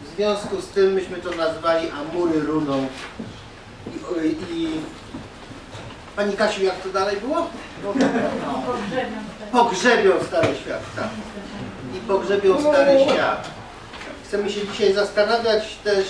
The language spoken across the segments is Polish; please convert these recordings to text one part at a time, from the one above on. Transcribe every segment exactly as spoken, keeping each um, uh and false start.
W związku z tym myśmy to nazwali Amury runą. I, i Pani Kasiu, jak to dalej było? Pogrzebią stary świat, tak. I pogrzebią stary świat. Chcemy się dzisiaj zastanawiać też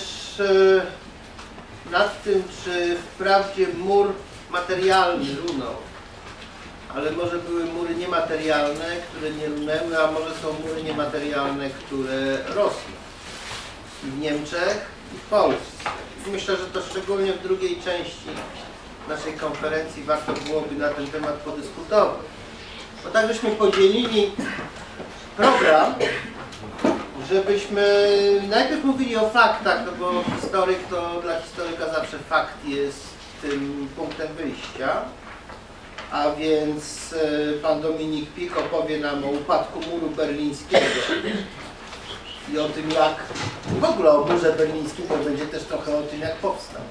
e, nad tym, czy wprawdzie mur materialny runął, ale może były mury niematerialne, które nie runęły, a może są mury niematerialne, które rosły. I w Niemczech, i w Polsce. Myślę, że to szczególnie w drugiej części naszej konferencji warto byłoby na ten temat podyskutować. Bo tak żeśmy podzielili program, żebyśmy najpierw mówili o faktach, no bo historyk to dla historyka zawsze fakt jest tym punktem wyjścia. A więc pan Dominik Pik opowie nam o upadku muru berlińskiego i o tym, jak w ogóle o murze berlińskim, bo będzie też trochę o tym, jak powstał.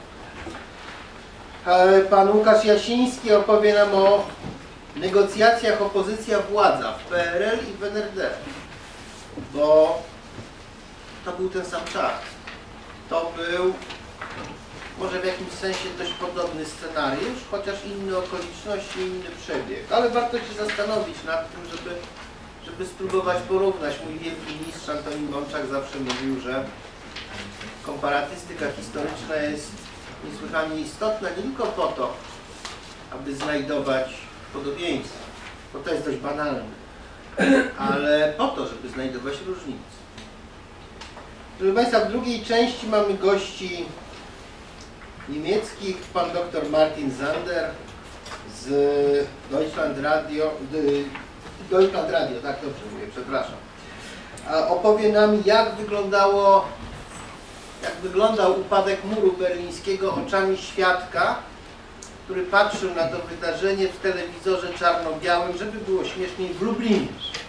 Pan Łukasz Jasiński opowie nam o negocjacjach opozycja-władza w P R L i w N R D, bo to był ten sam czas. To był może w jakimś sensie dość podobny scenariusz, chociaż inne okoliczności, inny przebieg. Ale warto się zastanowić nad tym, żeby, żeby spróbować porównać. Mój wielki mistrz Antoni Mączak zawsze mówił, że komparatystyka historyczna jest niesłychanie istotna nie tylko po to, aby znajdować podobieństwa, bo to jest dość banalne, ale po to, żeby znajdować różnice. Proszę Państwa, w drugiej części mamy gości niemieckich, pan dr Martin Zander z Deutschland Radio, Deutschland Radio, tak dobrze mówię, przepraszam. A opowie nam, jak wyglądało, jak wyglądał upadek muru berlińskiego oczami świadka, który patrzył na to wydarzenie w telewizorze czarno-białym, żeby było śmieszniej, w Lublinie.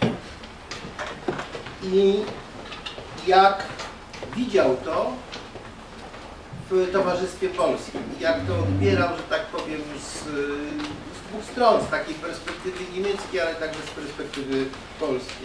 I jak widział to w Towarzystwie Polskim. Jak to odbierał, że tak powiem, z, z dwóch stron, z takiej perspektywy niemieckiej, ale także z perspektywy polskiej.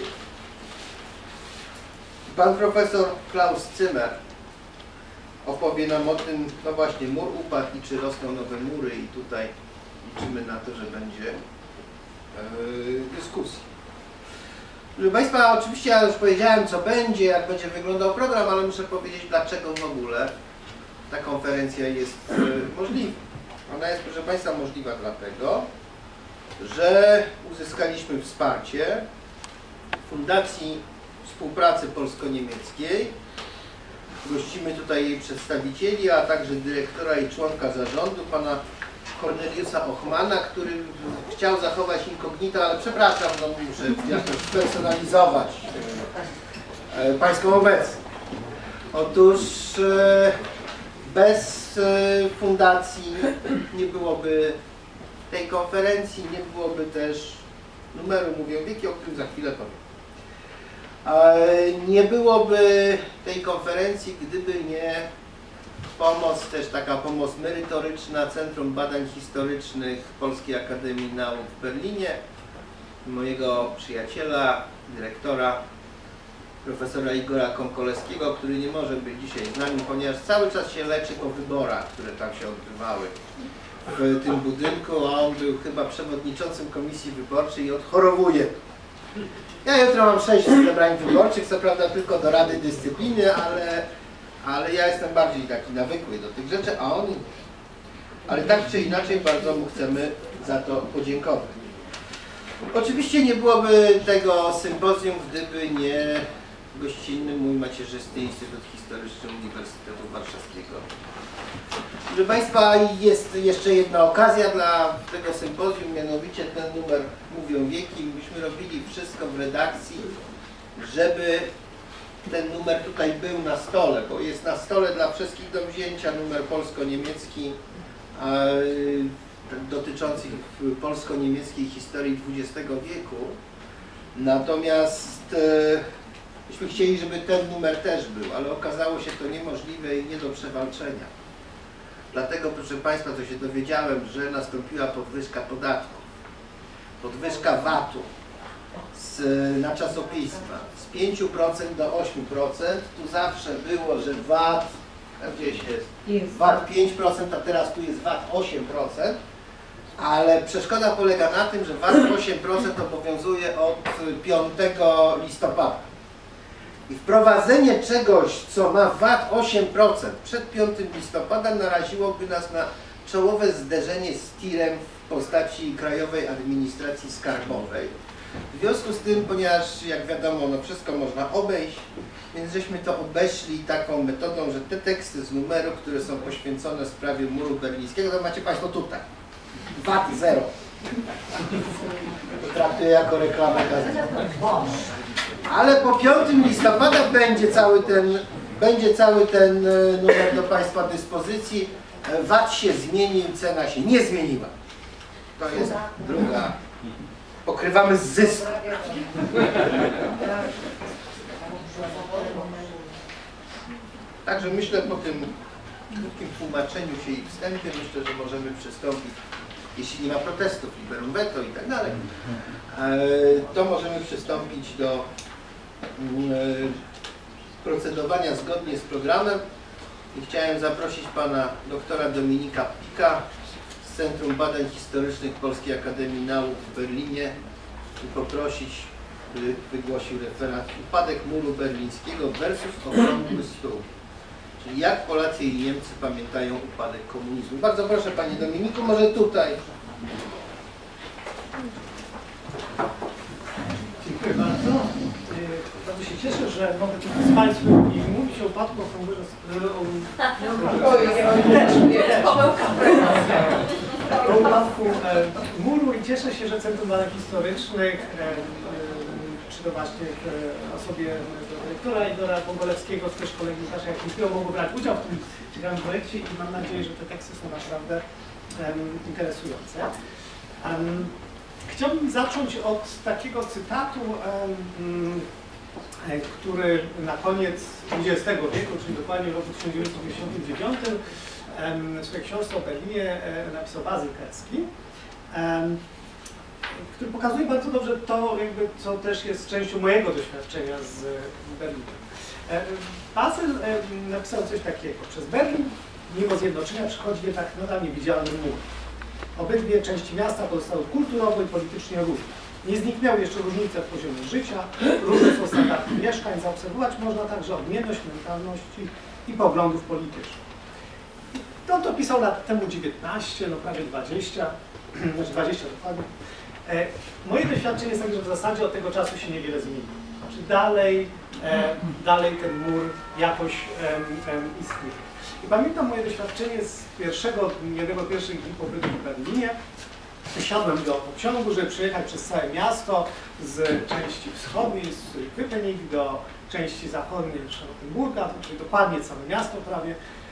Pan profesor Klaus Zimmer opowie nam o tym, no właśnie, mur upadł i czy rosną nowe mury, i tutaj liczymy na to, że będzie yy, dyskusja. Proszę Państwa, oczywiście ja już powiedziałem, co będzie, jak będzie wyglądał program, ale muszę powiedzieć, dlaczego w ogóle ta konferencja jest yy, możliwa. Ona jest, proszę Państwa, możliwa dlatego, że uzyskaliśmy wsparcie Fundacji Współpracy Polsko-Niemieckiej. Gościmy tutaj jej przedstawicieli, a także dyrektora i członka zarządu, pana Corneliusa Ochmana, który chciał zachować incognito, ale przepraszam, no muszę jakoś spersonalizować e, pańską obecność. Otóż e, bez e, fundacji nie byłoby tej konferencji, nie byłoby też numeru Mówią Wieki, o którym za chwilę powiem. Nie byłoby tej konferencji, gdyby nie pomoc, też taka pomoc merytoryczna Centrum Badań Historycznych Polskiej Akademii Nauk w Berlinie, mojego przyjaciela, dyrektora, profesora Igora Konkolewskiego, który nie może być dzisiaj z nami, ponieważ cały czas się leczy po wyborach, które tam się odbywały w tym budynku, a on był chyba przewodniczącym komisji wyborczej i odchorowuje. Ja jutro mam sześć zebrań wyborczych, co prawda tylko do Rady Dyscypliny, ale, ale ja jestem bardziej taki nawykły do tych rzeczy, a on nie. Ale tak czy inaczej bardzo mu chcemy za to podziękować. Oczywiście nie byłoby tego sympozjum, gdyby nie gościnny mój macierzysty Instytut Historyczny Uniwersytetu Warszawskiego. Proszę Państwa, jest jeszcze jedna okazja dla tego sympozjum, mianowicie ten numer Mówią Wieki. Myśmy robili wszystko w redakcji, żeby ten numer tutaj był na stole, bo jest na stole dla wszystkich do wzięcia numer polsko-niemiecki dotyczący polsko-niemieckiej historii dwudziestego wieku. Natomiast e, myśmy chcieli, żeby ten numer też był, ale okazało się to niemożliwe i nie do przewalczenia. Dlatego, proszę Państwa, to się dowiedziałem, że nastąpiła podwyżka podatków, podwyżka V A T-u z z, na czasopisma z pięciu procent do ośmiu procent. Tu zawsze było, że V A T, gdzieś jest, jest. V A T pięć procent, a teraz tu jest V A T osiem procent. Ale przeszkoda polega na tym, że V A T osiem procent obowiązuje od piątego listopada. I wprowadzenie czegoś, co ma V A T osiem procent przed piątym listopada naraziłoby nas na czołowe zderzenie z tirem w postaci Krajowej Administracji Skarbowej. W związku z tym, ponieważ jak wiadomo, no wszystko można obejść, więc żeśmy to obeszli taką metodą, że te teksty z numeru, które są poświęcone sprawie muru berlińskiego, to macie Państwo tutaj. V A T zero. To traktuję jako reklamę gazety. Ale po piątym listopada będzie cały ten, będzie cały ten numer do Państwa dyspozycji. V A T się zmienił, cena się nie zmieniła. To jest druga. Pokrywamy z zysku. Także myślę, po tym krótkim tłumaczeniu się i wstępie, myślę, że możemy przystąpić, jeśli nie ma protestów, liberum veto i tak dalej, to możemy przystąpić do procedowania zgodnie z programem. I chciałem zaprosić pana doktora Dominika Pika z Centrum Badań Historycznych Polskiej Akademii Nauk w Berlinie i poprosić, by wygłosił referat Upadek muru berlińskiego versus okrągły stół. Czyli jak Polacy i Niemcy pamiętają upadek komunizmu. Bardzo proszę, panie Dominiku, może tutaj. Dziękuję bardzo. Bardzo się cieszę, że mogę tutaj z Państwem i mówić o upadku okrągłego o upadku muru i cieszę się, że Centrum Badań Historycznych, czy to właśnie w osobie dyrektora Igora Bogolewskiego, też kolegi Łukasza Jakińskiego mogło brać udział w tym ciekawym projekcie i mam nadzieję, że te teksty są naprawdę interesujące. Chciałbym zacząć od takiego cytatu, który na koniec dwudziestego wieku, czyli dokładnie w roku tysiąc dziewięćset dziewięćdziesiątym dziewiątym, w swojej książce o Berlinie napisał Bazyl Kerski, który pokazuje bardzo dobrze to, jakby, co też jest częścią mojego doświadczenia z Berlinem. Bazyl napisał coś takiego: przez Berlin mimo zjednoczenia przychodzi jednak nadal niewidzialny mur. Obydwie części miasta pozostały kulturowo i politycznie równe. Nie zniknęły jeszcze różnice w poziomie życia, różne są standardy mieszkań, zaobserwować można także odmienność mentalności i poglądów politycznych. On to pisał lat temu dziewiętnaście, no prawie dwadzieścia, znaczy dwadzieścia dokładnie. E, moje doświadczenie jest takie, że w zasadzie od tego czasu się niewiele zmieniło. Znaczy dalej, e, dalej ten mur jakoś e, e, istnieje. I pamiętam moje doświadczenie z pierwszego, jednego z pierwszych dni pobytu w Berlinie. Wsiadłem do pociągu, żeby przejechać przez całe miasto z części wschodniej, z Köpenick do części zachodniej Charlottenburga, czyli dokładnie całe miasto prawie.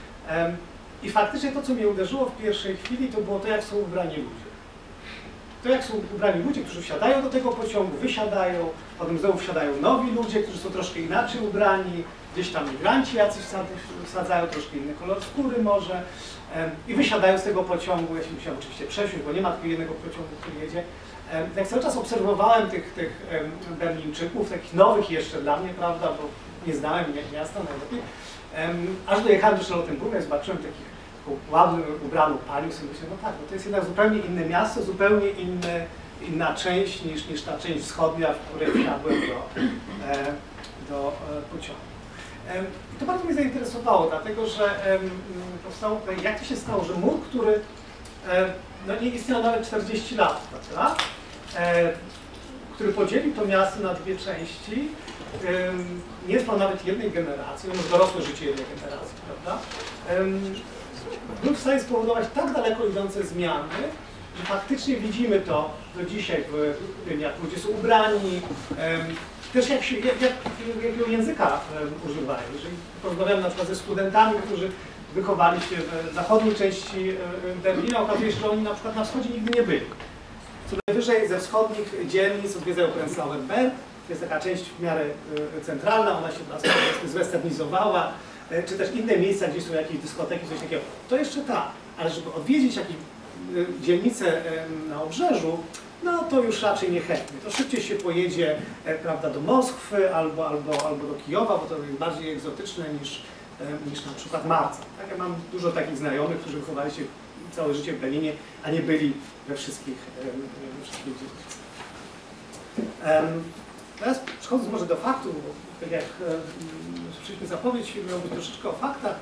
I faktycznie to, co mnie uderzyło w pierwszej chwili, to było to, jak są ubrani ludzie. To, jak są ubrani ludzie, którzy wsiadają do tego pociągu, wysiadają, potem znowu wsiadają nowi ludzie, którzy są troszkę inaczej ubrani, gdzieś tam migranci jacyś wsadzają, troszkę inny kolor skóry może i wysiadają z tego pociągu. Ja się musiałem oczywiście przesiąść, bo nie ma tylko jednego pociągu, który jedzie. Tak cały czas obserwowałem tych, tych Berlińczyków, takich nowych jeszcze dla mnie, prawda, bo nie znałem miasta najlepiej. Aż dojechałem do Charlottenburga i zobaczyłem takich ładnie ubraną panią, sobie myślę, no tak, bo to jest jednak zupełnie inne miasto, zupełnie inne, inna część niż, niż ta część wschodnia, w której wsiadłem do, do pociągu. I to bardzo mnie zainteresowało, dlatego że powstało, jak to się stało, że mur, który no, nie istniał nawet czterdzieści lat, prawda? Który podzielił to miasto na dwie części, nie trwał nawet jednej generacji, no już dorosłe życie jednej generacji, prawda? Był w stanie spowodować tak daleko idące zmiany, że faktycznie widzimy to do dzisiaj, w tym, jak ludzie są ubrani, też jak się, jak, jak, jakiego języka używają. Jeżeli porozmawiamy na przykład ze studentami, którzy wychowali się w zachodniej części Berlina, okazuje się, że oni na przykład na wschodzie nigdy nie byli. Co najwyżej ze wschodnich dzielnic odwiedzają Prenzlauer Berg, to jest taka część w miarę centralna, ona się teraz zwesternizowała, czy też inne miejsca, gdzie są jakieś dyskoteki, coś takiego. To jeszcze tak, ale żeby odwiedzić jakiś dzielnice na obrzeżu, no to już raczej niechętnie. To szybciej się pojedzie, prawda, do Moskwy albo, albo, albo do Kijowa, bo to jest bardziej egzotyczne niż, niż na przykład Marca. Tak, ja mam dużo takich znajomych, którzy wychowali się całe życie w Berlinie, a nie byli we wszystkich, we wszystkich dzielnicach. Teraz przechodząc może do faktów, bo tak jak słyszeliśmy zapowiedź, miał być troszeczkę o faktach.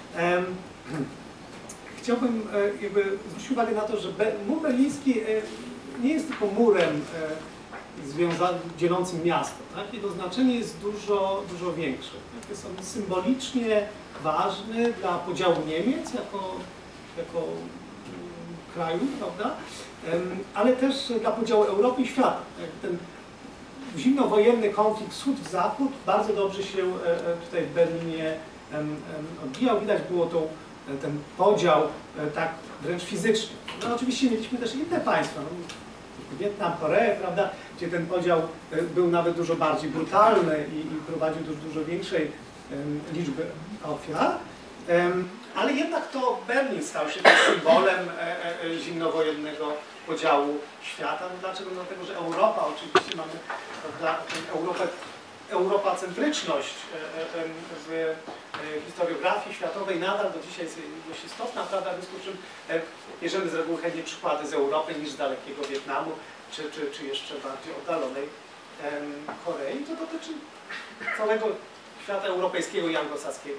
Chciałbym jakby zwrócić uwagę na to, że mur berliński nie jest tylko murem związanym, dzielącym miasto. Tak? Jego znaczenie jest dużo, dużo większe. Tak? Jest on symbolicznie ważny dla podziału Niemiec jako, jako kraju, prawda? Ale też dla podziału Europy i świata. Ten zimnowojenny konflikt wschód-zachód bardzo dobrze się tutaj w Berlinie odbijał. Widać było tą, ten podział tak wręcz fizycznie. No oczywiście mieliśmy też inne państwa, no, Wietnam, Koreę, prawda, gdzie ten podział był nawet dużo bardziej brutalny i, i prowadził do dużo większej liczby ofiar. Ale jednak to Berlin stał się tym symbolem zimnowojennego podziału świata. No dlaczego? No dlatego, że Europa, oczywiście mamy, prawda, Europę, europacentryczność w historiografii światowej nadal do dzisiaj jest dość istotna, prawda, w związku z czym bierzemy z reguły chętnie przykłady z Europy niż z dalekiego Wietnamu, czy, czy, czy jeszcze bardziej oddalonej Korei. To dotyczy całego świata europejskiego i anglosaskiego.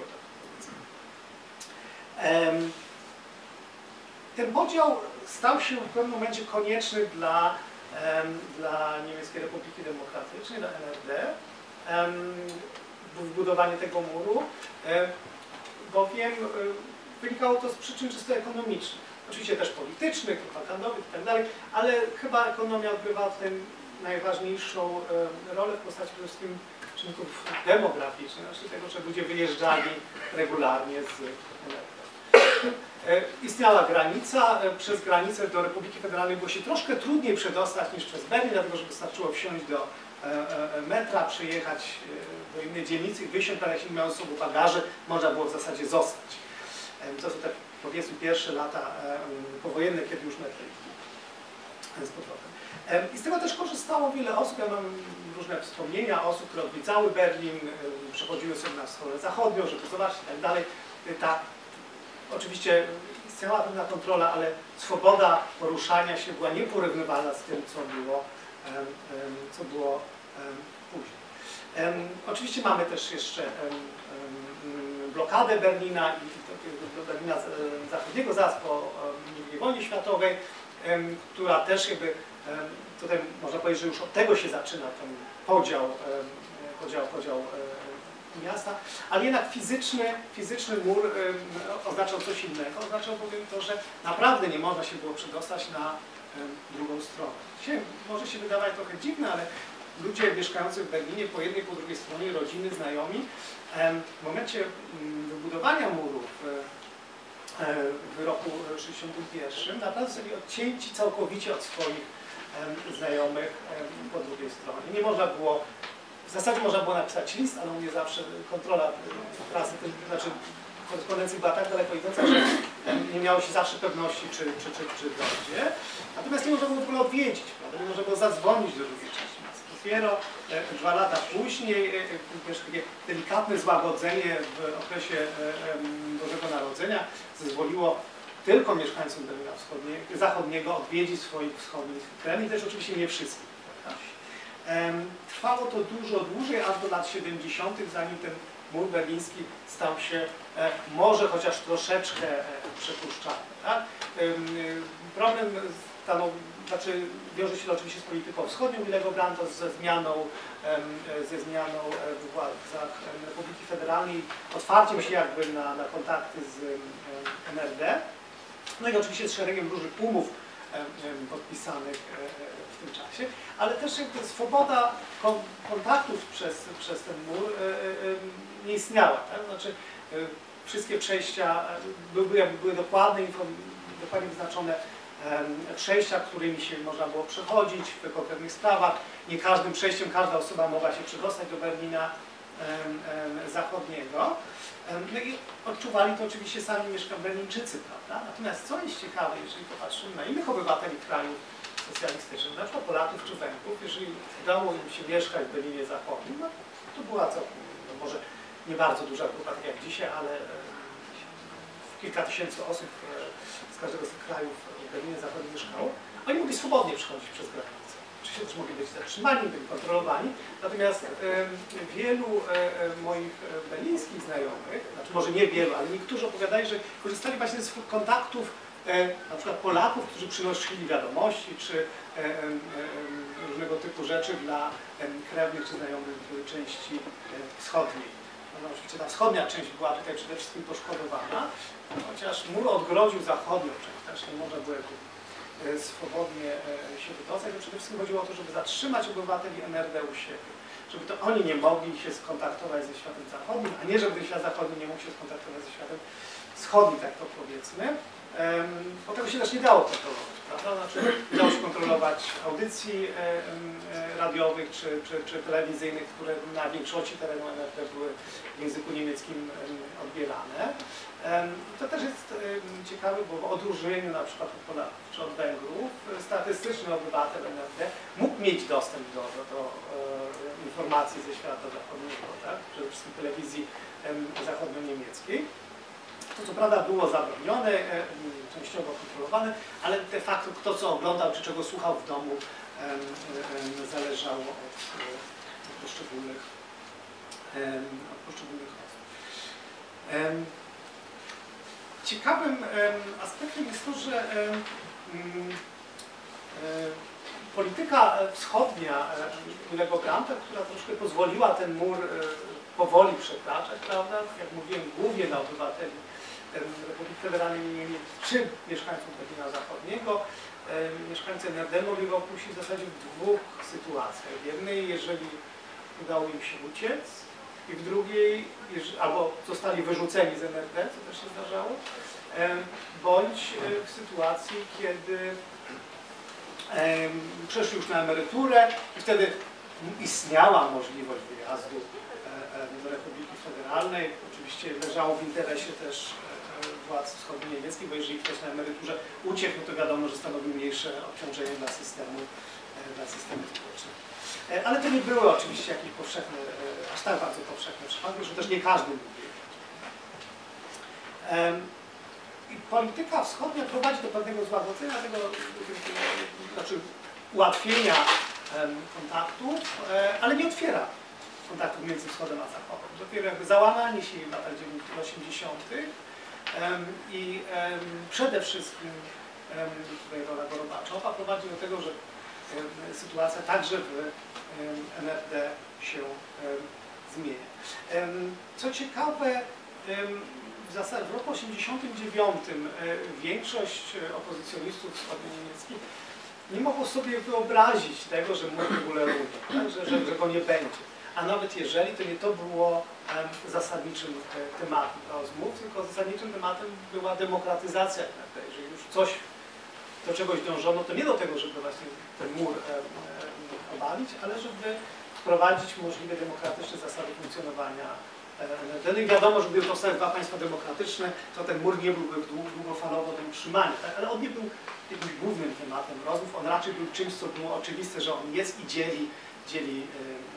Ten podział stał się w pewnym momencie konieczny dla, dla Niemieckiej Republiki Demokratycznej, dla N R D, wbudowanie tego muru, bowiem wynikało to z przyczyn czysto ekonomicznych. Oczywiście też politycznych, propagandowych itd., ale chyba ekonomia odgrywa w tym najważniejszą rolę w postaci przede wszystkim czynników demograficznych, znaczy tego, że ludzie wyjeżdżali regularnie z N R D. Istniała granica, przez granicę do Republiki Federalnej było się troszkę trudniej przedostać niż przez Berlin, dlatego że wystarczyło wsiąść do metra, przyjechać do innej dzielnicy i wysiąść, ale jeśli nie miało ze sobą bagaży, można było w zasadzie zostać. To są te, powiedzmy, pierwsze lata powojenne, kiedy już metro z powrotem. I z tego też korzystało wiele osób. Ja mam różne wspomnienia osób, które odwiedzały Berlin, przechodziły sobie na stronę zachodnią, żeby zobaczyć i tak dalej. Ta, oczywiście istniała pewna kontrola, ale swoboda poruszania się była nieporównywalna z tym, co było, co było później. Oczywiście mamy też jeszcze blokadę Berlina i Berlina Zachodniego zaraz po drugiej wojnie światowej, która też jakby, tutaj można powiedzieć, że już od tego się zaczyna ten podział, podział, podział miasta, ale jednak fizyczny, fizyczny mur oznaczał coś innego. Oznaczał bowiem to, że naprawdę nie można się było przedostać na drugą stronę. Dzisiaj może się wydawać trochę dziwne, ale ludzie mieszkający w Berlinie po jednej, po drugiej stronie, rodziny, znajomi, w momencie wybudowania murów w roku sześćdziesiątym pierwszym naprawdę byli odcięci całkowicie od swoich znajomych po drugiej stronie. Nie można było, w zasadzie można było napisać list, ale u mnie zawsze kontrola prasy, znaczy korespondencji była tak daleko idąca, że nie miało się zawsze pewności, czy, czy, czy, czy dojdzie. Natomiast nie można było w ogóle odwiedzić, prawda? Nie można było zadzwonić do drugiej części miasta. Dopiero e, dwa lata później e, wiesz, takie delikatne złagodzenie w okresie e, Bożego Narodzenia zezwoliło tylko mieszkańcom Berlina Wschodniego, Zachodniego odwiedzić swoich wschodnich krajów, też oczywiście nie wszystkich. E, trwało to dużo dłużej, aż do lat siedemdziesiątych, zanim ten mur berliński stał się e, może chociaż troszeczkę e, przepuszczalny. Tak? E, problem stanął, znaczy wiąże się oczywiście z polityką wschodnią Willego Brandta, ze zmianą, e, ze zmianą e, w władzach Republiki Federalnej, otwarciem się jakby na, na kontakty z e, N R D. No i oczywiście z szeregiem różnych umów e, e, podpisanych e, w tym czasie, ale też jakby swoboda kontaktów przez, przez ten mur e, e, nie istniała. Tak? Znaczy, e, wszystkie przejścia były, jakby były dokładne, dokładnie wyznaczone e, przejścia, którymi się można było przechodzić w konkretnych sprawach. Nie każdym przejściem każda osoba mogła się przedostać do Berlina. Zachodniego. No i odczuwali to oczywiście sami mieszkańcy Berlińczycy, prawda? Natomiast co jest ciekawe, jeżeli popatrzymy na innych obywateli krajów socjalistycznych, na przykład Polaków czy Węgrów, jeżeli udało im się mieszkać w Berlinie Zachodnim, no to była co, no może nie bardzo duża grupa, tak jak dzisiaj, ale kilka tysięcy osób z każdego z tych krajów w Berlinie Zachodnim mieszkało, oni mogli swobodnie przechodzić przez granicę. Oczywiście też mogli być zatrzymani, byli kontrolowani, natomiast e, wielu e, moich berlińskich znajomych, znaczy może nie wielu, ale niektórzy opowiadali, że korzystali właśnie z kontaktów e, na przykład Polaków, którzy przynosili wiadomości, czy e, e, różnego typu rzeczy dla e, krewnych czy znajomych w części e, wschodniej. No, oczywiście ta wschodnia część była tutaj przede wszystkim poszkodowana, chociaż mur odgrodził zachodnią część, też nie można było swobodnie się wydostać, ale przede wszystkim chodziło o to, żeby zatrzymać obywateli N R D u siebie, żeby to oni nie mogli się skontaktować ze światem zachodnim, a nie żeby ten świat zachodni nie mógł się skontaktować ze światem wschodnim, tak to powiedzmy. Bo tego się też nie dało kontrolować, prawda? Znaczy, nie dało się kontrolować audycji radiowych czy, czy, czy telewizyjnych, które na większości terenu N R D były w języku niemieckim odbierane. To też jest ciekawe, bo w odróżnieniu na przykład od Polaków czy od Węgrów, statystyczny obywatel N R D mógł mieć dostęp do, do, do informacji ze świata zachodniego, tak? Przede wszystkim telewizji zachodnio-niemieckiej. To co prawda było zabronione, częściowo kontrolowane, ale de facto kto co oglądał czy czego słuchał w domu zależało od, od poszczególnych, od poszczególnych osób. Ciekawym aspektem jest to, że polityka wschodnia Willego Brandta, która troszkę pozwoliła ten mur powoli przekraczać, prawda, jak mówiłem, głównie dla obywateli Republiki Federalnej Niemiec czy mieszkańców Berlina Zachodniego, mieszkańcy N R D mogli go opuścić w zasadzie w dwóch sytuacjach. W jednej, jeżeli udało im się uciec, i w drugiej, albo zostali wyrzuceni z N R D, co też się zdarzało, bądź w sytuacji, kiedy przeszli już na emeryturę i wtedy istniała możliwość wyjazdu do Republiki Federalnej. Oczywiście leżało w interesie też władz wschodnio-niemieckich, bo jeżeli ktoś na emeryturze uciekł, no to wiadomo, że stanowi mniejsze obciążenie dla systemu, dla systemu społecznego. Ale to nie były oczywiście jakieś powszechne, aż tak bardzo powszechne przypadki, że też nie każdy mógł wiedzieć. I polityka wschodnia prowadzi do pewnego złagodzenia tego, znaczy ułatwienia kontaktów, ale nie otwiera kontaktów między wschodem a zachodem. Dopiero jakby załamanie się w latach osiemdziesiątych i przede wszystkim tutaj rola Gorbaczowa prowadzi do tego, że sytuacja także w N R D się zmienia. Co ciekawe, w zasadzie w roku osiemdziesiątym dziewiątym większość opozycjonistów wschodnio-niemieckich nie mogło sobie wyobrazić tego, że mur w ogóle runie, tak? że, że, że go nie będzie. A nawet jeżeli, to nie to było zasadniczym tematem rozmów, tylko zasadniczym tematem była demokratyzacja N R D. Jeżeli już coś do czegoś dążono, to nie do tego, żeby właśnie ten mur obalić, ale żeby wprowadzić możliwie demokratyczne zasady funkcjonowania N R D. No i wiadomo, że gdyby powstały dwa państwa demokratyczne, to ten mur nie byłby długofalowo do utrzymania, tak? Ale on nie był jakimś głównym tematem rozmów, on raczej był czymś, co było oczywiste, że on jest i dzieli, dzieli yy,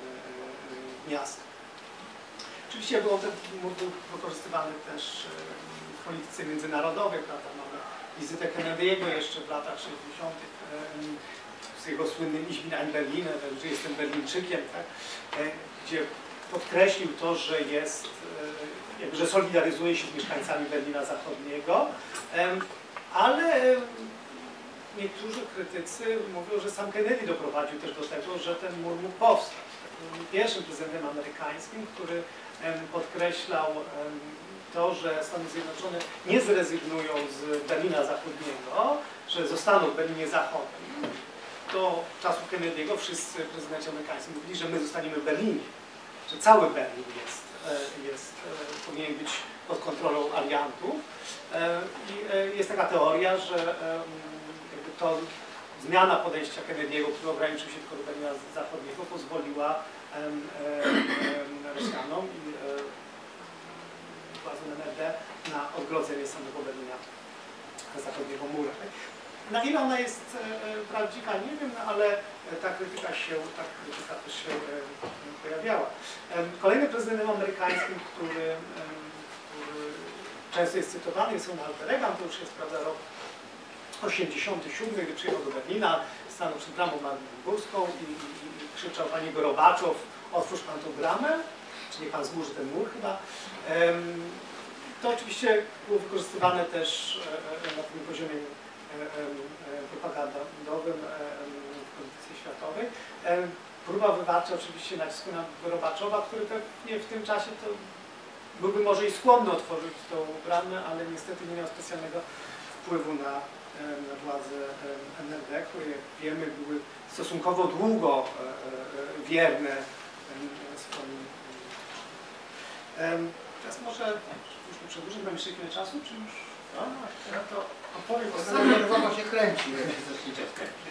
yy, miasto. Oczywiście był ten mur był wykorzystywany też w polityce międzynarodowej, prawda? Mamy wizytę Kennedy'ego jeszcze w latach sześćdziesiątych z jego słynnym Ich bin ein Berliner, że jestem Berlińczykiem, tak? Gdzie podkreślił to, że jest, jakby, że solidaryzuje się z mieszkańcami Berlina Zachodniego, ale niektórzy krytycy mówią, że sam Kennedy doprowadził też do tego, że ten mur mógł powstać. Był pierwszym prezydentem amerykańskim, który podkreślał to, że Stany Zjednoczone nie zrezygnują z Berlina Zachodniego, że zostaną w Berlinie Zachodnim. Do czasu Kennedy'ego wszyscy prezydenci amerykańscy mówili, że my zostaniemy w Berlinie, że cały Berlin jest, jest, powinien być pod kontrolą aliantów. I jest taka teoria, że jakby to zmiana podejścia Kennedy'ego, który ograniczył się tylko do Berlina Zachodniego, pozwoliła Rosjanom i władzom N R D na odgrodzenie samego Berlina zachodniego muru. Na ile ona jest prawdziwa, nie wiem, ale ta krytyka się, ta krytyka też się pojawiała. Kolejnym prezydentem amerykańskim, który, który często jest cytowany, jest Ronald Reagan, to już jest, prawda, rok osiemdziesiąty siódmy, gdy przyjechał do Berlina, stanął przed bramą brandenburską i, i, i krzyczał: panie Gorobaczow, otwórz pan tą bramę, czy niech pan zburzy ten mur chyba. To oczywiście było wykorzystywane też na tym poziomie propagandowym w polityce światowej. Próba wywarcia oczywiście nacisku na Gorobaczowa, który pewnie w tym czasie to byłby może i skłonny otworzyć tą bramę, ale niestety nie miał specjalnego wpływu na, na władze N R D, które, jak wiemy, były stosunkowo długo wierne swoim. Teraz może już nie przedłużę, mam jeszcze chwilę czasu, czy już? No, ja to opowiem, bo sam nerwowo się kręci, jak się zaczniecie skręcić.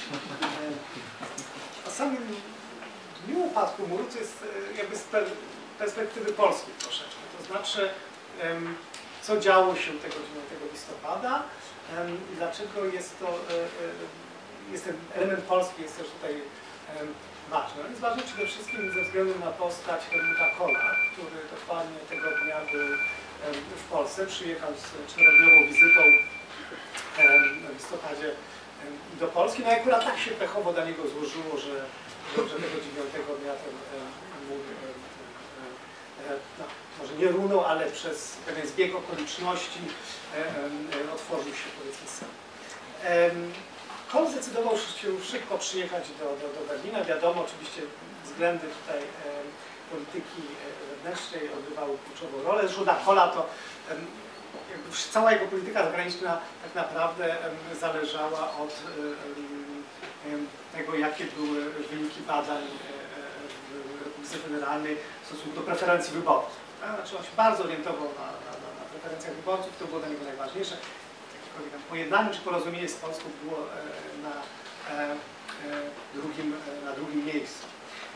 O samym dniu upadku muru to jest jakby z perspektywy polskiej troszeczkę. To znaczy, co działo się tego dziewiątego listopada i dlaczego jest to, jest ten element polski jest też tutaj ważny. On jest ważny przede wszystkim ze względu na postać Helmuta Kohla, który dokładnie tego dnia był w Polsce, przyjechał z czterodniową wizytą w listopadzie do Polski. No i akurat tak się pechowo dla niego złożyło, że, że tego dziewiątego dnia ten mur, no, może nie runął, ale przez pewien zbieg okoliczności otworzył się, powiedzmy, sam. Kohl zdecydował się szybko przyjechać do, do, do Berlina. Wiadomo, oczywiście względy tutaj polityki wewnętrznej odgrywały kluczową rolę. Żuda Kohla to jakby cała jego polityka zagraniczna tak naprawdę zależała od tego, jakie były wyniki badań w Republice Federalnej w stosunku do preferencji wyborców. Znaczy on się bardzo orientował na, na, na preferencjach wyborców, to było dla niego najważniejsze. Pojednanie czy porozumienie z Polską było na drugim, na drugim miejscu.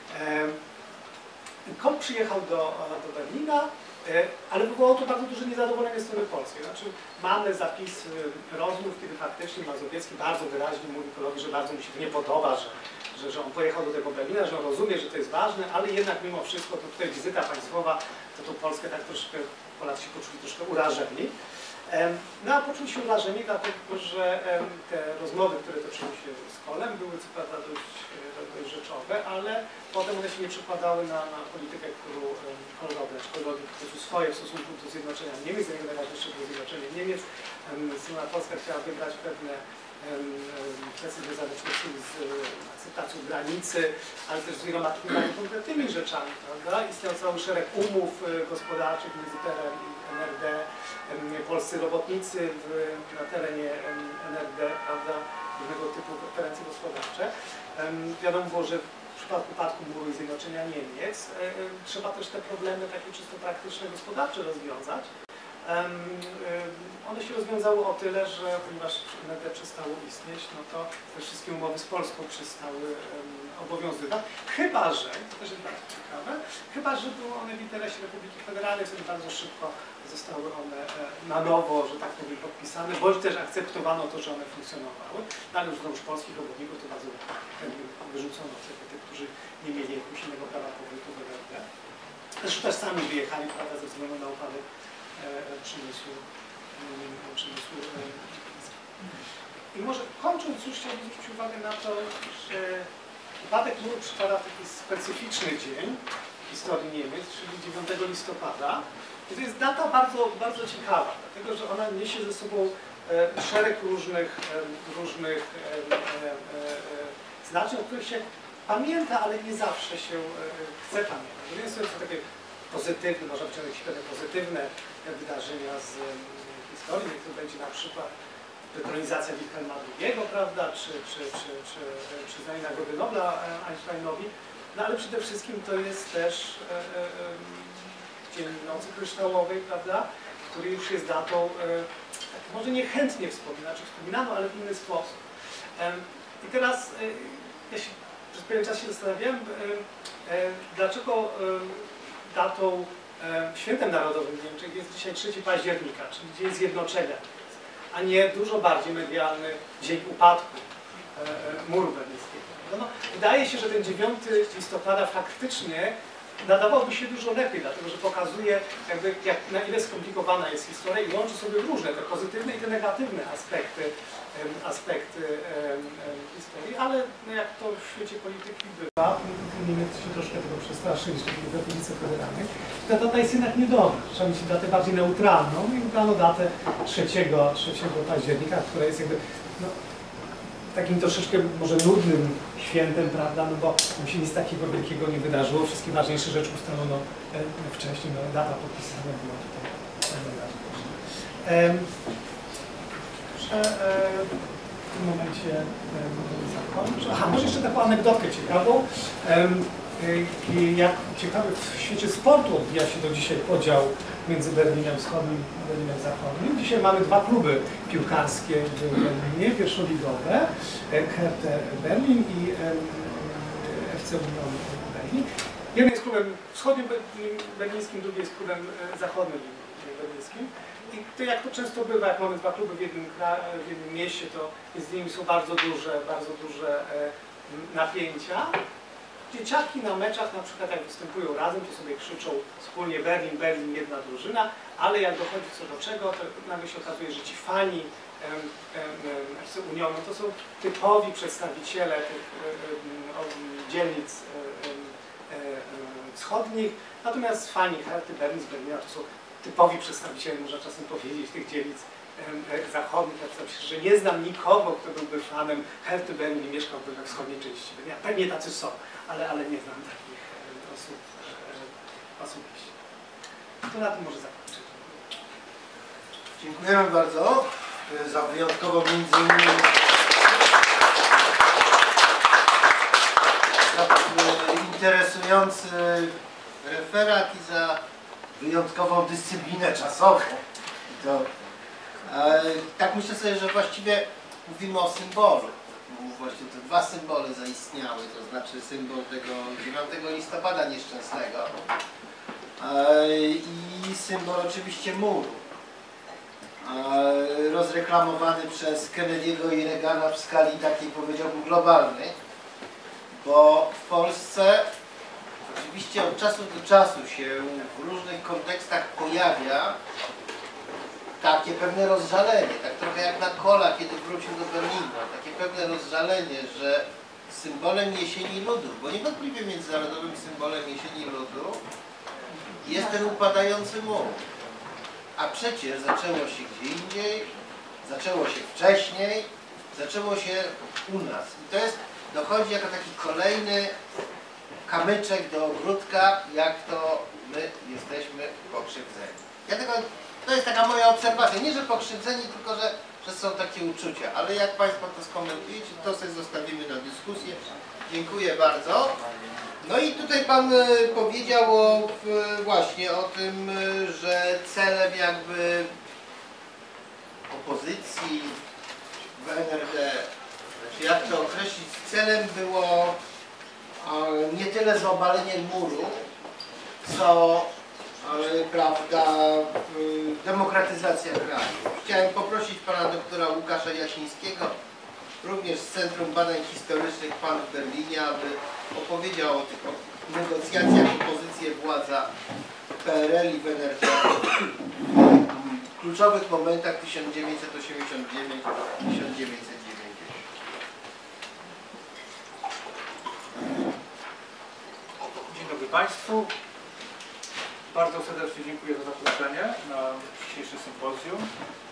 Kohl przyjechał do, do Berlina, ale wywołało to bardzo duże niezadowolenie strony polskiej. Znaczy, mamy zapisy rozmów, kiedy faktycznie Mazowiecki bardzo wyraźnie mówi Kohlowi, że bardzo mu się to nie podoba, że, że, że on pojechał do tego Berlina, że on rozumie, że to jest ważne, ale jednak mimo wszystko to tutaj wizyta państwowa, to tą Polskę tak troszkę, Polacy się poczuli troszkę urażeni. No a poczuli się urażeni, dlatego że te rozmowy, które toczyły się z Kohlem, były co prawda dość, dość rzeczowe, ale potem one się nie przekładały na, na politykę, którą Kohl robił. Kohl robił swoje w stosunku do zjednoczenia Niemiec, dla niego najważniejsze było zjednoczenie Niemiec. Strona polska chciała wybrać pewne kwestie związane z akceptacją granicy, ale też z wieloma takimi konkretnymi rzeczami, prawda? Istniał cały szereg umów gospodarczych między P R L i N R D, polscy robotnicy w, na terenie N R D, prawda, różnego typu preferencje gospodarcze. Wiadomo było, że w przypadku upadku muru i zjednoczenia Niemiec trzeba też te problemy takie czysto praktyczne, gospodarcze rozwiązać. One się rozwiązały o tyle, że ponieważ N R D przestało istnieć, no to te wszystkie umowy z Polską przestały obowiązywać. Chyba że, to też jest bardzo ciekawe, chyba że były one w interesie Republiki Federalnej, wtedy bardzo szybko zostały one na nowo, że tak powiem, podpisane, bądź też akceptowano to, że one funkcjonowały. No ale już znowuż polskich robotników to bardzo wyrzucono, tych, którzy nie mieli jakiegoś innego prawa pobytu w N R D. Zresztą też sami wyjechali, prawda, ze względu na upadek przemysłu. przemysłu I może kończąc już chciałbym zwrócić uwagę na to, że upadek muru przypada w taki specyficzny dzień w historii Niemiec, czyli dziewiątego listopada. I to jest data bardzo, bardzo ciekawa, dlatego że ona niesie ze sobą szereg różnych, różnych znaczeń, o których się pamięta, ale nie zawsze się chce pamiętać. To jest to takie pozytywne, można wyciągnąć pewne pozytywne wydarzenia z historii. Niech to będzie na przykład detronizacja Wilhelma drugiego, prawda, czy, czy, czy, czy przyznanie Nagrody Nobla Einsteinowi, no ale przede wszystkim to jest też e, e, Dzień Nocy Kryształowej, prawda, który już jest datą, e, tak może niechętnie wspomina, czy wspominano, ale w inny sposób. E, I teraz e, ja się przez pewien czas się zastanawiałem, e, e, dlaczego e, datą, e, świętem narodowym w Niemczech jest dzisiaj trzeciego października, czyli Dzień Zjednoczenia, a nie dużo bardziej medialny Dzień Upadku e, muru berlińskiego. No, no, wydaje się, że ten dziewiątego listopada faktycznie nadawałby się dużo lepiej, dlatego że pokazuje, jakby, jak, na ile skomplikowana jest historia i łączy sobie różne, te pozytywne i te negatywne aspekty, em, aspekty em, em, historii, ale no, jak to w świecie polityki bywa, Niemcy się troszkę tego przestraszyli, szczególnie w Republice Federalnej, ta data jest jednak niedobra. Trzeba mieć datę bardziej neutralną i wybrano datę trzeciego października, która jest jakby no, takim troszeczkę może nudnym świętem, prawda, no bo tam się nic takiego wielkiego nie wydarzyło, wszystkie ważniejsze rzeczy ustalono e, wcześniej, no data podpisana była tutaj najważniejsza. E, e, w tym momencie e, zakończę. Aha, może jeszcze taką anegdotkę ciekawą. E, jak ciekawy w świecie sportu odbija się do dzisiaj podział między Berlinem Wschodnim a Berlinem Zachodnim. Dzisiaj mamy dwa kluby piłkarskie w Berlinie, pierwszoligowe, Hertha Berlin i F C Union Berlin. Jeden jest klubem wschodnim berlińskim, drugi jest klubem zachodnim berlińskim. I to jak to często bywa, jak mamy dwa kluby w jednym, w jednym mieście, to między nimi są bardzo duże, bardzo duże napięcia. Dzieciaki na meczach, na przykład jak występują razem, to sobie krzyczą wspólnie Berlin, Berlin, jedna drużyna, ale jak dochodzi co do czego, to nagle się okazuje, że ci fani F C Unionu to są typowi przedstawiciele tych dzielnic wschodnich, natomiast fani Herty Berlin z Berlina to są typowi przedstawiciele, można czasem powiedzieć, tych dzielnic zachodnich. Ja myślę, że nie znam nikogo, kto byłby fanem Herty Berlin i mieszkałby we wschodniej części Berlina. Pewnie tacy są, ale, ale nie znam takich osób osobiście. To na tym może zakończyć. Dziękujemy bardzo za wyjątkowo między innymi za interesujący referat i za wyjątkową dyscyplinę czasową. To, e, tak myślę sobie, że właściwie mówimy o symbolu. Właśnie te dwa symbole zaistniały, to znaczy symbol tego dziewiątego listopada nieszczęsnego e, i symbol oczywiście muru. E, rozreklamowany przez Kennedy'ego i Reagana w skali takiej, powiedziałbym, globalnej, bo w Polsce oczywiście od czasu do czasu się w różnych kontekstach pojawia takie pewne rozżalenie, tak trochę jak na Kohla, kiedy wrócił do Berlina, takie pewne rozżalenie, że symbolem jesieni ludów, bo niewątpliwie międzynarodowym symbolem jesieni ludów jest ten upadający mur. A przecież zaczęło się gdzie indziej, zaczęło się wcześniej, zaczęło się u nas. I to jest, dochodzi jako taki kolejny kamyczek do ogródka, jak to my jesteśmy pokrzywdzeni. Dlatego to jest taka moja obserwacja. Nie, że pokrzywdzeni, tylko że, że są takie uczucia. Ale jak Państwo to skomentujecie, to sobie zostawimy na dyskusję. Dziękuję bardzo. No i tutaj Pan powiedział o, właśnie o tym, że celem jakby opozycji w N R D, znaczy jak to określić, celem było nie tyle zobalenie muru, co prawda, demokratyzacja kraju. Chciałem poprosić Pana doktora Łukasza Jasińskiego, również z Centrum Badań Historycznych Pan w Berlinie, aby opowiedział o tych negocjacjach opozycji władza P R L i w N R D, w kluczowych momentach tysiąc dziewięćset osiemdziesiąt dziewięć do tysiąc dziewięćset dziewięćdziesiąt. Dzień dobry Państwu. Bardzo serdecznie dziękuję za zaproszenie na dzisiejsze sympozjum.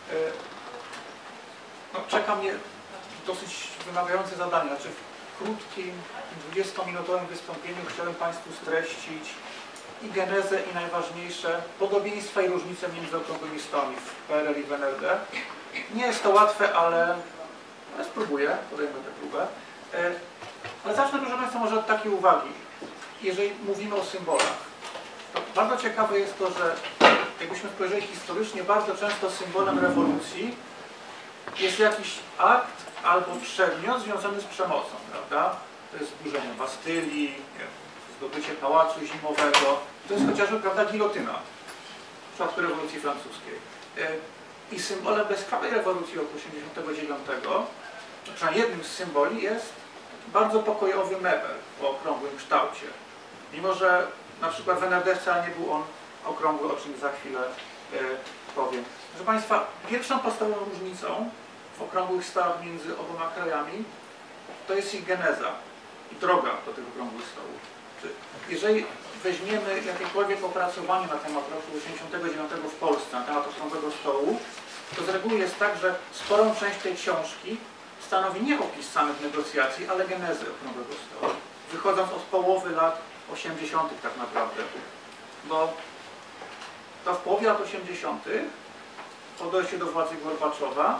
No, czeka mnie dosyć wymagające zadanie. Znaczy w krótkim, dwudziestominutowym wystąpieniu chciałem Państwu streścić i genezę, i najważniejsze podobieństwa i różnice między okrągłymi stołami w P R L i w N R D. Nie jest to łatwe, ale, ale spróbuję, podejmę tę próbę. Ale zacznę, proszę Państwa, może od takiej uwagi. Jeżeli mówimy o symbolach, to bardzo ciekawe jest to, że jakbyśmy spojrzeli historycznie, bardzo często symbolem rewolucji jest jakiś akt albo przedmiot związany z przemocą, prawda? To jest zburzenie Bastylii, zdobycie pałacu zimowego. To jest chociażby, prawda, gilotyna w przypadku rewolucji francuskiej. I symbolem bezkrwawej rewolucji roku osiemdziesiątego dziewiątego, przynajmniej jednym z symboli, jest bardzo pokojowy mebel o okrągłym kształcie. Mimo że na przykład w N R D wcale nie był on okrągły, o czym za chwilę y, powiem. Proszę Państwa, pierwszą podstawową różnicą w okrągłych stołach między oboma krajami to jest ich geneza i droga do tych okrągłych stołów. Jeżeli weźmiemy jakiekolwiek opracowanie na temat roku osiemdziesiątego dziewiątego w Polsce, na temat okrągłego stołu, to z reguły jest tak, że sporą część tej książki stanowi nie opis samych negocjacji, ale genezy okrągłego stołu. Wychodząc od połowy lat osiemdziesiątych tak naprawdę. Bo to w połowie lat osiemdziesiątych po dojściu do władzy Gorbaczowa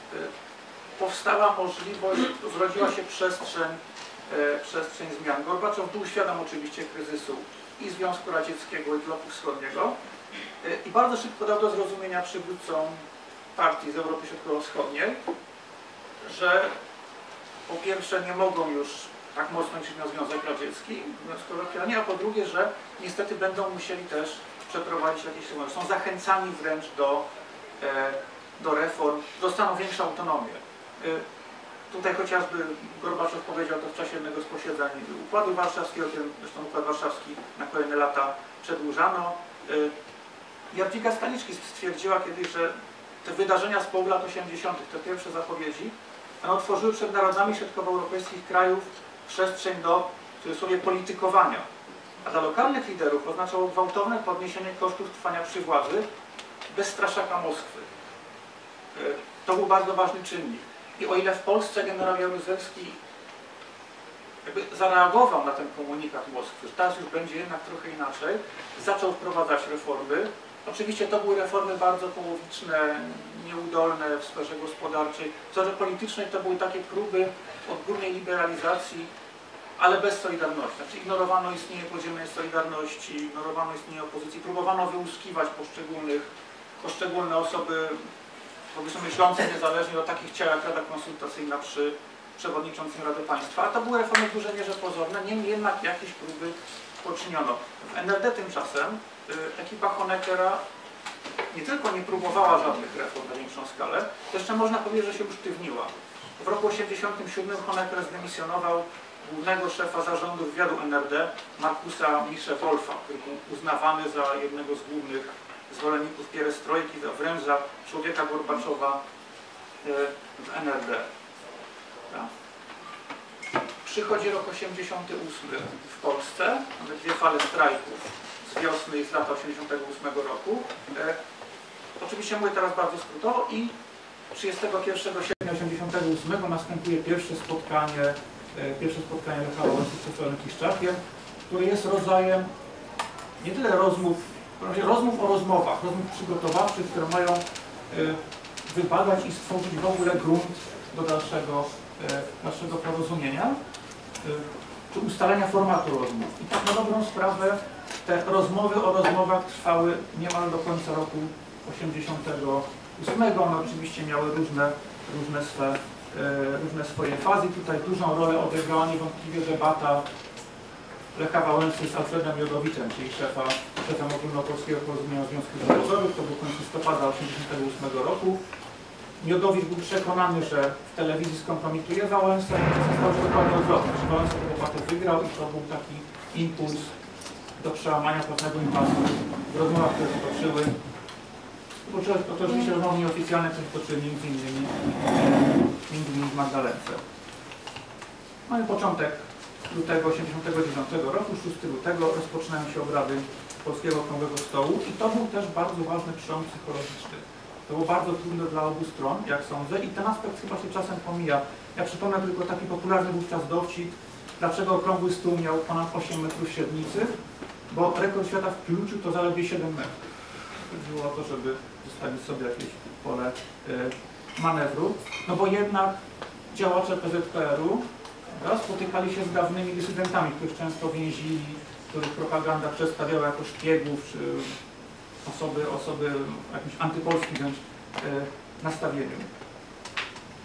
powstała możliwość, zrodziła się przestrzeń, e, przestrzeń zmian. Gorbaczow był świadom oczywiście kryzysu i Związku Radzieckiego, i bloku wschodniego e, i bardzo szybko dał do zrozumienia przywódcom partii z Europy Środkowo-Wschodniej, że po pierwsze nie mogą już tak mocno liczyć na Związek Radziecki, kolokwialnie, a po drugie, że niestety będą musieli też przeprowadzić jakieś reformy. Są zachęcani wręcz do, e, do reform, dostaną większą autonomię. E, tutaj chociażby Gorbaczow powiedział to w czasie jednego z posiedzeń Układu Warszawskiego, ten zresztą Układ Warszawski na kolejne lata przedłużano. E, Jadwiga Staniczki stwierdziła kiedyś, że te wydarzenia z połowy lat osiemdziesiątych, te pierwsze zapowiedzi, one otworzyły przed narodami środkowoeuropejskich krajów przestrzeń do, w cudzysłowie, politykowania. A dla lokalnych liderów oznaczało gwałtowne podniesienie kosztów trwania przy władzy bez straszaka Moskwy. To był bardzo ważny czynnik. I o ile w Polsce generał Jaruzelski jakby zareagował na ten komunikat Moskwy, że teraz już będzie jednak trochę inaczej, zaczął wprowadzać reformy. Oczywiście to były reformy bardzo połowiczne, nieudolne w sferze gospodarczej. W sferze politycznej to były takie próby odgórnej liberalizacji, ale bez solidarności. Znaczy ignorowano istnienie podziemnej solidarności, ignorowano istnienie opozycji, próbowano wyłuskiwać poszczególnych, poszczególne osoby, powiedzmy, myślące niezależnie do takich ciał jak Rada Konsultacyjna przy przewodniczącym Rady Państwa. A to były reformy w dużej mierze pozorne, niemniej jednak jakieś próby poczyniono. W N R D tymczasem y, ekipa Honeckera nie tylko nie próbowała żadnych reform na większą skalę, to jeszcze można powiedzieć, że się usztywniła. W roku osiemdziesiątym siódmym Honecker zdymisjonował głównego szefa zarządu wywiadu N R D, Markusa Misze-Wolfa, który był uznawany za jednego z głównych zwolenników pierestrojki, wręcz za człowieka Gorbaczowa w N R D. Tak. Przychodzi rok osiemdziesiąty ósmy w Polsce, mamy dwie fale strajków z wiosny i z lata osiemdziesiątego ósmego roku. E, oczywiście mówię teraz bardzo skrótowo i trzydziestego pierwszego sierpnia osiemdziesiątego ósmego następuje pierwsze spotkanie, e, pierwsze spotkanie Lecha Wałęsy z profesorem Kiszczakiem, które jest rodzajem nie tyle rozmów, rozmów o rozmowach, rozmów przygotowawczych, które mają e, wybadać i stworzyć w ogóle grunt do dalszego, e, dalszego porozumienia, e, czy ustalenia formatu rozmów. I tak na dobrą sprawę te rozmowy o rozmowach trwały niemal do końca roku osiemdziesiątego ósmego. One oczywiście miały różne, różne, swe, e, różne swoje fazy. Tutaj dużą rolę odegrała niewątpliwie debata Lecha Wałęsy z Alfredem Miodowiczem, czyli szefa, szefem Ogólnopolskiego Porozumienia Związków Zawodowych. To był koniec listopada osiemdziesiątego ósmego roku. Miodowicz był przekonany, że w telewizji skompromituje Wałęsę, i stało się dokładnie odwrotnie, że Wałęsa tę debatę wygrał i to był taki impuls do przełamania pewnego impasu w rozmowach, które się toczyły. To, to oczywiście rozmowy nieoficjalne, które się toczyły między innymi, między innymi w Magdalence. Mamy początek lutego osiemdziesiątego dziewiątego roku, szóstego lutego rozpoczynają się obrady Polskiego Okrągłego Stołu i to był też bardzo ważny przełom psychologiczny. To było bardzo trudne dla obu stron, jak sądzę, i ten aspekt chyba się czasem pomija. Ja przypomnę tylko taki popularny wówczas dowcip, dlaczego Okrągły Stół miał ponad osiem metrów średnicy, bo rekord świata w kluczu to zaledwie siedem metrów. Chodziło o to, żeby zostawić sobie jakieś pole y, manewru, no bo jednak działacze P Z P R u spotykali się z dawnymi dysydentami, których często więzili, których propaganda przedstawiała jako szpiegów, czy osoby, osoby w jakimś antypolskim wręcz e, nastawieniu.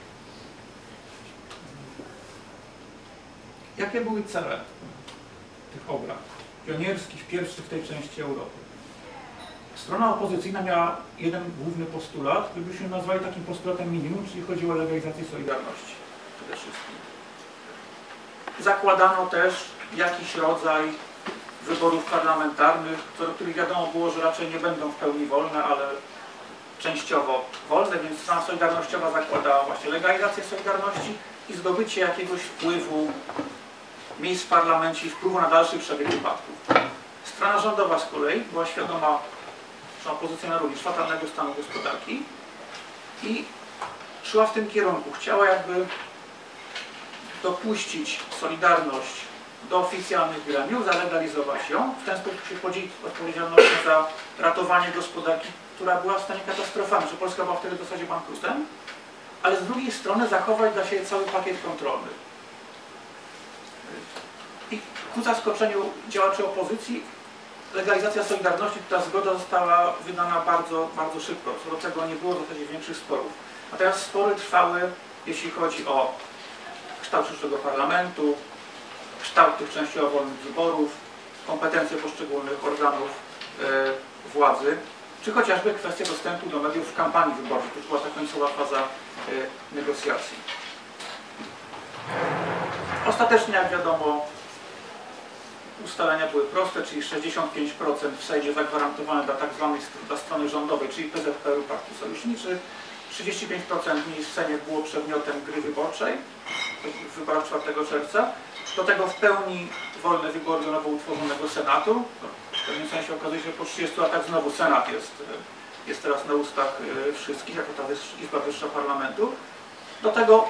Jakie były cele tych obrad, pionierskich, pierwszych w tej części Europy. Strona opozycyjna miała jeden główny postulat, który byśmy nazwali takim postulatem minimum, czyli chodziło o legalizację Solidarności przede wszystkim. Zakładano też jakiś rodzaj wyborów parlamentarnych, co do których wiadomo było, że raczej nie będą w pełni wolne, ale częściowo wolne, więc strona solidarnościowa zakładała właśnie legalizację Solidarności i zdobycie jakiegoś wpływu miejsc w parlamencie i wpływu na dalszy przebieg wypadków. Strona rządowa z kolei była świadoma, że opozycja również fatalnego stanu gospodarki i szła w tym kierunku. Chciała jakby dopuścić Solidarność do oficjalnych gremiów, zalegalizować ją, w ten sposób się podzielić odpowiedzialnością za ratowanie gospodarki, która była w stanie katastrofalnym, że Polska była wtedy w zasadzie bankrutem, ale z drugiej strony zachować dla siebie cały pakiet kontrolny. I ku zaskoczeniu działaczy opozycji legalizacja Solidarności, ta zgoda została wydana bardzo, bardzo szybko. Co do tego nie było w zasadzie większych sporów. Natomiast spory trwały, jeśli chodzi o kształt przyszłego parlamentu, kształt tych częściowo wolnych wyborów, kompetencje poszczególnych organów e, władzy, czy chociażby kwestia dostępu do mediów w kampanii wyborczej. To była ta końcowa faza e, negocjacji. Ostatecznie, jak wiadomo, ustalenia były proste, czyli sześćdziesiąt pięć procent w Sejmie zagwarantowane dla tak zwanej dla strony rządowej, czyli P Z P R-u Partii Sojuszniczych, trzydzieści pięć procent miejsc w Sejmie było przedmiotem gry wyborczej w wyborach czwartego czerwca. Do tego w pełni wolne wybory do nowo utworzonego Senatu. W pewnym sensie okazuje się, że po trzydziestu latach znowu Senat jest, jest teraz na ustach wszystkich, jako ta Izba Wyższa Parlamentu. Do tego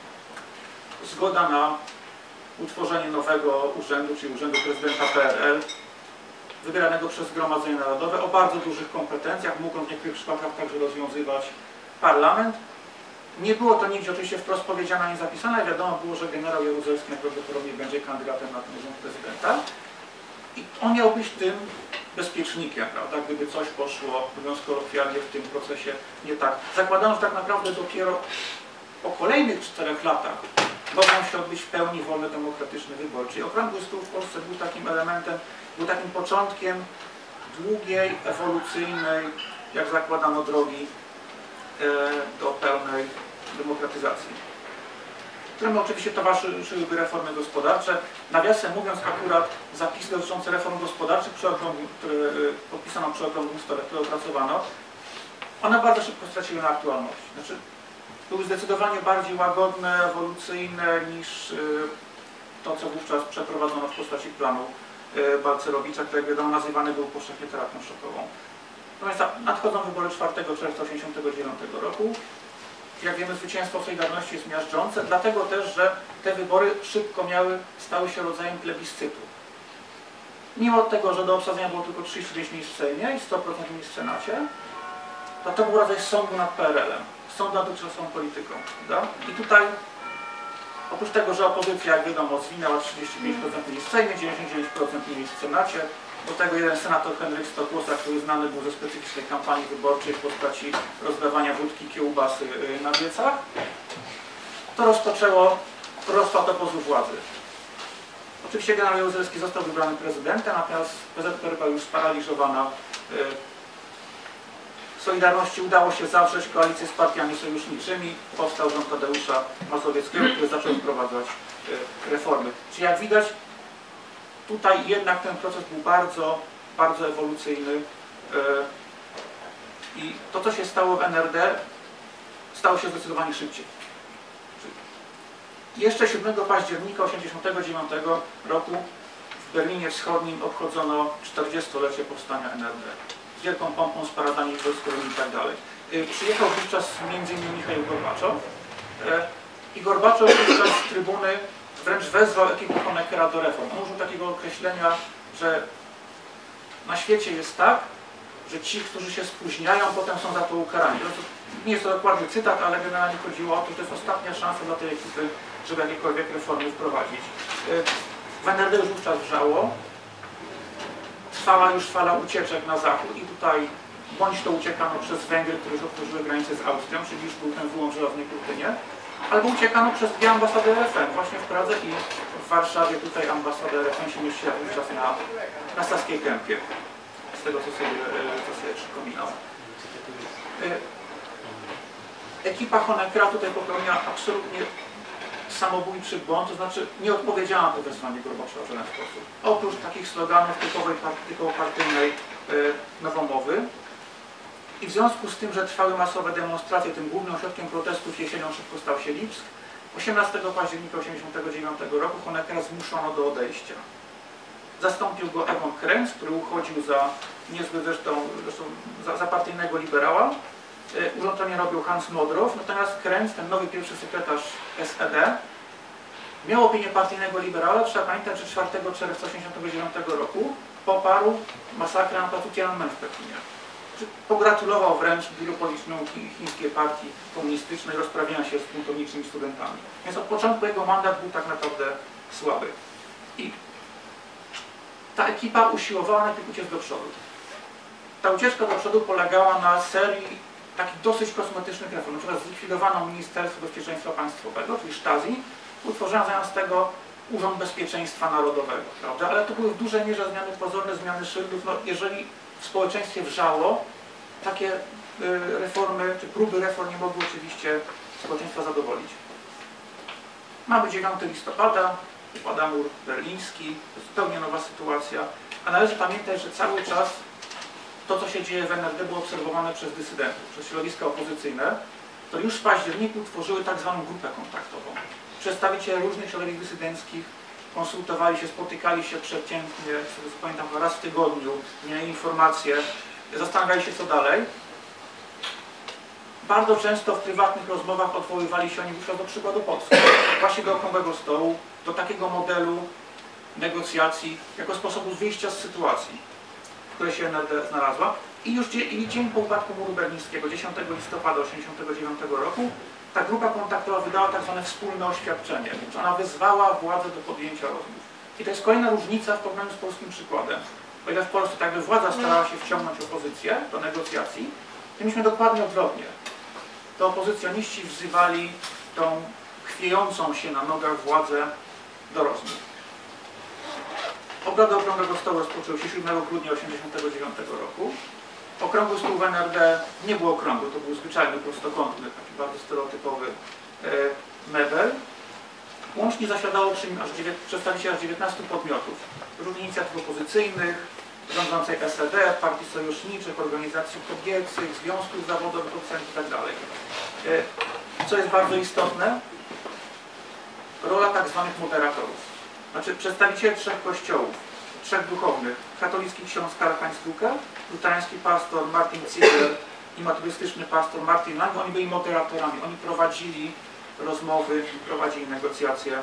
zgoda na utworzenie nowego urzędu, czyli Urzędu Prezydenta P R L, wybieranego przez Zgromadzenie Narodowe, o bardzo dużych kompetencjach, mógł w niektórych przypadkach także rozwiązywać parlament. Nie było to nigdzie oczywiście wprost powiedziane ani zapisane, ale wiadomo było, że generał Jaruzelski najprawdopodobniej będzie kandydatem na ten urząd prezydenta. I on miał być tym bezpiecznikiem, prawda, gdyby coś poszło, mówiąc kolokwialnie, w tym procesie nie tak. Zakładano, że tak naprawdę dopiero po kolejnych czterech latach mogą się odbyć w pełni wolne, demokratyczne wybory. Czyli Okrągły Stół w Polsce był takim elementem, był takim początkiem długiej, ewolucyjnej, jak zakładano, drogi e, do pełnej demokratyzacji. Któremu oczywiście towarzyszyłyby reformy gospodarcze. Nawiasem mówiąc, akurat zapisy dotyczące reform gospodarczych, które podpisano przy Okrągłym Stole, które opracowano, one bardzo szybko straciły na aktualności. Znaczy, były zdecydowanie bardziej łagodne, ewolucyjne niż to, co wówczas przeprowadzono w postaci planu Balcerowicza, który, jak wiadomo, nazywany był powszechnie terapią szokową. Natomiast nadchodzą wybory czwartego czerwca tysiąc dziewięćset osiemdziesiątego dziewiątego roku. Jak wiemy, zwycięstwo Solidarności jest miażdżące, dlatego też, że te wybory szybko miały, stały się rodzajem plebiscytu. Mimo tego, że do obsadzenia było tylko trzydzieści pięć miejsc w Sejmie i sto procent miejsc w Senacie, to to był rodzaj sądu nad P R L-em. Sąd nad dotychczasową polityką. Prawda? I tutaj, oprócz tego, że opozycja, jak wiadomo, zwinęła trzydzieści pięć procent miejsc w Sejmie, dziewięćdziesiąt dziewięć procent miejsc w Senacie, do tego jeden senator Henryk Stokłosa, który znany był ze specyficznej kampanii wyborczej w postaci rozdawania wódki, kiełbasy na wiecach, to rozpoczęło rozpad obozu władzy. Oczywiście generał Jaruzelski został wybrany prezydentem, natomiast P Z P R była już sparaliżowana. Solidarności udało się zawrzeć koalicję z partiami sojuszniczymi. Powstał rząd Tadeusza Mazowieckiego, który zaczął wprowadzać reformy. Czyli jak widać, tutaj jednak ten proces był bardzo, bardzo ewolucyjny i to, co się stało w N R D, stało się zdecydowanie szybciej. Jeszcze siódmego października tysiąc dziewięćset osiemdziesiątego dziewiątego roku w Berlinie Wschodnim obchodzono czterdziestolecie powstania N R D. Z wielką pompą, z paradami wojskowymi i tak dalej. Przyjechał wówczas między innymi Michał Gorbaczow i Gorbaczow wówczas z trybuny wręcz wezwał ekipę Honeckera do reform. On użył takiego określenia, że na świecie jest tak, że ci, którzy się spóźniają, potem są za to ukarani. Nie jest to dokładny cytat, ale generalnie chodziło o to, że to jest ostatnia szansa dla tej ekipy, żeby jakiekolwiek reformy wprowadzić. W N R D już wówczas wrzało. Trwała już fala ucieczek na zachód i tutaj bądź to uciekano przez Węgry, które już otworzyły granicę z Austrią, czyli już był ten wyłom w żelaznej kurtynie, albo uciekano przez dwie ambasady R F N, właśnie w Pradze i w Warszawie. Tutaj ambasada R F N się mieściła wówczas na, na Saskiej Kępie, z tego co sobie, co sobie przypominam. Ekipa Honeckera tutaj popełniła absolutnie samobójczy błąd, to znaczy nie odpowiedziała na to wezwanie Gorbaczowa w żaden sposób. Oprócz takich sloganów typowej, typowo partyjnej yy, nowomowy. I w związku z tym, że trwały masowe demonstracje, tym głównym ośrodkiem protestów jesienią szybko stał się Lipsk, osiemnastego października tysiąc dziewięćset osiemdziesiątego dziewiątego roku Honeckera zmuszono do odejścia. Zastąpił go Egon Krenz, który uchodził za niezbyt zresztą, zresztą za, za partyjnego liberała. Urządzenie robił Hans Modrow, natomiast Krenz, ten nowy pierwszy sekretarz S E D, miał opinię partyjnego liberała. Trzeba pamiętać, że czwartego czerwca tysiąc dziewięćset osiemdziesiątego dziewiątego roku poparł masakrę na placu Tiananmen w Pekinie. Pogratulował wręcz wielopoliczną chińskiej partii komunistycznej rozprawiania się z buntowniczymi studentami. Więc od początku jego mandat był tak naprawdę słaby. I ta ekipa usiłowała najpierw uciec do przodu. Ta ucieczka do przodu polegała na serii takich dosyć kosmetycznych reform. Na przykład zlikwidowano Ministerstwo Bezpieczeństwa Państwowego, czyli Stasi, utworzono zamiast tego Urząd Bezpieczeństwa Narodowego, prawda? Ale to były w dużej mierze zmiany pozorne, zmiany szyldów. No, jeżeli w społeczeństwie wrzało, takie y, reformy, czy próby reform nie mogły oczywiście społeczeństwa zadowolić. Mamy dziewiątego listopada, upada mur berliński, to jest zupełnie nowa sytuacja, a należy pamiętać, że cały czas to, co się dzieje w N R D, było obserwowane przez dysydentów, przez środowiska opozycyjne, to już w październiku tworzyły tak zwaną grupę kontaktową. Przedstawiciele różnych środowisk dysydenckich konsultowali się, spotykali się przeciętnie, pamiętam, raz w tygodniu, mieli informacje, zastanawiali się, co dalej. Bardzo często w prywatnych rozmowach odwoływali się oni wówczas do przykładu Polski, właśnie do okrągłego stołu, do takiego modelu negocjacji, jako sposobu wyjścia z sytuacji, w której się N R D znalazła. I już i dzień po upadku muru berlińskiego, dziesiątego listopada tysiąc dziewięćset osiemdziesiątego dziewiątego roku, ta grupa kontaktowa wydała tak zwane wspólne oświadczenie, że ona wyzwała władzę do podjęcia rozmów. I to jest kolejna różnica w porównaniu z polskim przykładem. O ile w Polsce tak by władza starała się wciągnąć opozycję do negocjacji, to mieliśmy dokładnie odwrotnie. To opozycjoniści wzywali tą chwiejącą się na nogach władzę do rozmów. Obrady Okrągłego Stołu rozpoczęły się siódmego grudnia tysiąc dziewięćset osiemdziesiątego dziewiątego roku. Okrągły stół w N R D nie był okrągły, to był zwyczajny prostokątny, taki bardzo stereotypowy e, mebel. Łącznie zasiadało przy nim aż przedstawicieli aż dziewiętnastu podmiotów, różnych inicjatyw opozycyjnych, rządzącej S E D, partii sojuszniczych, organizacji kobiecych, związków zawodowych, producentów itd. Co jest bardzo istotne, rola tak zwanych moderatorów. Znaczy przedstawiciele trzech kościołów, trzech duchownych, katolicki ksiądz Karl Heinz Lucke, luterański pastor Martin Ziegler i metodystyczny pastor Martin Lang, oni byli moderatorami, oni prowadzili rozmowy, prowadzili negocjacje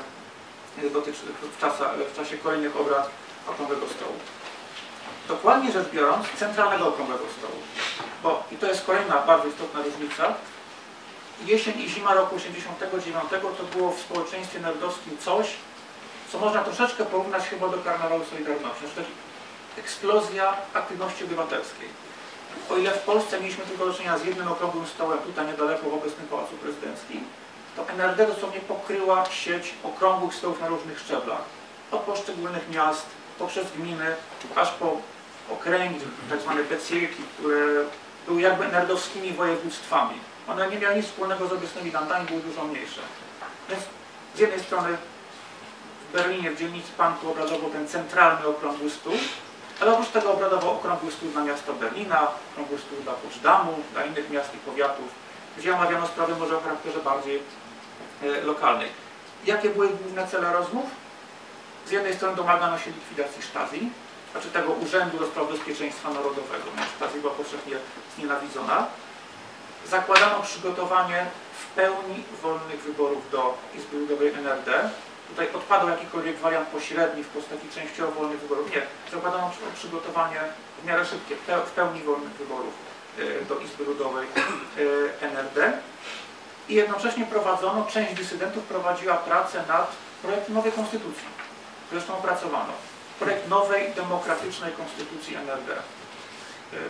w, czasa, w czasie kolejnych obrad Okrągłego Stołu. Dokładnie rzecz biorąc, centralnego Okrągłego Stołu. Bo, i to jest kolejna bardzo istotna różnica, jesień i zima roku tysiąc dziewięćset osiemdziesiątego dziewiątego to było w społeczeństwie narodowskim coś, co można troszeczkę porównać chyba do karnawału Solidarności. Znaczy eksplozja aktywności obywatelskiej. O ile w Polsce mieliśmy tylko do czynienia z jednym okrągłym stołem, tutaj niedaleko w obecnym Pałacu Prezydenckim, to N R D dosłownie pokryła sieć okrągłych stołów na różnych szczeblach. Od poszczególnych miast, poprzez gminy, aż po okręgi, tak zwane becylki, które były jakby N R D-owskimi województwami. One nie miały nic wspólnego z obecnymi landami, były dużo mniejsze. Więc z jednej strony w Berlinie, w dzielnicy Pankow obradował ten centralny okrągły stół, ale oprócz tego obradował okrągły stół dla miasta Berlina, okrągły stół dla Poczdamу, dla innych miast i powiatów, gdzie omawiano sprawy może o charakterze bardziej e, lokalnej. Jakie były główne cele rozmów? Z jednej strony domagano się likwidacji Stasi, znaczy tego Urzędu do Spraw Bezpieczeństwa Narodowego. Stasi była powszechnie znienawidzona. Zakładano przygotowanie w pełni wolnych wyborów do Izby Ludowej N R D. Tutaj odpadł jakikolwiek wariant pośredni w postaci częściowo wolnych wyborów. Nie, zakładano przygotowanie w miarę szybkie, w pełni wolnych wyborów do Izby Ludowej N R D. I jednocześnie prowadzono, część dysydentów prowadziła pracę nad projektem nowej konstytucji. Zresztą opracowano. Projekt nowej, demokratycznej konstytucji N R D.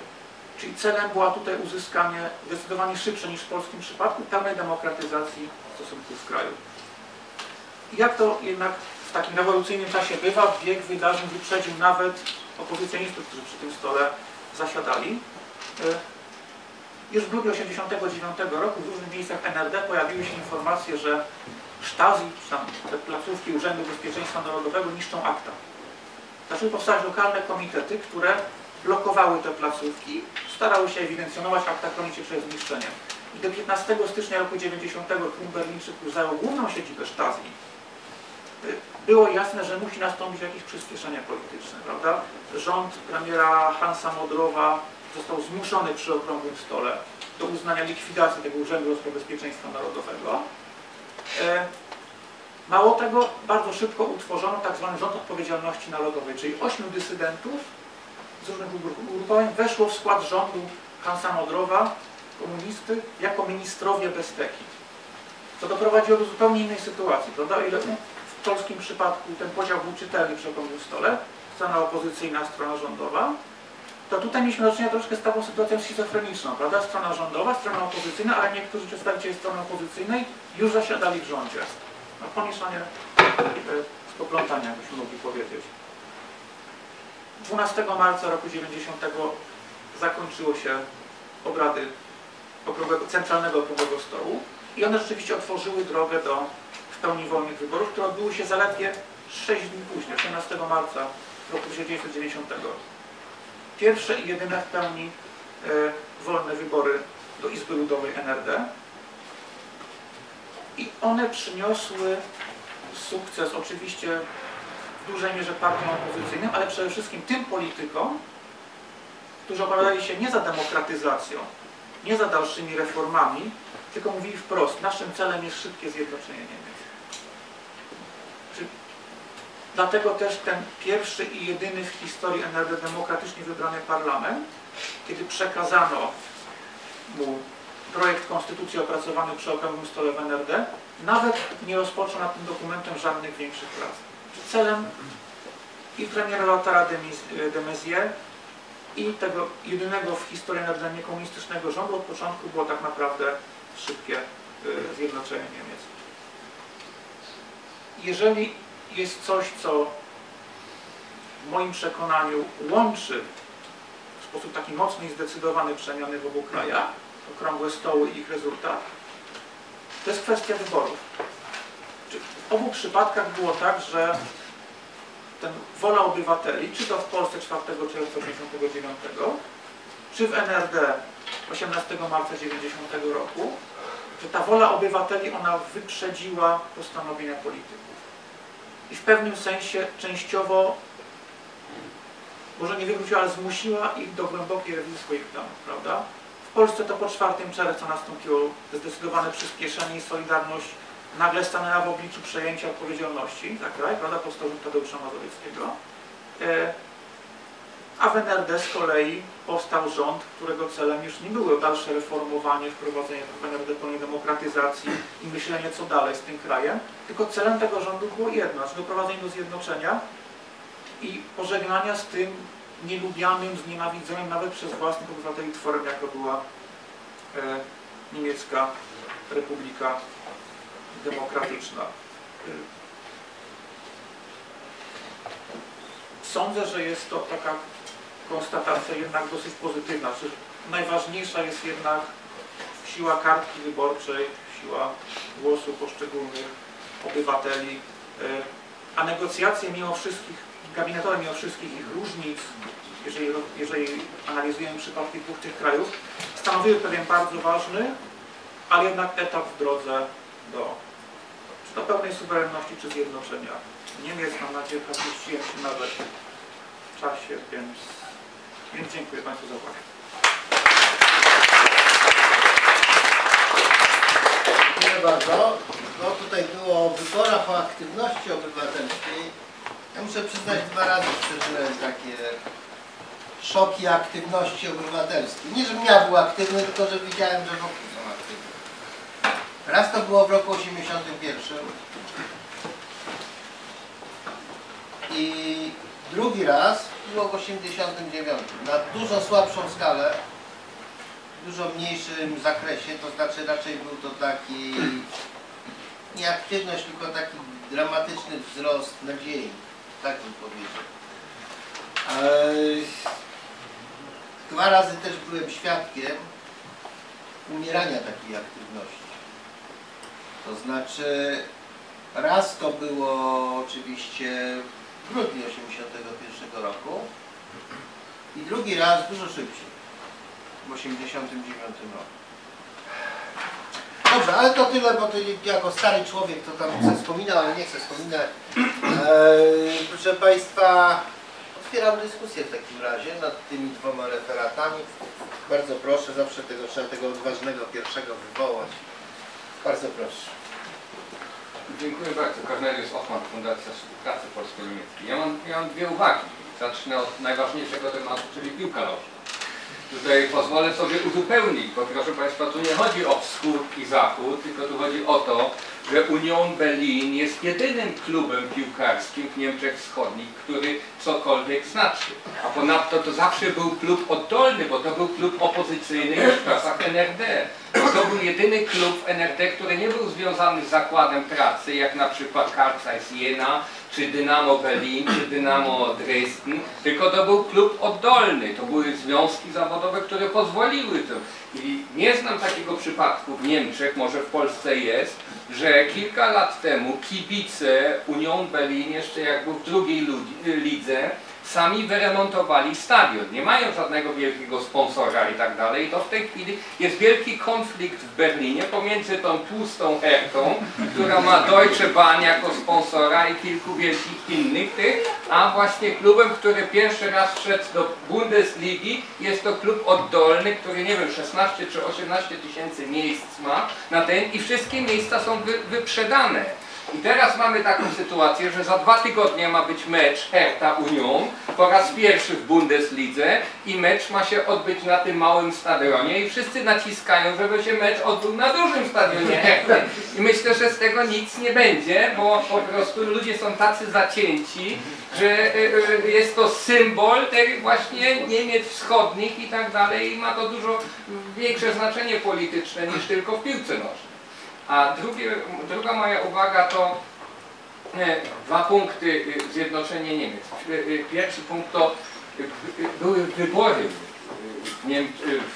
Czyli celem była tutaj uzyskanie zdecydowanie szybsze niż w polskim przypadku pełnej demokratyzacji stosunków w kraju. I jak to jednak w takim rewolucyjnym czasie bywa, bieg wydarzeń wyprzedził nawet opozycjonistów, którzy przy tym stole zasiadali. Już w grudniu tysiąc dziewięćset osiemdziesiątego dziewiątego roku w różnych miejscach N R D pojawiły się informacje, że Stasi, czy tam te placówki Urzędu Bezpieczeństwa Narodowego niszczą akta. Zaczęły powstawać lokalne komitety, które blokowały te placówki, starały się ewidencjonować akta, chronić je przed zniszczeniem. I do piętnastego stycznia roku dziewięćdziesiątego tłum Berlińczyków zajął główną siedzibę Stasi. Było jasne, że musi nastąpić jakieś przyspieszenie polityczne, prawda? Rząd premiera Hansa Modrowa został zmuszony przy okrągłym stole do uznania likwidacji tego Urzędu do Spraw Bezpieczeństwa Narodowego. E, mało tego, bardzo szybko utworzono tzw. Rząd Odpowiedzialności Narodowej, czyli ośmiu dysydentów z różnych ugrupowań weszło w skład rządu Hansa Modrowa, komunisty, jako ministrowie bezpeki. Co doprowadziło do zupełnie innej sytuacji, prawda? Ile w polskim przypadku ten podział był czytelny przy okrągłym stole, strona opozycyjna, strona rządowa, to tutaj mieliśmy do czynienia troszkę z taką sytuacją schizofreniczną, prawda? Strona rządowa, strona opozycyjna, ale niektórzy przedstawiciele strony opozycyjnej już zasiadali w rządzie. No, pomieszanie z poplątania, jakbyśmy mogli powiedzieć. dwunastego marca roku dziewięćdziesiątego zakończyło się obrady okrągłego, centralnego okrągłego stołu i one rzeczywiście otworzyły drogę do w pełni wolnych wyborów, które odbyły się zaledwie sześć dni później, osiemnastego marca roku tysiąc dziewięćset dziewięćdziesiątego. Pierwsze i jedyne w pełni e, wolne wybory do Izby Ludowej N R D. I one przyniosły sukces oczywiście w dużej mierze partiom opozycyjnym, ale przede wszystkim tym politykom, którzy opowiadali się nie za demokratyzacją, nie za dalszymi reformami, tylko mówili wprost, naszym celem jest szybkie zjednoczenie Niemiec. Czyli dlatego też ten pierwszy i jedyny w historii N R D demokratycznie wybrany parlament, kiedy przekazano mu projekt konstytucji opracowany przy okrągłym stole w N R D, nawet nie rozpoczął nad tym dokumentem żadnych większych prac. Celem i premiera Lothara de Maizière i tego jedynego w historii N R D niekomunistycznego rządu od początku było tak naprawdę szybkie y, zjednoczenie Niemiec. Jeżeli jest coś, co w moim przekonaniu łączy w sposób taki mocny i zdecydowany przemiany w obu krajach, okrągłe stoły i ich rezultat, to jest kwestia wyborów. W obu przypadkach było tak, że ten wola obywateli, czy to w Polsce czwartego czerwca tysiąc dziewięćset osiemdziesiątego dziewiątego, czy w N R D osiemnastego marca tysiąc dziewięćset dziewięćdziesiątego roku, że ta wola obywateli, ona wyprzedziła postanowienia polityków. I w pewnym sensie częściowo, może nie wywróciła, ale zmusiła ich do głębokiej rewizji swoich planów, prawda? W Polsce to po czwartego czerwca nastąpiło zdecydowane przyspieszenie i Solidarność nagle stanęła w obliczu przejęcia odpowiedzialności za kraj, prawda, powstał rząd Tadeusza Mazowieckiego. E, a w N R D z kolei powstał rząd, którego celem już nie było dalsze reformowanie, wprowadzenie w N R D pełnej demokratyzacji i myślenie, co dalej z tym krajem, tylko celem tego rządu było jedno, znaczy doprowadzenie do zjednoczenia i pożegnania z tym nielubianym, znienawidzonym nawet przez własnych obywateli tworem, jako była e, niemiecka Republika Demokratyczna. Sądzę, że jest to taka konstatacja jednak dosyć pozytywna. Czyli najważniejsza jest jednak siła kartki wyborczej, siła głosu poszczególnych obywateli, a negocjacje mimo wszystkich, gabinetowe mimo wszystkich ich różnic, jeżeli, jeżeli analizujemy przypadki dwóch tych krajów, stanowiły pewien bardzo ważny, ale jednak etap w drodze do, czy do pełnej suwerenności, czy zjednoczenia Niemiec. Mam nadzieję, że zmieściłem się nawet w czasie, więc, więc dziękuję Państwu za uwagę. Dziękuję bardzo. No tutaj było o wyborach, o aktywności obywatelskiej. Ja muszę przyznać, dwa razy przeżyłem takie szoki aktywności obywatelskiej. Nie, żebym ja był aktywny, tylko że widziałem, że wokół są aktywni. Raz to było w roku osiemdziesiątym pierwszym i drugi raz było w osiemdziesiątym dziewiątym. Na dużo słabszą skalę, w dużo mniejszym zakresie, to znaczy raczej był to taki nie aktywność, tylko taki dramatyczny wzrost nadziei, tak bym powiedział. Eee, dwa razy też byłem świadkiem umierania takiej aktywności. To znaczy, raz to było oczywiście w grudniu osiemdziesiątego pierwszego roku i drugi raz dużo szybciej, w osiemdziesiątym dziewiątym roku. Dobrze, ale to tyle, bo to jako stary człowiek to tam chcę wspominał, ale nie chcę wspominać. Eee, proszę Państwa, otwieram dyskusję w takim razie nad tymi dwoma referatami. Bardzo proszę, zawsze tego, trzeba tego odważnego pierwszego wywołać. Bardzo proszę. Dziękuję bardzo. Korneliusz Ochman, Fundacja Współpracy Polsko-Niemieckiej. Ja mam, ja mam dwie uwagi. Zacznę od najważniejszego tematu, czyli piłka nożna. Tutaj pozwolę sobie uzupełnić, bo proszę Państwa, tu nie chodzi o wschód i zachód, tylko tu chodzi o to, że Union Berlin jest jedynym klubem piłkarskim w Niemczech Wschodnich, który cokolwiek znaczy. A ponadto to zawsze był klub oddolny, bo to był klub opozycyjny już w czasach N R D. To był jedyny klub w N R D, który nie był związany z zakładem pracy, jak na przykład Carl Zeiss Jena, czy Dynamo Berlin, czy Dynamo Dresden, tylko to był klub oddolny. To były związki zawodowe, które pozwoliły to. I nie znam takiego przypadku w Niemczech, może w Polsce jest, że kilka lat temu kibice Union Berlin, jeszcze jak był w drugiej lidze, sami wyremontowali stadion. Nie mają żadnego wielkiego sponsora i tak dalej. I to w tej chwili jest wielki konflikt w Berlinie pomiędzy tą tłustą Hertą, która ma Deutsche Bahn jako sponsora i kilku wielkich innych tych, a właśnie klubem, który pierwszy raz wszedł do Bundesligi. Jest to klub oddolny, który nie wiem, szesnaście czy osiemnaście tysięcy miejsc ma na ten i wszystkie miejsca są wy, wyprzedane. I teraz mamy taką sytuację, że za dwa tygodnie ma być mecz Hertha-Union po raz pierwszy w Bundeslidze i mecz ma się odbyć na tym małym stadionie i wszyscy naciskają, żeby się mecz odbył na dużym stadionie Hertha. I myślę, że z tego nic nie będzie, bo po prostu ludzie są tacy zacięci, że jest to symbol tych właśnie Niemiec wschodnich i tak dalej i ma to dużo większe znaczenie polityczne niż tylko w piłce nożnej. A drugie, druga moja uwaga to e, dwa punkty zjednoczenie Niemiec. Pierwszy punkt to były wybory w, Niem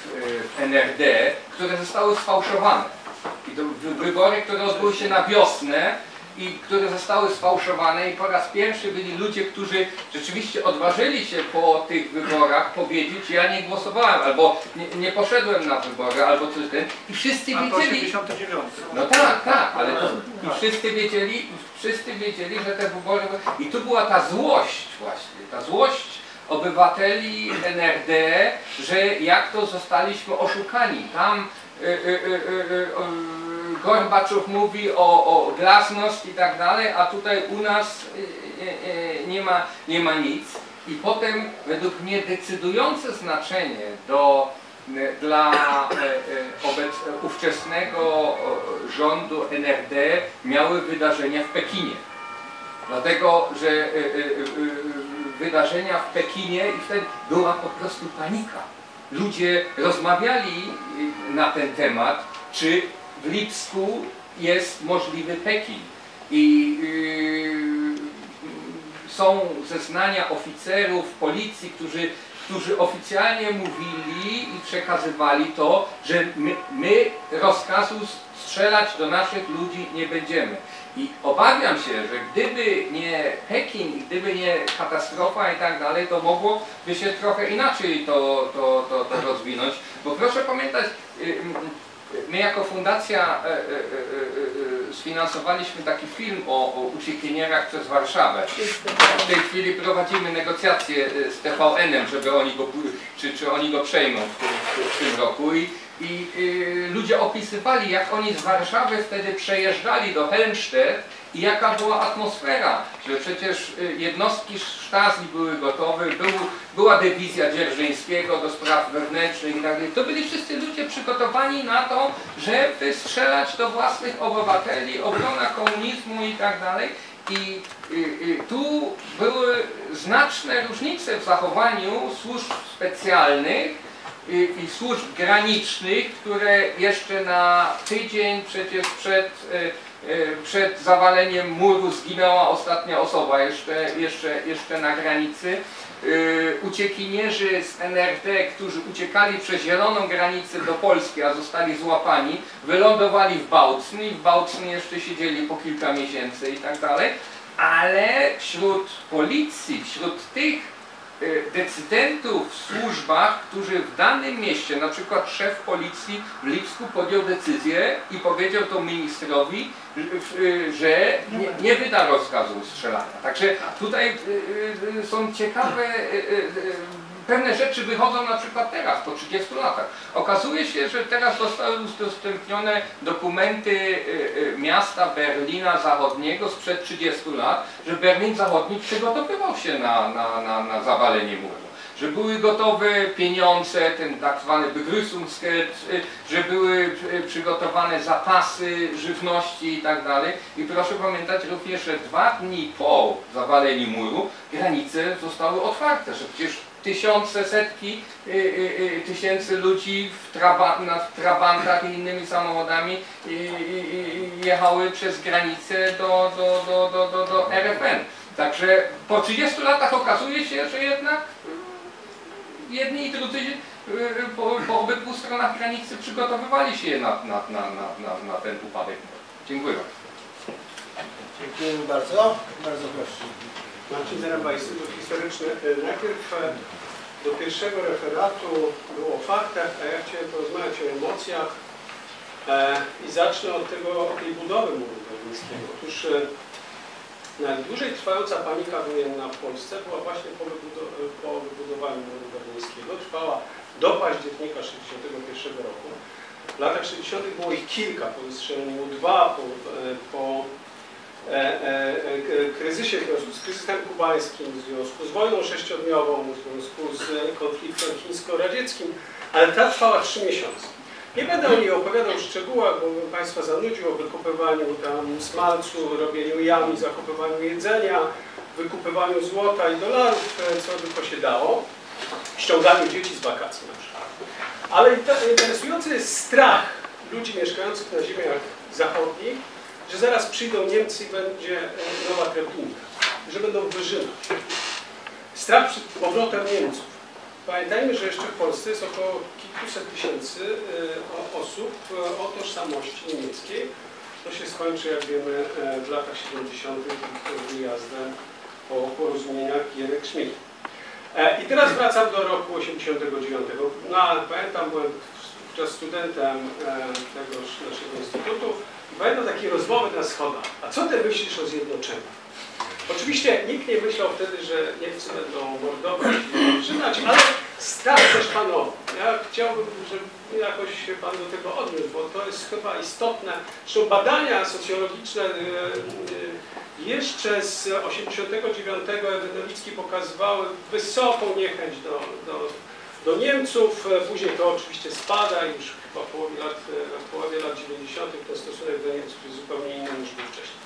w N R D, które zostały sfałszowane. I to wybory, które odbyły się na wiosnę i które zostały sfałszowane i po raz pierwszy byli ludzie, którzy rzeczywiście odważyli się po tych wyborach powiedzieć, ja nie głosowałem, albo nie, nie poszedłem na wybory, albo coś ten i wszyscy wiedzieli... osiemdziesiąty dziewiąty. No tak, tak, ale to, i wszyscy wiedzieli, wszyscy wiedzieli, że te wybory... I tu była ta złość właśnie, ta złość obywateli N R D, że jak to zostaliśmy oszukani. Tam y, y, y, y, y, Gorbaczow mówi o, o glasnost i tak dalej, a tutaj u nas y, y, y, nie ma, nie ma nic. I potem według mnie decydujące znaczenie do, y, dla y, y, obec, ówczesnego y, rządu N R D miały wydarzenia w Pekinie. Dlatego, że y, y, y, wydarzenia w Pekinie i wtedy była po prostu panika. Ludzie rozmawiali na ten temat, czy w Lipsku jest możliwy Pekin. I yy, są zeznania oficerów policji, którzy, którzy oficjalnie mówili i przekazywali to, że my, my rozkazu strzelać do naszych ludzi nie będziemy. I obawiam się, że gdyby nie Pekin, gdyby nie katastrofa i tak dalej, to mogłoby się trochę inaczej to, to, to, to rozwinąć. Bo proszę pamiętać, my jako fundacja sfinansowaliśmy taki film o, o uciekinierach przez Warszawę. W tej chwili prowadzimy negocjacje z T V N-em, żeby oni go, czy, czy oni go przejmą w tym, w tym roku. I, i y, ludzie opisywali, jak oni z Warszawy wtedy przejeżdżali do Helmstedt i jaka była atmosfera, że przecież jednostki Stasi były gotowe, był, była dywizja Dzierżyńskiego do spraw wewnętrznych i tak dalej. To byli wszyscy ludzie przygotowani na to, żeby strzelać do własnych obywateli, obrona komunizmu i tak dalej. I y, y, tu były znaczne różnice w zachowaniu służb specjalnych i służb granicznych, które jeszcze na tydzień przecież przed Przed zawaleniem muru zginęła ostatnia osoba jeszcze, jeszcze, jeszcze na granicy. Uciekinierzy z N R D, którzy uciekali przez zieloną granicę do Polski, a zostali złapani, wylądowali w Bałcni i w Bałcni jeszcze siedzieli po kilka miesięcy i tak dalej. Ale wśród policji, wśród tych decydentów w służbach, którzy w danym mieście, na przykład szef policji w Lipsku podjął decyzję i powiedział to ministrowi, że nie, nie wyda rozkazu strzelania. Także tutaj są ciekawe, pewne rzeczy wychodzą na przykład teraz, po trzydziestu latach. Okazuje się, że teraz zostały udostępnione dokumenty miasta Berlina Zachodniego sprzed trzydziestu lat, że Berlin Zachodni przygotowywał się na, na, na, na zawalenie muru. Że były gotowe pieniądze, ten tak zwany Begrüßungsgeld, że były przygotowane zapasy żywności i tak dalej. I proszę pamiętać również, że dwa dni po zawaleniu muru granice zostały otwarte, że przecież tysiące, setki y, y, y, tysięcy ludzi w, traba, na, w trabantach i innymi samochodami y, y, y, jechały przez granicę do, do, do, do, do, do R F N. Także po trzydziestu latach okazuje się, że jednak jedni i drudzy po, po obydwu stronach granicy przygotowywali się na, na, na, na, na ten upadek. Dziękuję bardzo. Dziękujemy bardzo. Bardzo proszę. Marcin Zaręba, Instytut Historyczny. Najpierw do pierwszego referatu było o faktach, a ja chciałem porozmawiać o emocjach i zacznę od tego, od tej budowy muru berlińskiego. Otóż najdłużej trwająca panika wojenna w Polsce była właśnie po, wybudow po wybudowaniu muru berlińskiego. Trwała do października tysiąc dziewięćset sześćdziesiątego pierwszego roku. W latach sześćdziesiątych było ich kilka, po wystrzeleniu dwa, po, po e, e, kryzysie w związku z kryzysem kubańskim, w związku z wojną sześciodniową, w związku z konfliktem chińsko-radzieckim, ale ta trwała trzy miesiące. Nie będę o niej opowiadał w szczegółach, bo bym Państwa zanudził o wykupywaniu tam smalcu, robieniu jam i zakupywaniu jedzenia, wykupywaniu złota i dolarów, co tylko się dało, ściąganiu dzieci z wakacji na przykład. Ale interesujący jest strach ludzi mieszkających na ziemiach zachodnich, że zaraz przyjdą Niemcy i będzie nowa Treblinka, że będą wyżynać. Strach przed powrotem Niemców. Pamiętajmy, że jeszcze w Polsce jest około kilkuset tysięcy osób o tożsamości niemieckiej. To się skończy, jak wiemy, w latach siedemdziesiątych wyjazdem po porozumieniach Gierek-Schmidt. I teraz wracam do roku osiemdziesiątego dziewiątego. No, pamiętam, byłem wówczas studentem tegoż naszego instytutu i pamiętam takie rozmowy na schodach. A co ty myślisz o zjednoczeniu? Oczywiście nikt nie myślał wtedy, że Niemcy będą mordować i wyżynać, ale strach też panował. Ja chciałbym, żeby jakoś się Pan do tego odniósł, bo to jest chyba istotne. Zresztą badania socjologiczne jeszcze z osiemdziesiątego dziewiątego Nowicki pokazywały wysoką niechęć do, do, do Niemców. Później to oczywiście spada i już chyba w połowie lat, w połowie lat dziewięćdziesiątych ten stosunek do Niemców jest zupełnie inny niż był wcześniej.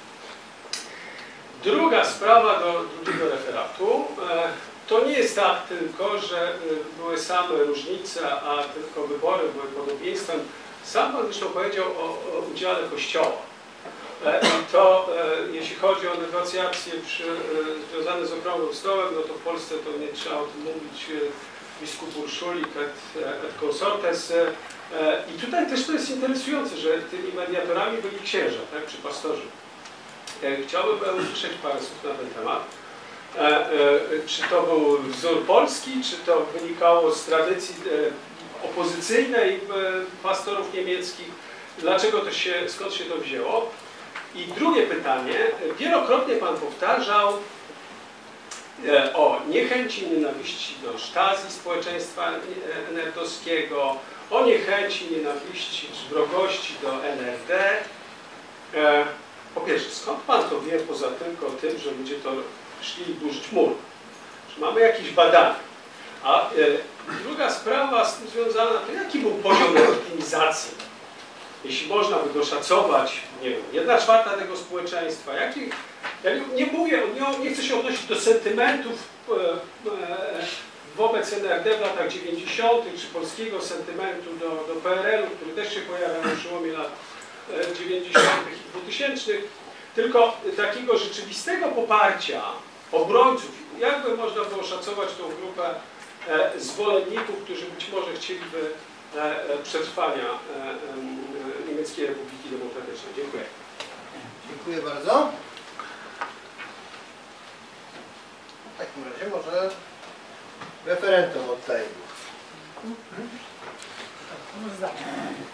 Druga sprawa do drugiego referatu. To nie jest tak tylko, że były same różnice, a tylko wybory były podobieństwem. Sam Pan zresztą powiedział o, o udziale Kościoła. I to, jeśli chodzi o negocjacje przy, związane z okrągłym stołem, no to w Polsce to nie trzeba o tym mówić, biskup Urszulik et, et consortes. I tutaj też to jest interesujące, że tymi mediatorami byli księża, tak, czy pastorzy. Chciałbym usłyszeć parę słów na ten temat. Czy to był wzór polski, czy to wynikało z tradycji opozycyjnej pastorów niemieckich? Dlaczego to się, skąd się to wzięło? I drugie pytanie. Wielokrotnie Pan powtarzał o niechęci, nienawiści do Stasi społeczeństwa en er dowskiego, o niechęci, nienawiści czy wrogości do en er de. Po pierwsze, skąd Pan to wie, poza tylko tym, że ludzie to szli burzyć mur? Czy mamy jakieś badania? A e, druga sprawa z tym związana, to jaki był poziom legitymizacji? Jeśli można by go szacować, nie wiem, jedna czwarta tego społeczeństwa. Jakich, ja nie, nie mówię, nie, nie chcę się odnosić do sentymentów e, e, wobec en er de w latach dziewięćdziesiątych, czy polskiego sentymentu do, do P R L u, który też się pojawia na przełomie lat dziewięćdziesiątych i dwutysięcznych, tylko takiego rzeczywistego poparcia obrońców, jakby można było szacować tą grupę zwolenników, którzy być może chcieliby przetrwania Niemieckiej Republiki Demokratycznej. Dziękuję. Dziękuję bardzo. W takim razie może referentom oddaję. Może zacznę.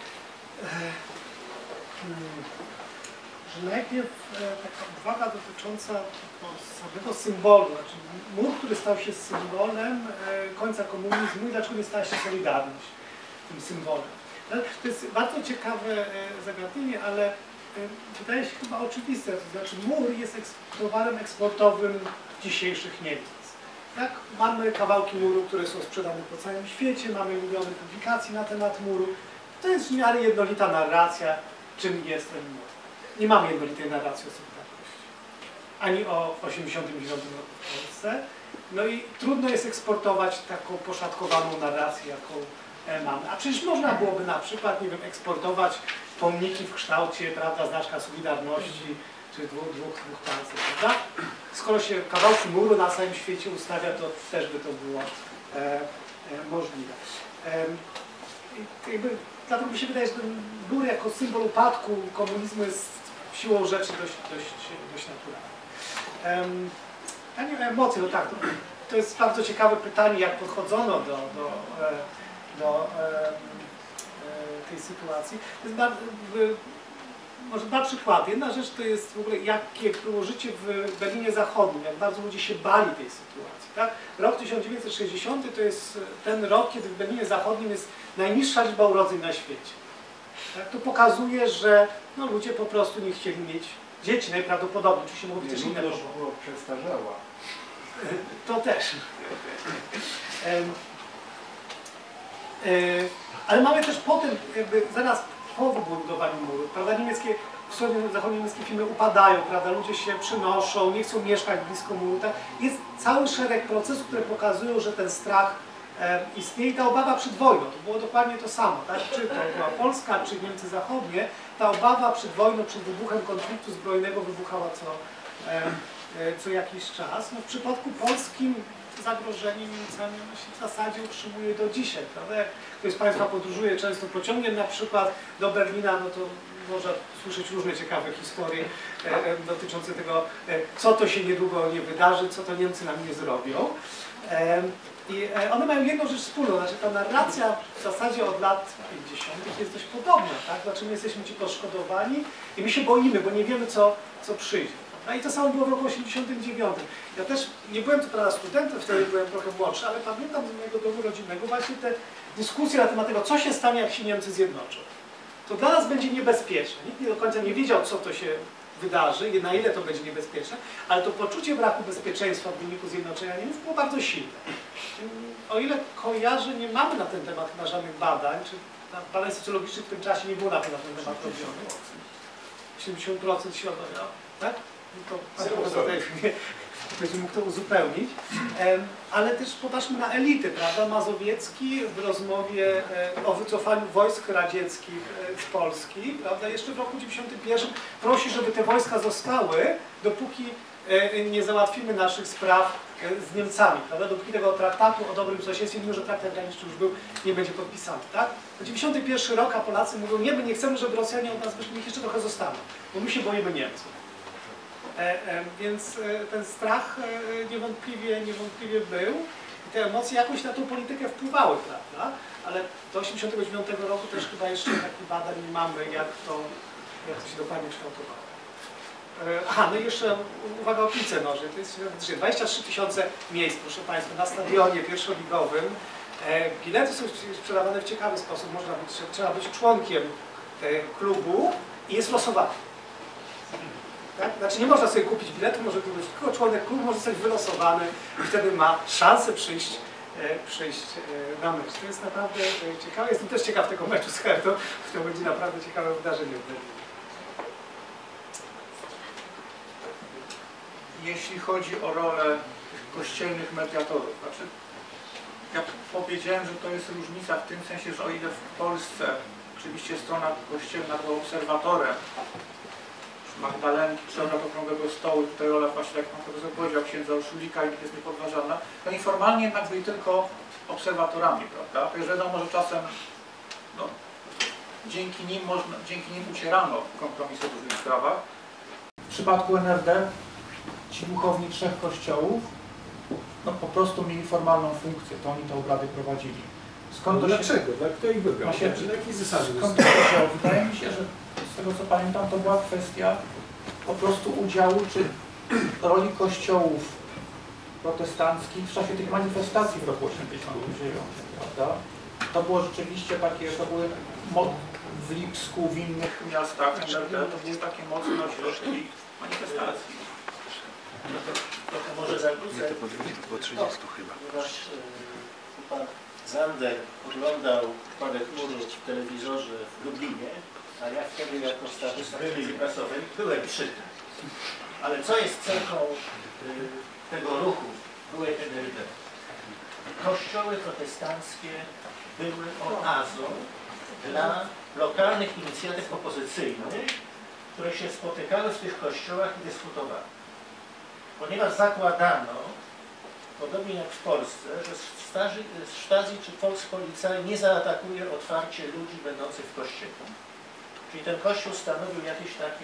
Że najpierw taka uwaga dotycząca samego symbolu, znaczy mur, który stał się symbolem końca komunizmu i dlaczego nie stała się Solidarność tym symbolem. To jest bardzo ciekawe zagadnienie, ale wydaje się chyba oczywiste, to znaczy mur jest towarem eksportowym dzisiejszych Niemiec. Tak? Mamy kawałki muru, które są sprzedane po całym świecie, mamy miliony publikacji na temat muru. To jest w miarę jednolita narracja, czym jest ten mur. Nie mamy jednolitej narracji o Solidarności, ani o osiemdziesiątym dziewiątym roku w Polsce. No i trudno jest eksportować taką poszatkowaną narrację, jaką mamy. A przecież można byłoby na przykład, nie wiem, eksportować pomniki w kształcie, prawda, znaczka Solidarności, czy dwóch, dwóch, dwóch pancerz, prawda? Skoro się kawałki muru na całym świecie ustawia, to też by to było e, e, możliwe. E, jakby, dlatego mi się wydaje, że ten mur jako symbol upadku komunizmu jest siłą rzeczy dość, dość, dość naturalny. A nie emocje, no tak, to, to jest bardzo ciekawe pytanie, jak podchodzono do, do, do e, tej sytuacji. To jest bardzo, może dwa przykłady. Jedna rzecz to jest w ogóle jakie było życie w Berlinie Zachodnim, jak bardzo ludzie się bali tej sytuacji. Tak? Rok tysiąc dziewięćset sześćdziesiąty to jest ten rok, kiedy w Berlinie Zachodnim jest najniższa liczba urodzeń na świecie. Tak? To pokazuje, że no, ludzie po prostu nie chcieli mieć dzieci najprawdopodobniej. Oczywiście mogą być też inne powody. Było przestarzała. To też. Ale mamy też potem, jakby zaraz po wybudowaniu muru, prawda, niemieckie, wschodnie, zachodnio-niemieckie firmy upadają, prawda, ludzie się przynoszą, nie chcą mieszkać blisko muru, tak? Jest cały szereg procesów, które pokazują, że ten strach e, istnieje i ta obawa przed wojną, to było dokładnie to samo, tak? Czy to była Polska, czy Niemcy Zachodnie, ta obawa przed wojną, przed wybuchem konfliktu zbrojnego wybuchała co, e, e, co jakiś czas. No, w przypadku polskim zagrożenie Niemcami się w zasadzie utrzymuje do dzisiaj, prawda? Jak ktoś z Państwa podróżuje często pociągiem na przykład do Berlina, no to można słyszeć różne ciekawe historie e, e, dotyczące tego, e, co to się niedługo nie wydarzy, co to Niemcy nam nie zrobią. E, I e, one mają jedną rzecz wspólną, znaczy ta narracja w zasadzie od lat pięćdziesiątych jest dość podobna, tak? Znaczy my jesteśmy ci poszkodowani i my się boimy, bo nie wiemy, co, co przyjdzie. No i to samo było w roku osiemdziesiątym dziewiątym. Ja też nie byłem co prawda studentem, wtedy byłem trochę młodszy, ale pamiętam z mojego domu rodzinnego właśnie te dyskusje na temat tego, co się stanie, jak się Niemcy zjednoczą. To dla nas będzie niebezpieczne. Nikt nie do końca nie wiedział, co to się wydarzy, na ile to będzie niebezpieczne, ale to poczucie braku bezpieczeństwa w wyniku zjednoczenia Niemców było bardzo silne. O ile kojarzę, nie mamy na ten temat chyba żadnych badań, czy badań socjologicznych w tym czasie nie było na ten temat robionych. osiemdziesiąt procent środowiska, tak? To pan profesor będzie mógł to uzupełnić. Ale też popatrzmy na elity, prawda? Mazowiecki w rozmowie o wycofaniu wojsk radzieckich z Polski, prawda? Jeszcze w roku dziewięćdziesiątym pierwszym prosi, żeby te wojska zostały, dopóki nie załatwimy naszych spraw z Niemcami, prawda? Dopóki tego traktatu o dobrym sąsiedztwie, mimo że traktat graniczny już był, nie będzie podpisany, tak? dziewięćdziesiąty pierwszy rok, a Polacy mówią, nie, my nie chcemy, żeby Rosjanie od nas wyszli, niech jeszcze trochę zostaną, bo my się boimy Niemców. E, e, więc e, ten strach e, niewątpliwie, niewątpliwie był i te emocje jakoś na tą politykę wpływały, prawda? Ale do osiemdziesiątego dziewiątego roku też chyba jeszcze takich badań nie mamy, jak to, jak to się dokładnie kształtowało. E, aha, no i jeszcze uwaga o piłce nożnej. To jest dwadzieścia trzy tysiące miejsc, proszę Państwa, na stadionie pierwszoligowym. E, bilety są sprzedawane w ciekawy sposób. Można być, trzeba być członkiem e, klubu i jest losowanie. Tak? Znaczy nie można sobie kupić biletu, może być tylko członek klubu, może zostać wylosowany i wtedy ma szansę przyjść, e, przyjść e, na mecz. To jest naprawdę e, ciekawe. Jestem też ciekaw tego meczu z Hertą. To będzie naprawdę ciekawe wydarzenie w Berlinie. Jeśli chodzi o rolę kościelnych mediatorów, znaczy ja powiedziałem, że to jest różnica w tym sensie, że o ile w Polsce Oczywiście strona kościelna była obserwatorem Magdalenki, czy obrad okrągłego stołu, tutaj rola właśnie, jak pan profesor powiedział, księdza Urszulika jest niepodważalna. Oni formalnie jednak byli tylko obserwatorami, prawda? Także wiadomo, że czasem no, dzięki nim można, dzięki nim ucierano kompromisy w różnych sprawach. W przypadku N R D ci duchowni trzech kościołów no, po prostu mieli formalną funkcję, to oni te obrady prowadzili. Skąd no to dlaczego? Się... Kto ich wybrał? Się... Na jakiej zasadzie? Skąd to się działo? Wydaje mi się, że z tego co pamiętam, to była kwestia po prostu udziału czy roli kościołów protestanckich w czasie tych manifestacji w roku osiemdziesiątym dziewiątym, prawda? To było rzeczywiście takie, to były w Lipsku, w innych miastach N R D, to były takie mocne ośrodki manifestacji. Trochę może zakłócę. Nie, to po trzydziestu chyba. Ponieważ y, pan Zander oglądał upadek muru w telewizorze w Lublinie, a ja wtedy jako stażysta telewizji prasowej byłem przy tym. Ale co jest cechą y, tego ruchu byłej N R D? Kościoły protestanckie były oazą dla lokalnych inicjatyw opozycyjnych, które się spotykały w tych kościołach i dyskutowały. Ponieważ zakładano, podobnie jak w Polsce, że Stasi czy Volkspolizei nie zaatakuje otwarcie ludzi będących w kościele. Czyli ten kościół stanowił jakieś takie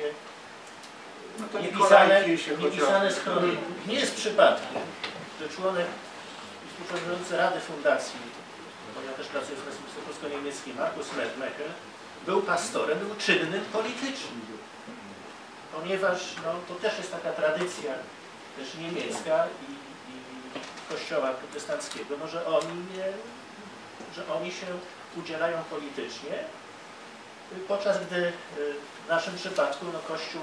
no to niepisane, niepisane schronienie. Nie jest przypadkiem, że członek i współprzewodniczący Rady Fundacji, bo ja też pracuję w Instytucie Polsko-Niemieckim, Markus Mettmecher, był pastorem, był czynnym politycznym. Ponieważ no, to też jest taka tradycja też niemiecka i, i kościoła protestanckiego, no, że, oni nie, że oni się udzielają politycznie, podczas gdy w naszym przypadku no, Kościół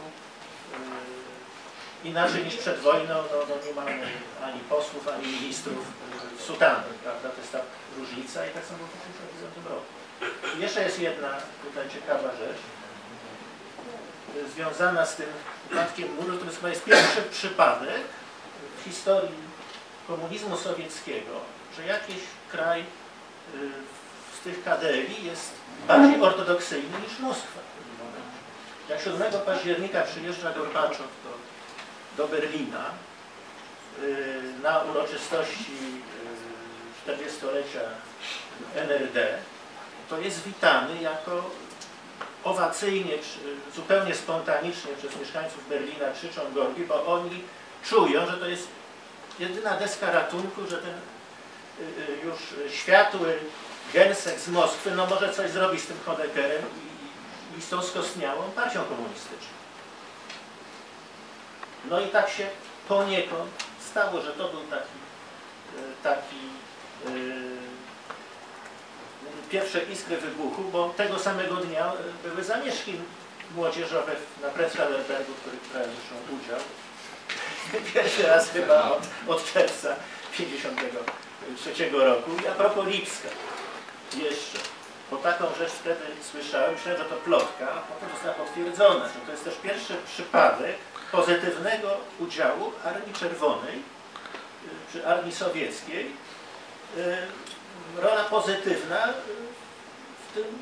yy, inaczej niż przed wojną, no, no, nie mamy ani posłów, ani ministrów w sutanach, prawda? To jest ta różnica i tak samo w tysiąc dziewięćset pięćdziesiątym roku. I jeszcze jest jedna tutaj ciekawa rzecz, związana z tym upadkiem muru, to jest chyba jest pierwszy przypadek w historii komunizmu sowieckiego, że jakiś kraj z tych K D L I jest bardziej ortodoksyjny niż Moskwa. Jak siódmego października przyjeżdża Gorbaczow do, do Berlina na uroczystości czterdziestolecia N R D, to jest witany jako owacyjnie, zupełnie spontanicznie przez mieszkańców Berlina krzyczą Gorki, bo oni czują, że to jest jedyna deska ratunku, że ten już światły gensek z Moskwy no może coś zrobić z tym Honeckerem i, i z tą skostniałą partią komunistyczną. No i tak się poniekąd stało, że to był taki, taki pierwsze iskry wybuchu, bo tego samego dnia były zamieszki młodzieżowe na Prenzlauerbergu, w których brałem zresztą udział. Pierwszy raz chyba od, od czerwca pięćdziesiątego trzeciego roku. I a propos Lipska jeszcze, bo taką rzecz wtedy słyszałem, myślałem, że to plotka, a potem została potwierdzona, że to jest też pierwszy przypadek pozytywnego udziału Armii Czerwonej czy Armii Sowieckiej. Rola pozytywna w tym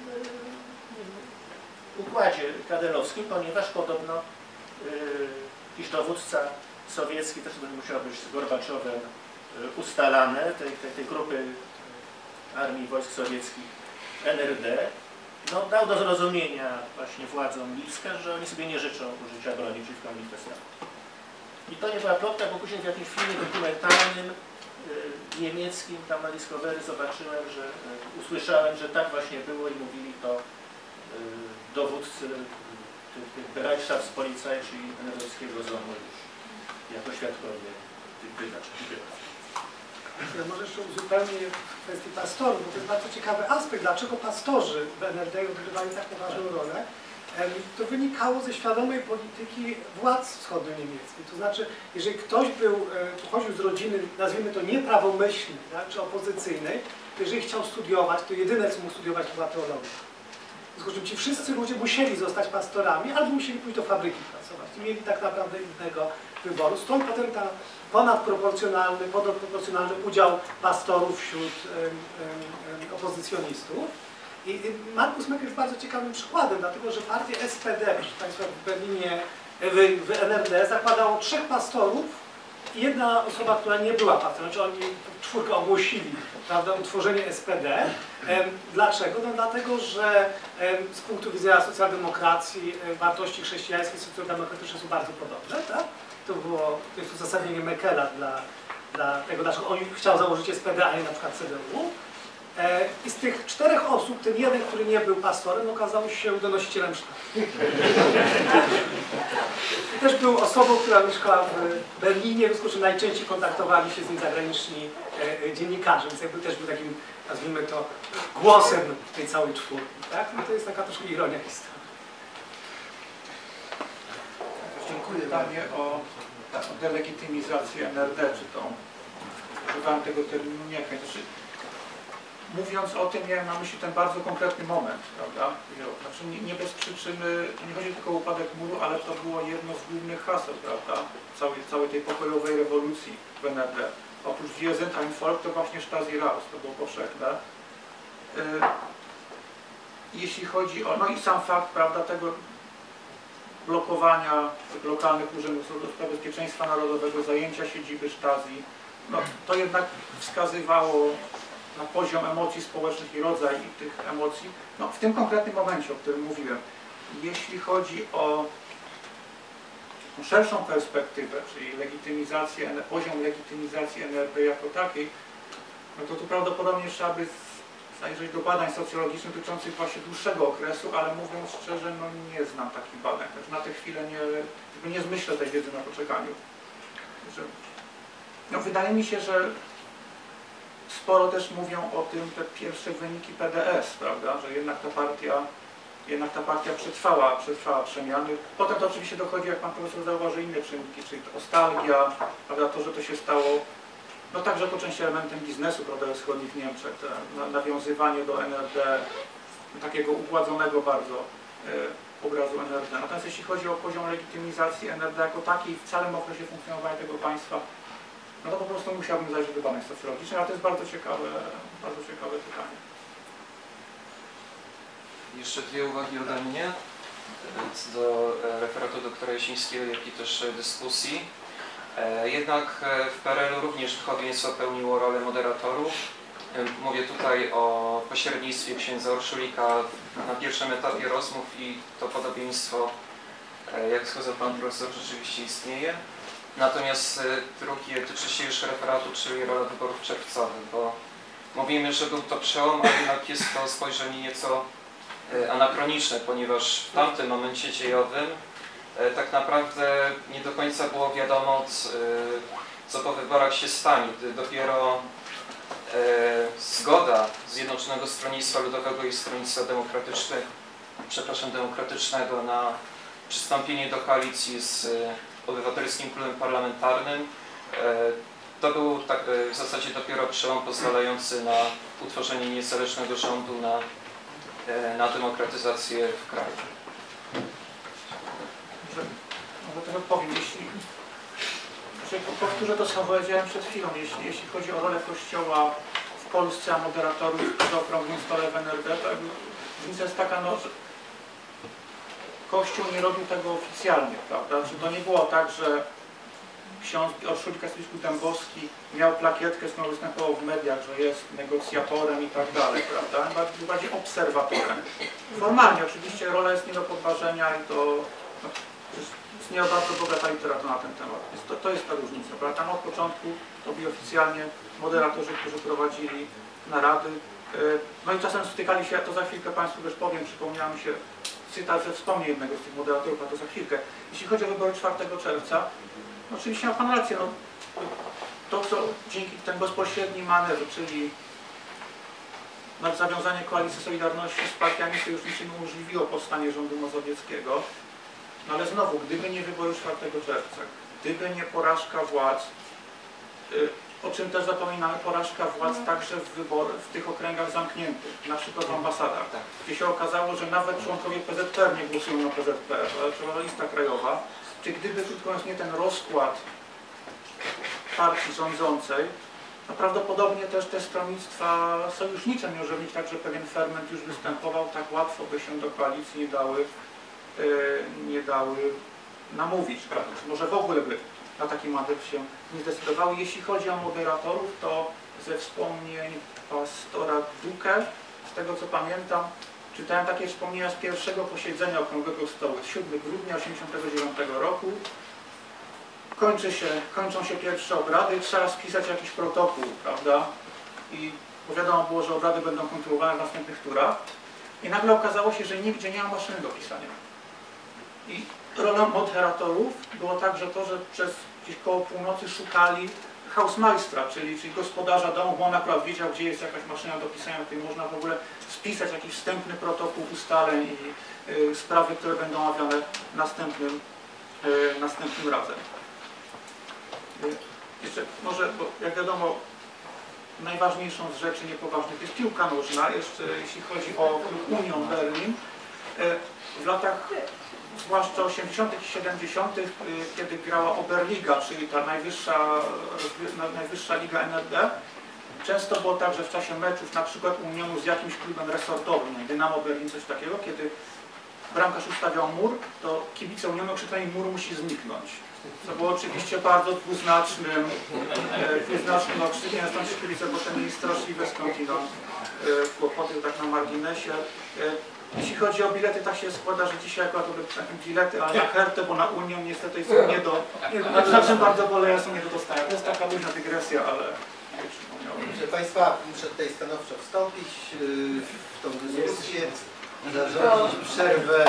układzie kadelowskim, ponieważ podobno jakiś dowódca sowiecki, też będzie musiał być z Gorbaczowem ustalane, tej, tej, tej grupy armii wojsk sowieckich N R D, no, dał do zrozumienia właśnie władzom Lipska, że oni sobie nie życzą użycia broni przeciwko manifestantom. I to nie była plotka, bo później w jakimś filmie dokumentalnym y, niemieckim, tam na Discovery zobaczyłem, że y, usłyszałem, że tak właśnie było i mówili to y, dowódcy Bereitschaftspolizei, czyli N R D-owskiego ZOMO już jako świadkowie tych wydarzeń. Ja może jeszcze uzupełnię w kwestii pastorów, bo to jest bardzo ciekawy aspekt, dlaczego pastorzy w N R D odgrywali tak poważną rolę. To wynikało ze świadomej polityki władz wschodnio-niemieckich. To znaczy, jeżeli ktoś był, pochodził z rodziny, nazwijmy to nieprawomyślnej, tak, czy opozycyjnej, to jeżeli chciał studiować, to jedyne co mógł studiować to była teologia. W związku z czym ci wszyscy ludzie musieli zostać pastorami, albo musieli pójść do fabryki pracować. I mieli tak naprawdę innego wyboru. Stąd potem ta ponadproporcjonalny, ponadproporcjonalny udział pastorów wśród um, um, opozycjonistów. I Markus Mecker jest bardzo ciekawym przykładem, dlatego że partia S P D, proszę Państwa, w Berlinie, w, w N R D zakładało trzech pastorów i jedna osoba, która nie była pastorem, znaczy oni czwórkę ogłosili, prawda, utworzenie S P D. Dlaczego? No dlatego, że z punktu widzenia socjaldemokracji wartości chrześcijańskie i socjaldemokratyczne są bardzo podobne, tak? To było to jest uzasadnienie Meckera dla, dla tego, dlaczego on chciał założyć S P D, a nie na przykład C D U. I z tych czterech osób, ten jeden, który nie był pastorem, okazał się donosicielem sztabu. I też był osobą, która mieszkała w Berlinie, w związku z czym najczęściej kontaktowali się z nim zagraniczni dziennikarze, więc jakby też był takim, nazwijmy to, głosem tej całej czwórki. Tak? No to jest taka troszkę ironia historii. Dziękuję. Pytanie o, o delegitymizację N R D, czy tą, używałem tego terminu nie znaczy, mówiąc o tym, miałem na myśli ten bardzo konkretny moment, prawda? Znaczy nie, nie bez przyczyny, nie chodzi tylko o upadek muru, ale to było jedno z głównych haseł, prawda? Całej, całej tej pokojowej rewolucji w N R D. Oprócz Wir sind ein Volk to właśnie Stasi raus, to było powszechne. Yy, jeśli chodzi o, no i sam fakt, prawda, tego blokowania tych lokalnych urzędów do spraw bezpieczeństwa narodowego, zajęcia siedziby Stasi, no to jednak wskazywało na poziom emocji społecznych i rodzaj tych emocji, no w tym konkretnym momencie, o którym mówiłem. Jeśli chodzi o szerszą perspektywę, czyli legitymizację, poziom legitymizacji N R D jako takiej, no to tu prawdopodobnie trzeba by zajrzeć do badań socjologicznych dotyczących właśnie dłuższego okresu, ale mówiąc szczerze, no nie znam takich badań. Także na tę chwilę nie, nie zmyślę tej wiedzy na poczekaniu. Że, no wydaje mi się, że sporo też mówią o tym te pierwsze wyniki P D S, prawda, że jednak ta partia, jednak ta partia przetrwała, przetrwała przemiany. Potem to oczywiście dochodzi, jak pan profesor zauważy, inne czynniki, czyli nostalgia, prawda, to, że to się stało, no także po części elementem biznesu, prawda, wschodnich w Niemczech, te, na, nawiązywanie do N R D, takiego ugładzonego bardzo e, obrazu N R D. Natomiast jeśli chodzi o poziom legitymizacji N R D jako takiej w całym okresie funkcjonowania tego państwa, no to po prostu musiałbym zajrzeć do badań socjologicznych, ale to jest bardzo ciekawe, bardzo ciekawe pytanie. Jeszcze dwie uwagi ode mnie do referatu doktora Jasińskiego, jak i też dyskusji. Jednak w P R L-u również duchowieństwo pełniło rolę moderatorów. Mówię tutaj o pośrednictwie księdza Orszulika na pierwszym etapie rozmów i to podobieństwo, jak wskazał pan profesor, rzeczywiście istnieje. Natomiast drugie tyczy się już referatu, czyli rola wyborów czerwcowych, bo mówimy, że był to przełom, ale jednak jest to spojrzenie nieco anachroniczne, ponieważ w tamtym momencie dziejowym tak naprawdę nie do końca było wiadomo, co po wyborach się stanie, gdy dopiero zgoda Zjednoczonego Stronnictwa Ludowego i Stronnictwa Demokratycznego, przepraszam, Demokratycznego na przystąpienie do koalicji z Obywatelskim Klubem Parlamentarnym. To był tak w zasadzie dopiero przełom pozwalający na utworzenie niezależnego rządu, na, na demokratyzację w kraju. Może to odpowiem, jeśli powtórzę to, co powiedziałem przed chwilą, jeśli, jeśli chodzi o rolę Kościoła w Polsce, a moderatorów przy okrągłym stole w N R D, to różnica jest taka, no, że Kościół nie robił tego oficjalnie, prawda? Czy to nie było tak, że ksiądz Orszulika Dębowski miał plakietkę, z którą występował w mediach, że jest negocjatorem i tak dalej, prawda? Był bardziej obserwatorem. Formalnie oczywiście rola jest nie do podważenia i to no, istnieje bardzo bogata literatura na ten temat. To, to jest ta różnica, prawda? Tam od początku to byli oficjalnie moderatorzy, którzy prowadzili narady. No i czasem stykali się, to za chwilkę Państwu też powiem, przypomniała mi się cytat ze wspomnień jednego z tych moderatorów, a to za chwilkę. Jeśli chodzi o wybory czwartego czerwca, no oczywiście ma Pan rację, no, to co dzięki ten bezpośredni manewr, czyli zawiązanie koalicji Solidarności z partiami sojuszniczymi umożliwiło powstanie rządu mazowieckiego, no ale znowu, gdyby nie wybory czwartego czerwca, gdyby nie porażka władz, y, o czym też zapominamy, porażka władz także w, wybor, w tych okręgach zamkniętych, na przykład w ambasadach, gdzie się okazało, że nawet członkowie P Z P R nie głosują na P Z P R, ale trzeba lista krajowa, czy gdyby krótko mówiąc nie ten rozkład partii rządzącej, No prawdopodobnie też te stronnictwa sojusznicze może mieć tak, że pewien ferment już występował, tak łatwo by się do koalicji nie dały, yy, nie dały namówić, prawda? Czy może w ogóle by na taki mandat się nie zdecydowały. Jeśli chodzi o moderatorów, to ze wspomnień pastora Duke, z tego co pamiętam, czytałem takie wspomnienia z pierwszego posiedzenia Okrągłego Stołu z siódmego grudnia tysiąc dziewięćset osiemdziesiątego dziewiątego roku. Kończy się, kończą się pierwsze obrady, trzeba spisać jakiś protokół, prawda? I bo wiadomo było, że obrady będą kontynuowane w następnych turach. I nagle okazało się, że nigdzie nie ma maszyny do pisania. I rolą moderatorów było także to, że przez gdzieś koło północy szukali hausmeistera, czyli, czyli gospodarza domu, bo on akurat wiedział, gdzie jest jakaś maszyna do pisania, w której można w ogóle spisać jakiś wstępny protokół ustaleń i y, sprawy, które będą omawiane następnym, y, następnym razem. Y, jeszcze może, bo jak wiadomo, najważniejszą z rzeczy niepoważnych jest piłka nożna, jeszcze jeśli chodzi o Union Berlin. Y, w latach zwłaszcza osiemdziesiątych i siedemdziesiątych, kiedy grała Oberliga, czyli ta najwyższa, najwyższa liga N R D, często było tak, że w czasie meczów na przykład Unionu z jakimś klubem resortowym, Dynamo Berlin, coś takiego, kiedy bramkarz ustawiał mur, to kibice Unionu krzyczeli, mur musi zniknąć. To było oczywiście bardzo dwuznacznym, dwuznacznym okrzykiem, stąd się kibice, bo ten jest straszliwe skądinąd kłopoty tak na marginesie. Jeśli chodzi o bilety, tak się składa, że dzisiaj akurat takie bilety, ale na Hertę, bo na Union niestety są nie do... Nie, na czym bardzo boleję, są nie do dostania. To jest taka luźna dygresja, ale nie przypomniałem. Proszę Państwa, muszę tutaj stanowczo wstąpić w tą dyskusję, zarządzić przerwę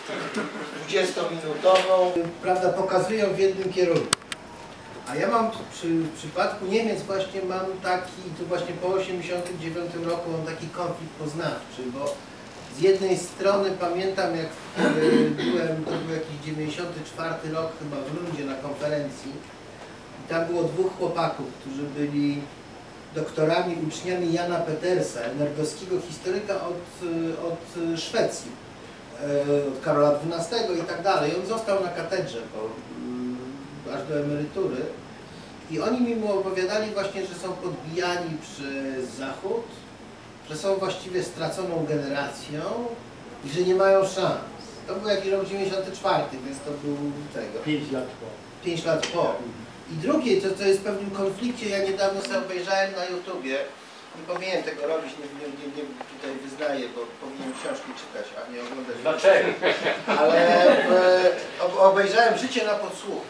dwudziestominutową. Prawda, pokazują w jednym kierunku. A ja mam przy w przypadku Niemiec właśnie mam taki, tu właśnie po osiemdziesiątym dziewiątym roku mam taki konflikt poznawczy, bo z jednej strony pamiętam, jak byłem, to był jakiś dziewięćdziesiąty czwarty rok chyba w Lundzie na konferencji i tam było dwóch chłopaków, którzy byli doktorami, uczniami Jana Petersa, nerdowskiego historyka od, od Szwecji, od Karola dwunastego i tak dalej. On został na katedrze po, aż do emerytury i oni mi opowiadali właśnie, że są podbijani przez Zachód, że są właściwie straconą generacją i że nie mają szans. To był jakiś rok dziewięćdziesiąty czwarty, więc to był tego. Pięć lat po. Pięć lat po. I drugie, to co jest w pewnym konflikcie, ja niedawno sobie obejrzałem na YouTubie, nie powinienem tego robić, nie, nie, nie, nie tutaj wyznaję, bo powinienem książki czytać, a nie oglądać. Dlaczego? Ale w, obejrzałem Życie na podsłuchu.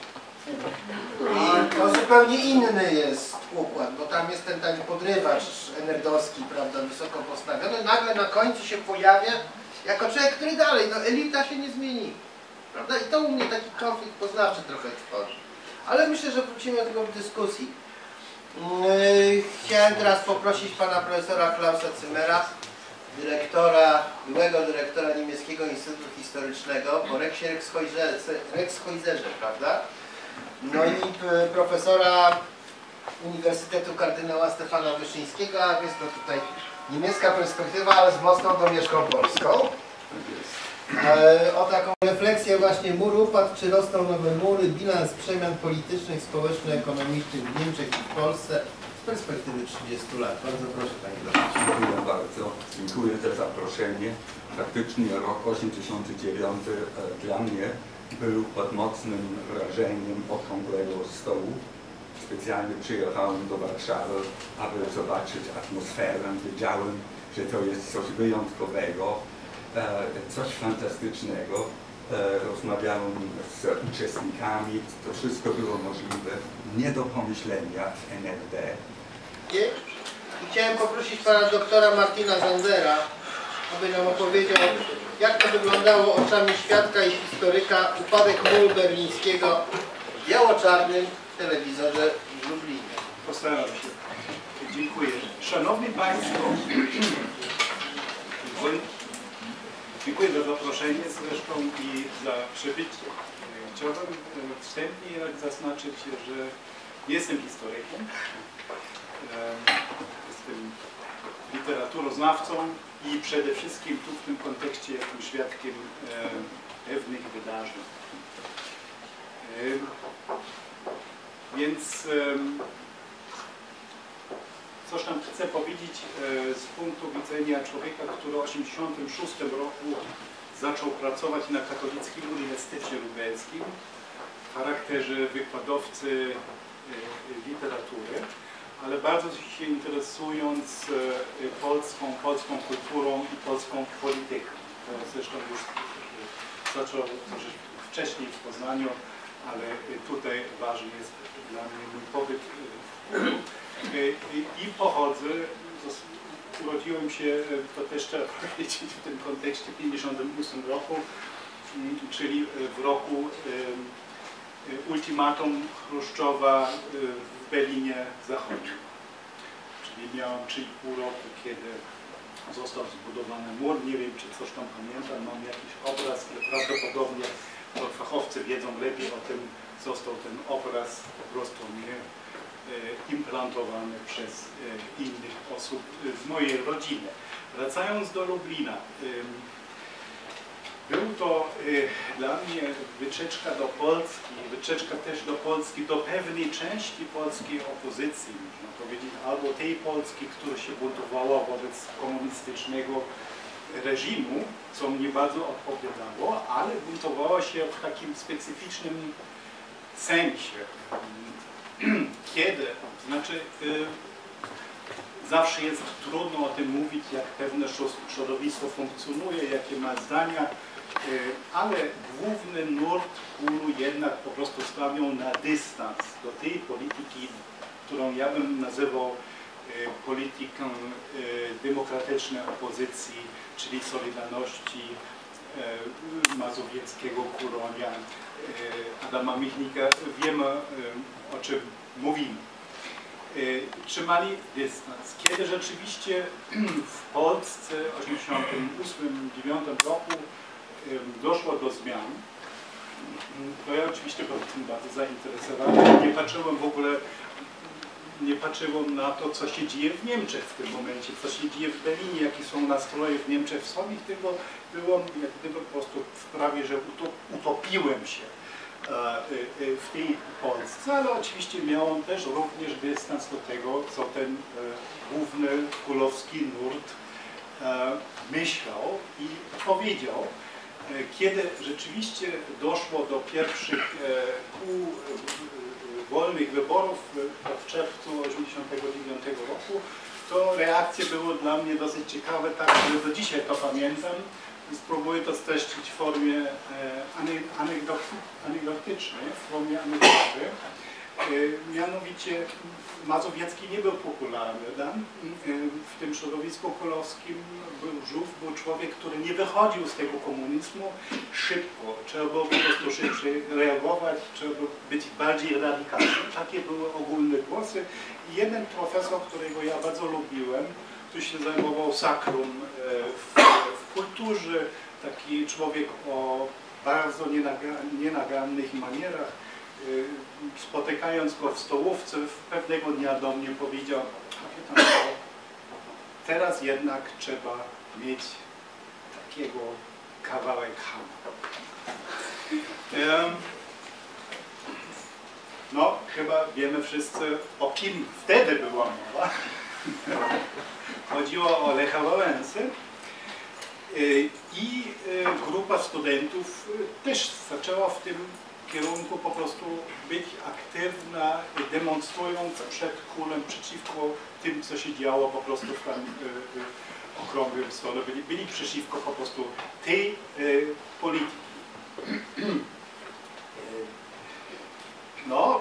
I to zupełnie inny jest układ, bo tam jest ten taki podrywacz enerdowski, prawda, wysoko postawiony. Nagle na końcu się pojawia jako człowiek, który dalej, no elita się nie zmieni. Prawda? I to u mnie taki konflikt poznawczy trochę tworzy. Ale myślę, że wrócimy do tego w dyskusji. Yy, chciałem teraz poprosić pana profesora Klausa Zimmera, dyrektora, byłego dyrektora Niemieckiego Instytutu Historycznego, po Rexie Rexhoiserze, prawda? No i profesora Uniwersytetu Kardynała Stefana Wyszyńskiego, a więc to tutaj niemiecka perspektywa, ale z mocną domieszką polską. E, o taką refleksję właśnie mur upadł, czy rosną nowe mury, bilans przemian politycznych, społeczno-ekonomicznych w Niemczech i w Polsce z perspektywy trzydziestu lat. Bardzo proszę Panie Doktorze. Dziękuję bardzo. Dziękuję za zaproszenie. Faktycznie rok osiemdziesiąty dziewiąty dla mnie był pod mocnym wrażeniem Okrągłego Stołu. Specjalnie przyjechałem do Warszawy, aby zobaczyć atmosferę. Wiedziałem, że to jest coś wyjątkowego, coś fantastycznego. Rozmawiałem z uczestnikami. To wszystko było możliwe. Nie do pomyślenia w N R D. I chciałem poprosić pana doktora Martina Zandera, aby nam opowiedział, jak to wyglądało oczami świadka i historyka upadek muru berlińskiego w biało-czarnym telewizorze w Lublinie. Postaram się. Dziękuję. Szanowni Państwo, dziękuję za zaproszenie zresztą i za przybycie. Chciałbym wstępnie zaznaczyć, że jestem historykiem, jestem literaturoznawcą i przede wszystkim tu w tym kontekście jestem świadkiem pewnych wydarzeń. Więc coś tam chcę powiedzieć z punktu widzenia człowieka, który w tysiąc dziewięćset osiemdziesiątym szóstym roku zaczął pracować na Katolickim Uniwersytecie Lubelskim w charakterze wykładowcy literatury, ale bardzo się interesując polską, polską kulturą i polską polityką. To zresztą już zaczął troszeczkę wcześniej w Poznaniu, ale tutaj ważny jest dla mnie mój pobyt w Ulu. I pochodzę, urodziłem się, to też trzeba powiedzieć w tym kontekście, w tysiąc dziewięćset pięćdziesiątym ósmym roku, czyli w roku ultimatum Chruszczowa w Berlinie Zachodnim. Czyli miałem trzy i pół roku, kiedy został zbudowany mur. Nie wiem, czy coś tam pamiętam, mam jakiś obraz, ale prawdopodobnie bo fachowcy wiedzą lepiej o tym, został ten obraz po prostu nie implantowany przez innych osób z mojej rodziny. Wracając do Lublina, był to dla mnie wycieczka do Polski, wycieczka też do Polski, do pewnej części polskiej opozycji, można powiedzieć, albo tej Polski, która się buntowała wobec komunistycznego reżimu, co mnie bardzo odpowiadało, ale buntowała się w takim specyficznym sensie. Kiedy? To znaczy, y, zawsze jest trudno o tym mówić, jak pewne środowisko funkcjonuje, jakie ma zdania, y, ale główny nurt Ulu jednak po prostu stawiał na dystans do tej polityki, którą ja bym nazywał y, polityką y, demokratycznej opozycji, czyli Solidarności, y, Mazowieckiego Kuronia, Adama Michnika. Wiemy, o czym mówimy. Trzymali dystans. Kiedy rzeczywiście w Polsce w osiemdziesiątym ósmym dziewiątym roku doszło do zmian, to ja oczywiście byłem tym bardzo zainteresowany. Nie patrzyłem w ogóle, nie patrzyłem na to, co się dzieje w Niemczech w tym momencie, co się dzieje w Berlinie, jakie są nastroje w Niemczech Wschodnich, tylko byłem jak gdyby po prostu w prawie, że utopiłem się w tej Polsce, ale oczywiście miałem też również dystans do tego, co ten główny kulowski nurt myślał i powiedział, kiedy rzeczywiście doszło do pierwszych kół wolnych wyborów w czerwcu tysiąc dziewięćset osiemdziesiątego dziewiątego roku, to reakcje były dla mnie dosyć ciekawe, tak że do dzisiaj to pamiętam. Spróbuję to streścić w formie anegdotycznej, w formie anegdoty. Mianowicie Mazowiecki nie był popularny. W tym środowisku kulowskim był Żółw, był człowiek, który nie wychodził z tego komunizmu szybko. Trzeba było po prostu szybciej reagować, trzeba było być bardziej radykalny. Takie były ogólne głosy. I jeden profesor, którego ja bardzo lubiłem, który się zajmował sakrum w, w kulturze, taki człowiek o bardzo nienagannych manierach, spotykając go w stołówce, pewnego dnia do mnie powiedział: teraz jednak trzeba mieć takiego kawałek chama. No, chyba wiemy wszyscy, o kim wtedy była mowa. Chodziło o Lecha Wałęsę i grupa studentów też zaczęła w tym kierunku po prostu być aktywna, demonstrując przed Kulem przeciwko tym, co się działo po prostu w tam okrągłym stole. Byli, byli przeciwko po prostu tej polityki. No,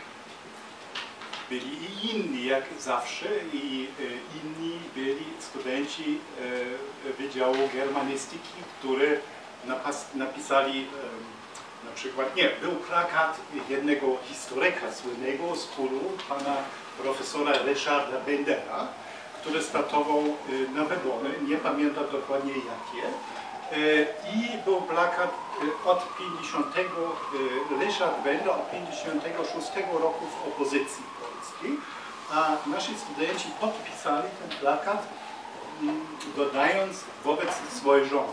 byli i inni, jak zawsze, i inni byli studenci Wydziału Germanistyki, którzy napisali na przykład, nie, był plakat jednego historyka słynnego z Kulu, pana profesora Ryszarda Bendera, który startował na wygony, nie pamiętam dokładnie jakie. I był plakat od pięćdziesiątego, Ryszard Bender od pięćdziesiątego szóstego roku w opozycji polskiej, a nasi studenci podpisali ten plakat, dodając wobec swojej żony.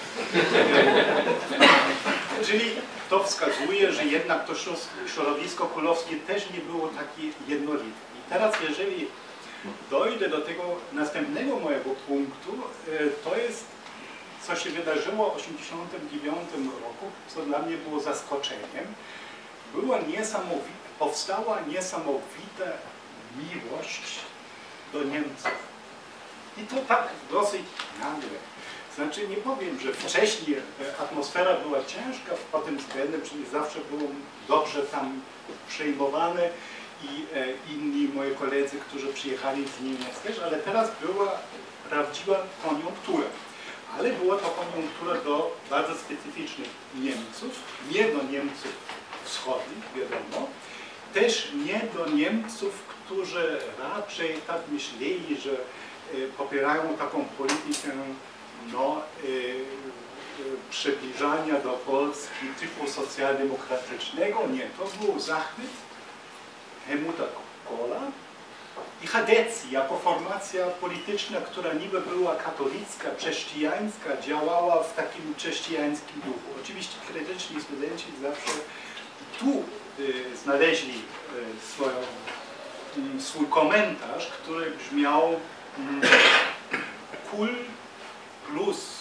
Czyli to wskazuje, że jednak to środowisko kulowskie też nie było takie jednolite. I teraz jeżeli dojdę do tego następnego mojego punktu, to jest, co się wydarzyło w tysiąc dziewięćset osiemdziesiątym dziewiątym roku, co dla mnie było zaskoczeniem. Była niesamowita, powstała niesamowita miłość do Niemców. I to tak dosyć nagle. Znaczy nie powiem, że wcześniej atmosfera była ciężka pod tym względem, czyli zawsze było dobrze tam przyjmowane i e, inni moi koledzy, którzy przyjechali z Niemiec też, ale teraz była prawdziwa koniunktura. Ale była to koniunktura do bardzo specyficznych Niemców, nie do Niemców wschodnich, wiadomo, też nie do Niemców, którzy raczej tak myśleli, że e, popierają taką politykę no, y, y, przybliżania do Polski typu socjaldemokratycznego. Nie, to był zachwyt Helmuta Kohla i Chadecji jako formacja polityczna, która niby była katolicka, chrześcijańska, działała w takim chrześcijańskim duchu. Oczywiście krytyczni studenci zawsze tu y, znaleźli y, swoją, y, swój komentarz, który brzmiał y, kul plus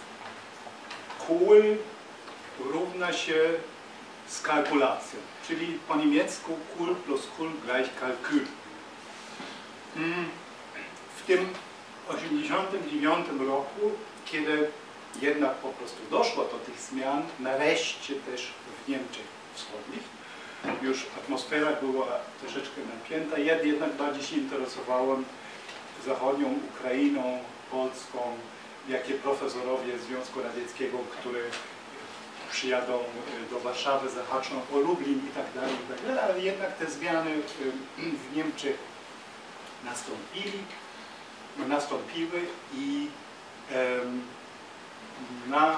Kohl równa się z kalkulacją, czyli po niemiecku Kohl plus Kohl gleich Kalkül. W tym osiemdziesiątym dziewiątym roku, kiedy jednak po prostu doszło do tych zmian, nareszcie też w Niemczech Wschodnich, już atmosfera była troszeczkę napięta, ja jednak bardziej się interesowałem zachodnią Ukrainą, Polską, jakie profesorowie Związku Radzieckiego, które przyjadą do Warszawy, zahaczą o Lublin i tak dalej, i tak dalej, ale jednak te zmiany w Niemczech nastąpili, nastąpiły i um, na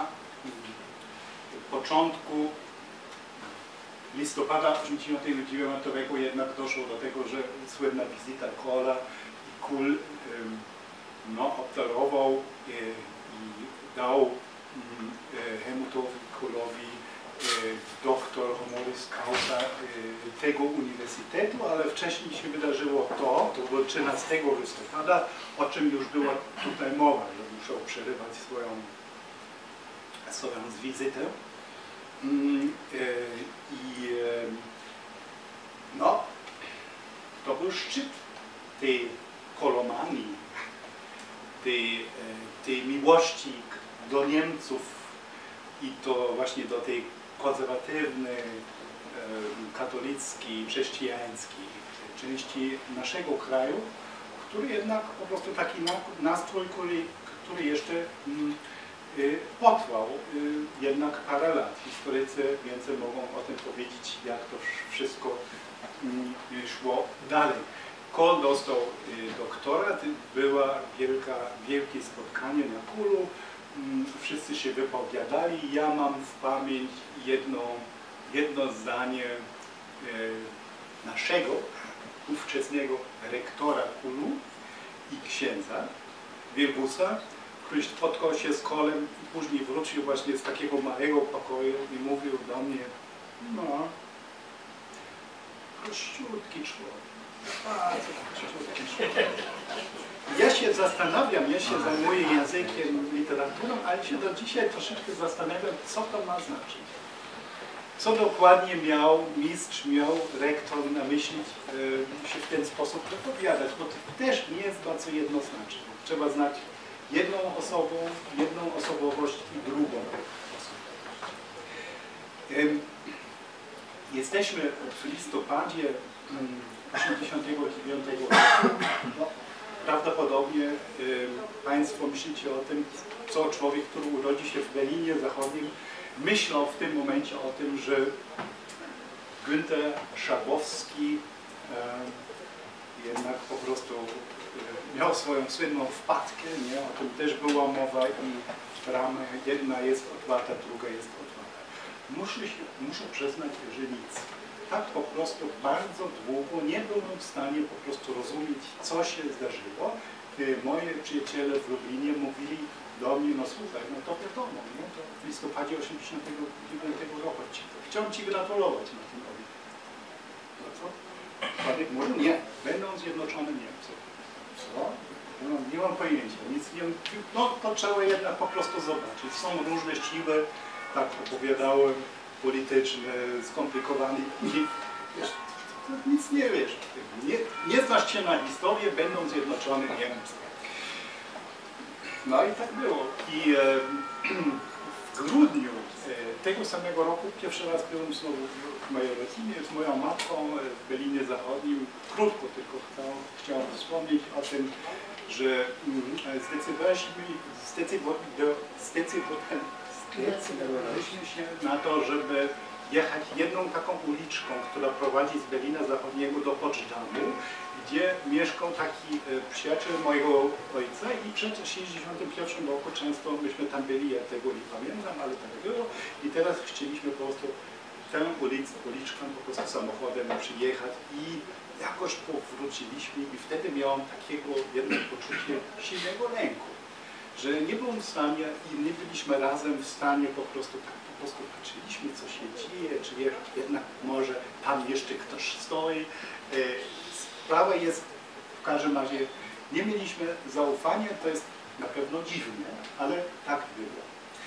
początku listopada tysiąc dziewięćset osiemdziesiątego dziewiątego jednak doszło do tego, że słynna wizyta Kohla i Kohl um, no, obdarował e, i dał mm, e, Helmutowi Kohlowi e, doktor honoris causa e, tego uniwersytetu, ale wcześniej się wydarzyło to, to było trzynastego listopada, o czym już była tutaj mowa, że musiał przerywać swoją, swoją wizytę. Mm, e, I e, no, to był szczyt tej kolomanii, tej, tej miłości do Niemców i to właśnie do tej konserwatywnej, katolickiej, chrześcijańskiej części naszego kraju, który jednak po prostu taki nastrój, który, który jeszcze potrwał jednak parę lat. Historycy więcej mogą o tym powiedzieć, jak to wszystko szło dalej. Kohl dostał doktorat, była wielka, wielkie spotkanie na Kulu, wszyscy się wypowiadali. Ja mam w pamięć jedno, jedno zdanie naszego ówczesnego rektora Kulu i księdza Wielgusa, który spotkał się z Kohlem i później wrócił właśnie z takiego małego pokoju i mówił do mnie, no, prościutki człowiek. Ja się zastanawiam, ja się zajmuję językiem, literaturą, ale się do dzisiaj troszeczkę zastanawiam, co to ma znaczyć. Co dokładnie miał mistrz, miał rektor na myśli e, się w ten sposób wypowiadać, bo to też nie jest bardzo jednoznaczne. Trzeba znać jedną osobą, jedną osobowość i drugą osobowość. E, jesteśmy w listopadzie osiemdziesiątego dziewiątego roku. No, prawdopodobnie y, Państwo myślicie o tym, co człowiek, który urodzi się w Berlinie Zachodnim, myślał w tym momencie o tym, że Günther Schabowski y, jednak po prostu y, miał swoją słynną wpadkę, nie? O tym też była mowa i ramy jedna jest otwarta, druga jest otwarta. Muszę, się, muszę przyznać, że nic. Tak po prostu bardzo długo nie byłem w stanie po prostu rozumieć, co się zdarzyło. Moi przyjaciele w Lublinie mówili do mnie, no słuchaj, no to wiadomo, nie? To w listopadzie osiemdziesiątego dziewiątego roku chciałem Ci gratulować na tym obiedzie. No co? Człowiek mówił, nie, będą zjednoczone Niemcy. co? Nie mam, nie mam pojęcia, nic nie wiem. No to trzeba jednak po prostu zobaczyć. Są różne siły, tak opowiadałem, polityczne, skomplikowane. I, wiesz, nic nie wiesz. Nie, nie znasz się na historię, będą zjednoczone Niemcy. No i tak było. I e, w grudniu e, tego samego roku pierwszy raz byłem znowu w mojej rodzinie z moją matką w Berlinie Zachodnim. Krótko tylko chciał, chciałem wspomnieć o tym, że mm, zdecydowaliśmy, zdecydowaliśmy, zdecydowaliśmy się na to, żeby jechać jedną taką uliczką, która prowadzi z Berlina Zachodniego do Poczdamу, gdzie mieszkał taki e, przyjaciel mojego ojca i przed tysiąc dziewięćset sześćdziesiątym pierwszym roku często myśmy tam byli, ja tego nie pamiętam, ale tak było i teraz chcieliśmy po prostu tę ulicę, uliczkę po prostu samochodem przyjechać i jakoś powróciliśmy i wtedy miałem takiego jednak poczucie silnego lęku, że nie byłem w stanie i nie byliśmy razem w stanie po prostu tak po prostu patrzyliśmy, co się dzieje, czy jednak może tam jeszcze ktoś stoi. Sprawa jest w każdym razie, nie mieliśmy zaufania, to jest na pewno dziwne, ale tak było.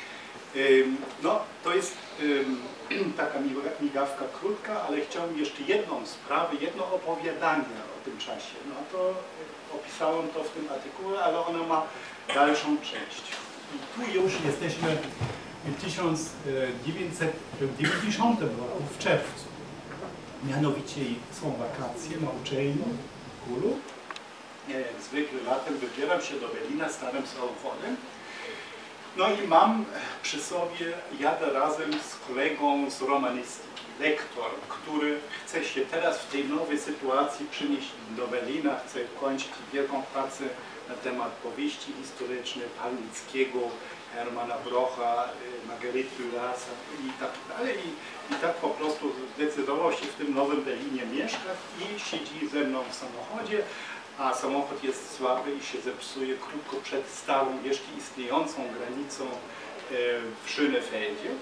No, to jest taka migawka krótka, ale chciałem jeszcze jedną sprawę, jedno opowiadanie o tym czasie. No to opisałem to w tym artykule, ale ono ma dalszą część. I tu już jesteśmy w tysiąc dziewięćset dziewięćdziesiątym roku, w czerwcu. Mianowicie są wakacje na uczelni w Kulu. Ja jak zwykle latem wybieram się do Berlina starym samochodem. No i mam przy sobie, jadę razem z kolegą z romanistyki, lektor, który chce się teraz w tej nowej sytuacji przynieść do Berlina, chce kończyć wielką pracę na temat powieści historycznej Palnickiego, Hermana Brocha, Marguerite Durasa i tak dalej. I, I tak po prostu zdecydował się w tym nowym Berlinie mieszkać i siedzi ze mną w samochodzie, a samochód jest słaby i się zepsuje krótko przed starą, jeszcze istniejącą granicą w Schönefeldzie.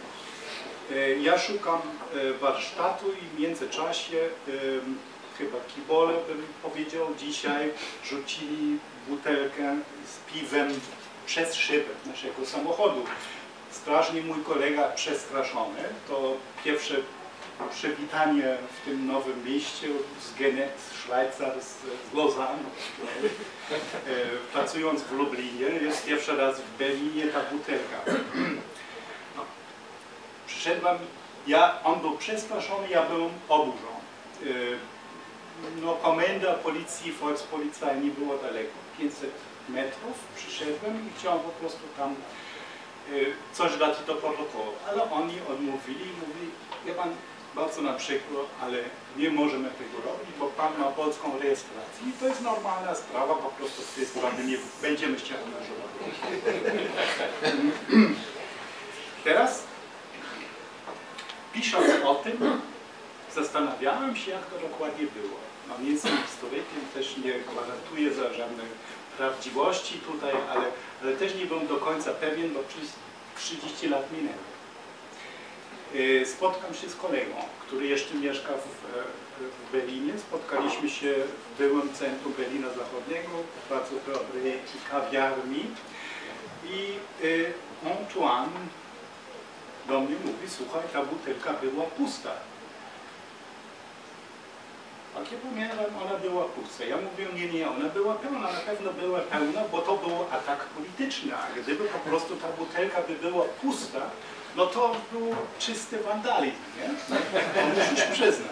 Ja szukam warsztatu i w międzyczasie chyba kibole, bym powiedział, dzisiaj rzucili butelkę z piwem przez szybę naszego samochodu. Strasznie mój kolega przestraszony, to pierwsze przywitanie w tym nowym mieście z Genet, Szwajcar, z, z Lausanne. E, pracując w Lublinie, jest pierwszy raz w Berlinie ta butelka. No. Przyszedłem, ja, on był przestraszony, ja byłem oburzony. E, no, komenda policji, Volkspolizei nie było daleko, pięćset metrów. Przyszedłem i chciałem po prostu tam e, coś dać do protokołu, ale oni odmówili i mówili, wie pan, bardzo na przykład, ale nie możemy tego robić, bo pan ma polską rejestrację i to jest normalna sprawa, po prostu z tej sprawy nie będziemy się angażować. Teraz, pisząc o tym, zastanawiałem się, jak to dokładnie było. No, nie jestem historykiem, też nie gwarantuję za żadnej prawdziwości tutaj, ale, ale też nie byłem do końca pewien, bo przez trzydzieści lat minęło. Spotkam się z kolegą, który jeszcze mieszka w, w Berlinie. Spotkaliśmy się w byłym centrum Berlina Zachodniego, w bardzo dobrej kawiarni i y, Antoine do mnie mówi, słuchaj, ta butelka była pusta. Jak ja pamiętam, ona była pusta. Ja mówię, nie, nie, ona była pełna, na pewno była pełna, bo to był atak polityczny, a gdyby po prostu ta butelka by była pusta, no to był czysty wandalizm, nie? Musisz przyznać.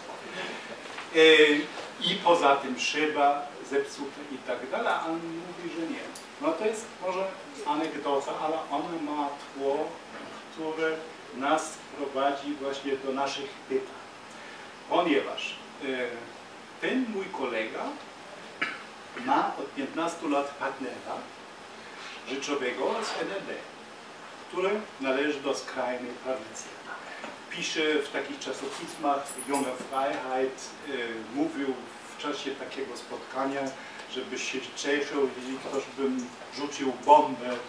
I poza tym szyba zepsuta i tak dalej, a on mówi, że nie. No to jest może anegdota, ale ona ma tło, które nas prowadzi właśnie do naszych pytań. Ponieważ ten mój kolega ma od piętnastu lat partnera rzeczowego z N N D, który należy do skrajnej prawicy. Pisze w takich czasopismach, Junge Freiheit, y, mówił w czasie takiego spotkania, żeby się cieszył, jeśli ktoś by rzucił bombę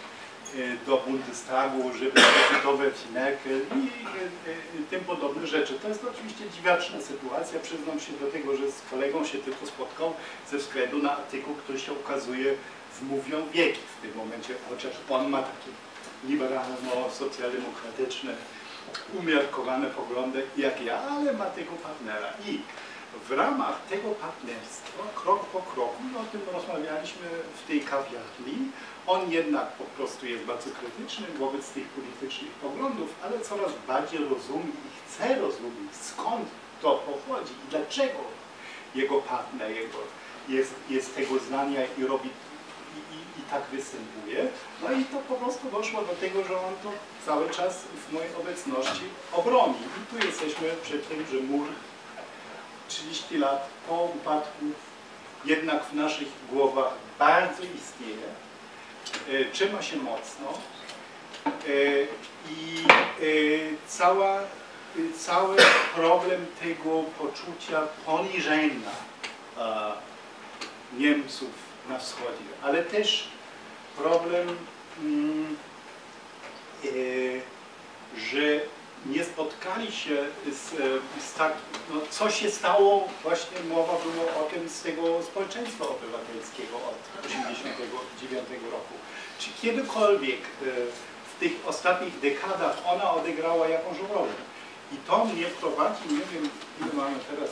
do Bundestagu, żeby zdecydować Merkel i tym podobne rzeczy. To jest oczywiście dziwaczna sytuacja. Przyznam się do tego, że z kolegą się tylko spotkał ze względu na artykuł, który się okazuje wmówią wieki w tym momencie, chociaż on ma takie liberalno-socjaldemokratyczne, umiarkowane poglądy jak ja, ale ma tego partnera. I w ramach tego partnerstwa, krok po kroku, no o tym rozmawialiśmy w tej kawiarni, on jednak po prostu jest bardzo krytyczny wobec tych politycznych poglądów, ale coraz bardziej rozumie i chce rozumieć, skąd to pochodzi i dlaczego jego partner jego jest, jest tego zdania i robi i, i, i tak występuje. No i to po prostu doszło do tego, że on to cały czas w mojej obecności obroni. I tu jesteśmy przy tym, że mur trzydzieści lat po upadku jednak w naszych głowach bardzo istnieje, e, trzyma się mocno e, i e, cała, e, cały problem tego poczucia poniżenia e, Niemców na wschodzie, ale też problem, mm, e, że nie spotkali się z, z tak, no co się stało, właśnie mowa była o tym z tego społeczeństwa obywatelskiego od osiemdziesiątego dziewiątego roku. Czy kiedykolwiek w tych ostatnich dekadach ona odegrała jakąś rolę? I to mnie prowadzi, nie wiem, ile mamy teraz.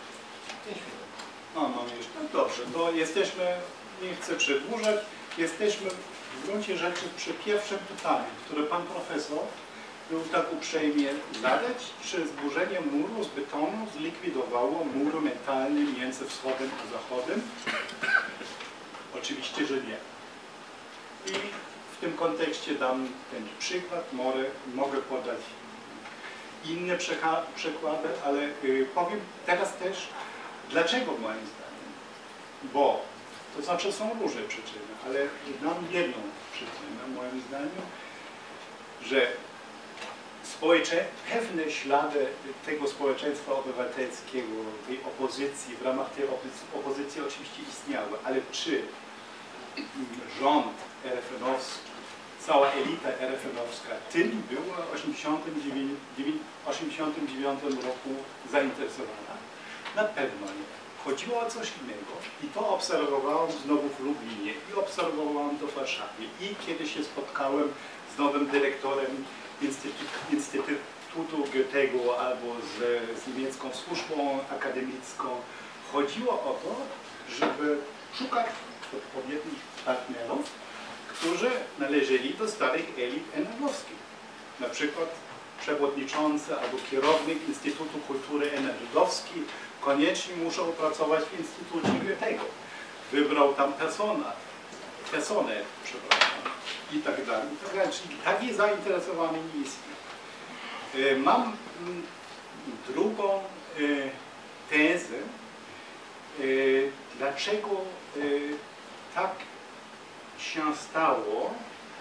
No, mamy jeszcze. No dobrze, to jesteśmy, nie chcę przedłużać, jesteśmy w gruncie rzeczy przy pierwszym pytaniu, które pan profesor był tak uprzejmie zadać, czy zburzenie muru z betonu zlikwidowało mur mentalny między wschodem a zachodem? Oczywiście, że nie. I w tym kontekście dam ten przykład, mogę, mogę podać inne przykłady, ale y, powiem teraz też, dlaczego moim zdaniem. Bo, to znaczy są różne przyczyny, ale dam jedną przyczynę moim zdaniem, że społecze, pewne ślady tego społeczeństwa obywatelskiego, tej opozycji, w ramach tej opozycji oczywiście istniały, ale czy rząd er ef en-owski, cała elita er ef en-owska tym była w osiemdziesiątym dziewiątym roku zainteresowana? Na pewno nie. Chodziło o coś innego i to obserwowałem znowu w Lublinie i obserwowałem to w Warszawie i kiedy się spotkałem z nowym dyrektorem Instytutu, Instytutu Goethego albo z, z niemiecką służbą akademicką. Chodziło o to, żeby szukać odpowiednich partnerów, którzy należeli do starych elit en er owskich. Na przykład przewodniczący albo kierownik Instytutu Kultury en er owskiej koniecznie muszą pracować w Instytucie Goethego. Wybrał tam persona, personę, przepraszam. I tak dalej, i tak dalej. Czyli takie zainteresowanie nie istnieje. Mam drugą tezę, dlaczego tak się stało,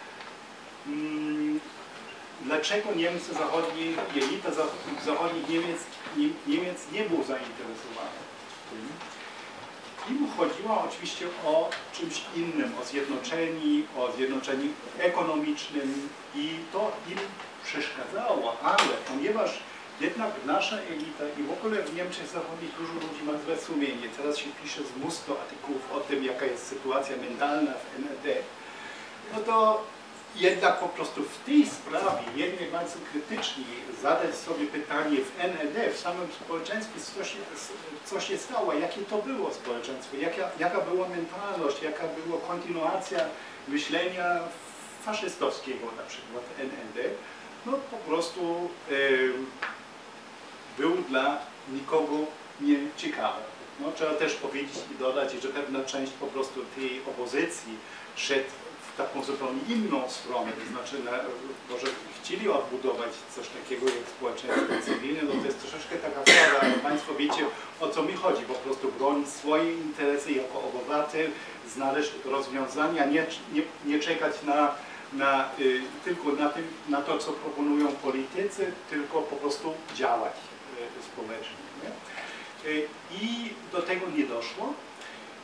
dlaczego Niemcy zachodni, elita zachodnich Niemiec, Niemiec nie był zainteresowany tym. Im chodziło oczywiście o czymś innym, o zjednoczeni, o zjednoczeniu ekonomicznym i to im przeszkadzało, ale ponieważ jednak nasza elita i w ogóle w Niemczech Zachodnich dużo ludzi ma złe sumienie, teraz się pisze z mnóstwo artykułów o tym, jaka jest sytuacja mentalna w en er de, no to jednak po prostu w tej sprawie jednej bardzo krytycznie zadać sobie pytanie w en er de, w samym społeczeństwie, co się, co się stało, jakie to było społeczeństwo, jaka, jaka była mentalność, jaka była kontynuacja myślenia faszystowskiego na przykład w en er de, no po prostu e, był dla nikogo nieciekawy. No, trzeba też powiedzieć i dodać, że pewna część po prostu tej opozycji szedł w taką zupełnie inną stronę, to znaczy na, może chcieli odbudować coś takiego jak społeczeństwo cywilne, no to jest troszeczkę taka sprawa, ale Państwo wiecie, o co mi chodzi, po prostu bronić swoje interesy jako obywatel, znaleźć rozwiązania, nie, nie, nie czekać na, na, y, tylko na, tym, na to, co proponują politycy, tylko po prostu działać y, społecznie. Nie? Y, I do tego nie doszło.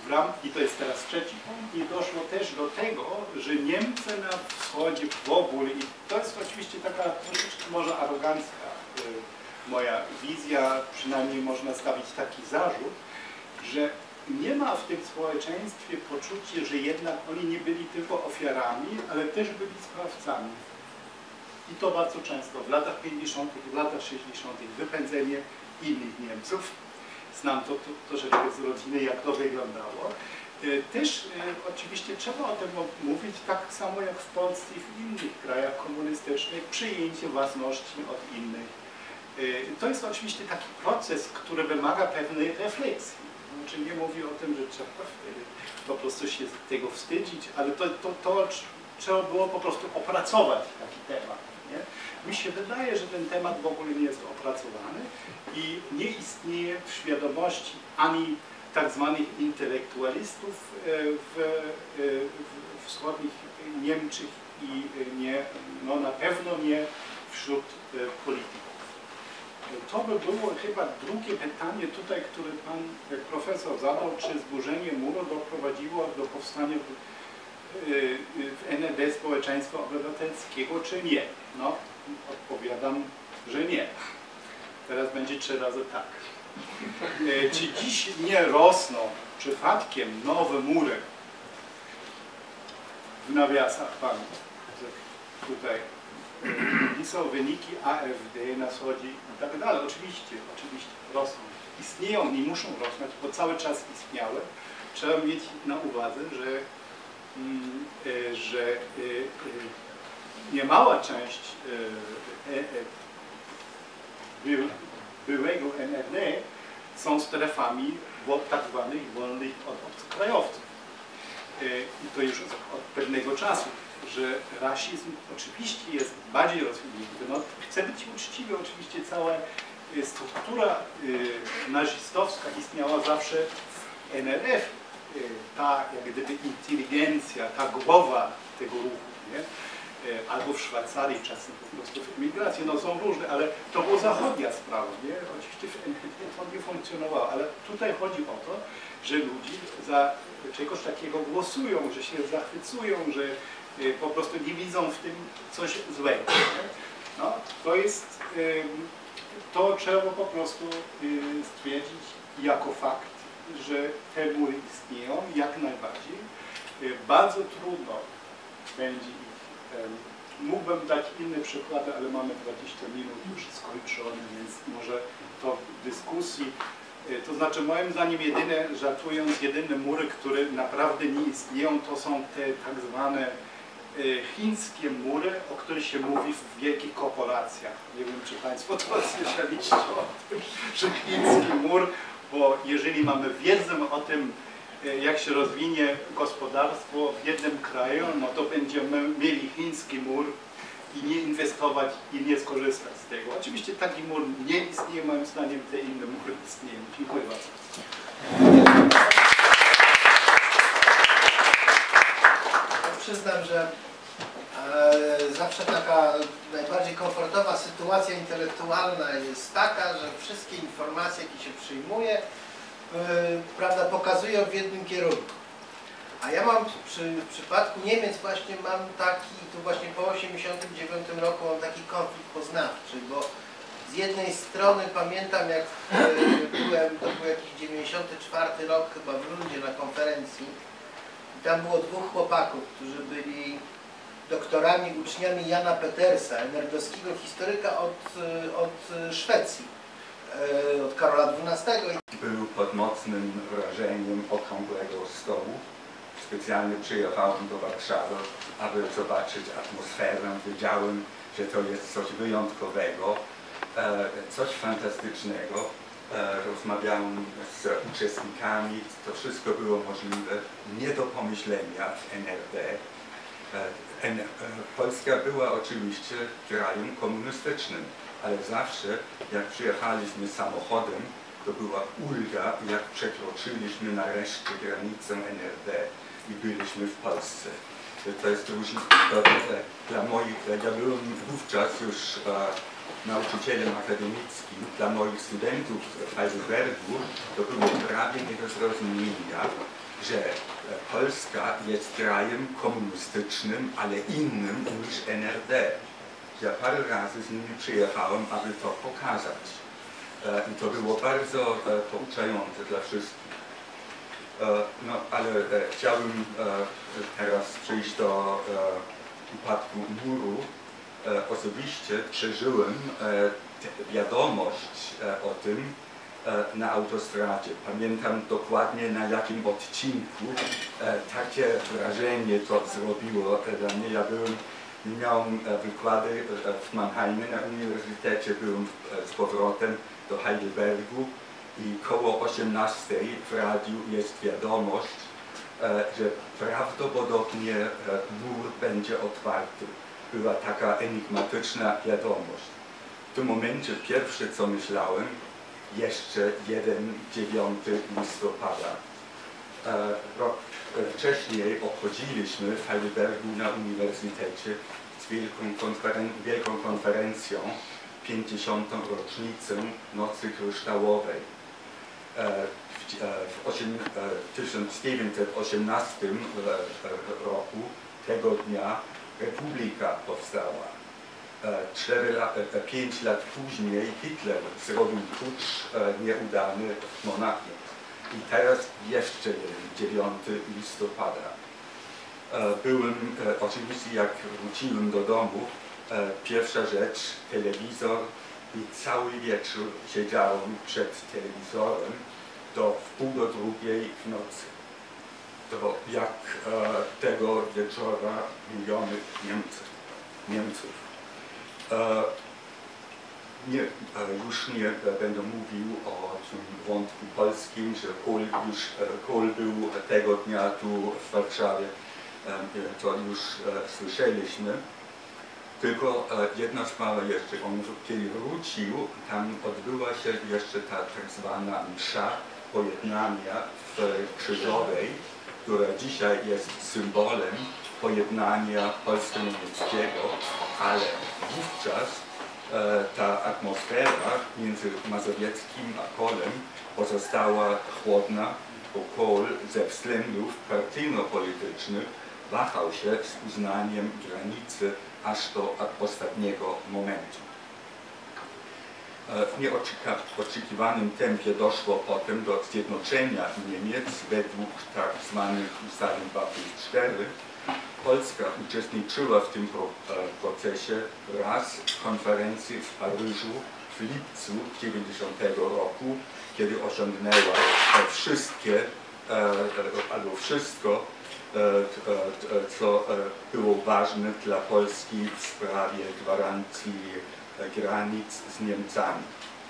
w ram, i to jest teraz trzeci punkt, i doszło też do tego, że Niemcy na wschodzie w ogóle, i to jest oczywiście taka troszeczkę może arogancka y, moja wizja, przynajmniej można stawić taki zarzut, że nie ma w tym społeczeństwie poczucia, że jednak oni nie byli tylko ofiarami, ale też byli sprawcami. I to bardzo często w latach pięćdziesiątych, w latach sześćdziesiątych wypędzenie innych Niemców. Znam to, to troszeczkę z rodziny, jak to wyglądało. Też e, oczywiście trzeba o tym mówić, tak samo jak w Polsce i w innych krajach komunistycznych, przyjęcie własności od innych. E, to jest oczywiście taki proces, który wymaga pewnej refleksji. Znaczy nie mówię o tym, że trzeba po prostu się tego wstydzić, ale to, to, to trzeba było po prostu opracować taki temat. Nie? Mi się wydaje, że ten temat w ogóle nie jest opracowany i nie istnieje w świadomości ani tak zwanych intelektualistów w, w wschodnich Niemczech i nie, no na pewno nie wśród polityków. To by było chyba drugie pytanie tutaj, które pan profesor zadał, czy zburzenie muru doprowadziło do powstania w N R D społeczeństwa obywatelskiego, czy nie? No, odpowiadam, że nie. Teraz będzie trzy razy tak. Czy dziś nie rosną przypadkiem nowe mury? W nawiasach pan tutaj pisał wyniki A F D na wschodzie i tak dalej. Oczywiście, oczywiście rosną. Istnieją i muszą rosnąć, bo cały czas istniały. Trzeba mieć na uwadze, że że niemała część byłego N R D są strefami tak zwanych wolnych od obcokrajowców. I to już od pewnego czasu, że rasizm oczywiście jest bardziej rozwinięty. No, chcę być uczciwy, oczywiście cała struktura nazistowska istniała zawsze w N R F. Ta jak gdyby inteligencja, ta głowa tego ruchu, nie? Albo w Szwajcarii czasem po prostu w emigracji, no są różne, ale to była zachodnia sprawa, nie? Oczywiście w N R D to nie funkcjonowało, ale tutaj chodzi o to, że ludzie za czegoś takiego głosują, że się zachwycują, że po prostu nie widzą w tym coś złego. Nie? No, to jest, to trzeba po prostu stwierdzić jako fakt, że te mury istnieją jak najbardziej. Bardzo trudno będzie ich. Mógłbym dać inne przykłady, ale mamy dwadzieścia minut już skończone, więc może to w dyskusji. To znaczy moim zdaniem jedyne, żartując, jedyne mury, które naprawdę nie istnieją, to są te tak zwane chińskie mury, o których się mówi w wielkich korporacjach. Nie wiem, czy Państwo to słyszeliście o tym, że chiński mur, bo jeżeli mamy wiedzę o tym, jak się rozwinie gospodarstwo w jednym kraju, no to będziemy mieli chiński mur i nie inwestować i nie skorzystać z tego. Oczywiście taki mur nie istnieje, moim zdaniem te inne mury istnieją. Dziękuję bardzo. Ja przyznam, że e, zawsze taka najbardziej komfortowa sytuacja intelektualna jest taka, że wszystkie informacje, jakie się przyjmuje, Yy, prawda, pokazują w jednym kierunku. A ja mam przy, w przypadku Niemiec właśnie mam taki, tu właśnie po osiemdziesiątym dziewiątym roku mam taki konflikt poznawczy, bo z jednej strony pamiętam, jak yy, byłem, to był jakiś dziewięćdziesiąty czwarty rok chyba w Lundzie na konferencji i tam było dwóch chłopaków, którzy byli doktorami, uczniami Jana Petersa, enerdowskiego historyka od, yy, od Szwecji, yy, od Karola dwunastego. Był pod mocnym wrażeniem okrągłego stołu. Specjalnie przyjechałem do Warszawy, aby zobaczyć atmosferę. Wiedziałem, że to jest coś wyjątkowego, coś fantastycznego. Rozmawiałem z uczestnikami, to wszystko było możliwe, nie do pomyślenia w N R D. Polska była oczywiście krajem komunistycznym, ale zawsze jak przyjechaliśmy samochodem, to była ulga, jak przekroczyliśmy nareszcie granicę N R D i byliśmy w Polsce. To jest różnica dla moich, ja byłem wówczas już e, nauczycielem akademickim, dla moich studentów w Heidelbergu to było prawie nie do zrozumienia, że Polska jest krajem komunistycznym, ale innym niż N R D. Ja parę razy z nimi przyjechałem, aby to pokazać. I to było bardzo pouczające dla wszystkich. No, ale chciałbym teraz przejść do upadku muru. Osobiście przeżyłem wiadomość o tym na autostradzie. Pamiętam dokładnie, na jakim odcinku takie wrażenie to zrobiło dla mnie. Ja byłem, miałem wykłady w Mannheimie na uniwersytecie, byłem z powrotem do Heidelbergu i koło osiemnastej w radiu jest wiadomość, że prawdopodobnie mur będzie otwarty. Była taka enigmatyczna wiadomość. W tym momencie pierwsze, co myślałem, jeszcze jeden dziewiąty listopada. Rok wcześniej obchodziliśmy w Heidelbergu na uniwersytecie z wielką, konferen wielką konferencją pięćdziesiątą rocznicę Nocy Kryształowej. W tysiąc dziewięćset osiemnastym roku tego dnia Republika powstała. Cztery lata, pięć lat później Hitler zrobił pucz nieudany w Monachium. I teraz jeszcze jeden, dziewiąty listopada. Byłem, oczywiście jak wróciłem do domu, pierwsza rzecz, telewizor i cały wieczór siedziałem przed telewizorem do wpół do drugiej w nocy. To jak tego wieczora miliony Niemców. Niemców. Nie, już nie będę mówił o tym wątku polskim, że Kohl, już, Kohl był tego dnia tu w Warszawie, to już słyszeliśmy. Tylko jedna sprawa jeszcze, on kiedy wrócił, tam odbyła się jeszcze ta tak zwana msza pojednania w Krzyżowej, która dzisiaj jest symbolem pojednania polsko-niemieckiego, ale wówczas e, ta atmosfera między Mazowieckim a Kohlem pozostała chłodna, bo Kohl ze względów partyjno-politycznych wahał się z uznaniem granicy aż do ostatniego momentu. W nieoczekiwanym tempie doszło potem do zjednoczenia Niemiec według tak zwanych ustaleń Budapeszt cztery. Polska uczestniczyła w tym procesie raz w konferencji w Paryżu w lipcu tysiąc dziewięćset dziewięćdziesiątego roku, kiedy osiągnęła wszystkie, albo wszystko, co było ważne dla Polski w sprawie gwarancji granic z Niemcami.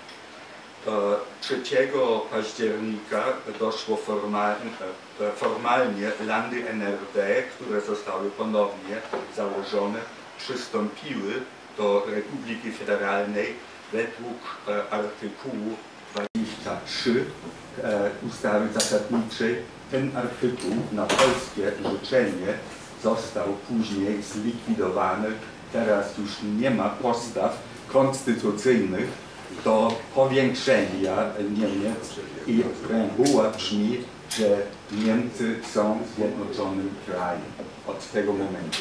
trzeciego października doszło formalnie, formalnie landy N R D, które zostały ponownie założone, przystąpiły do Republiki Federalnej według artykułu dwudziestego trzeciego ustawy zasadniczej. Ten artykuł na polskie życzenie został później zlikwidowany. Teraz już nie ma podstaw konstytucyjnych do powiększenia Niemiec i reguła brzmi, że Niemcy są zjednoczonym krajem od tego momentu.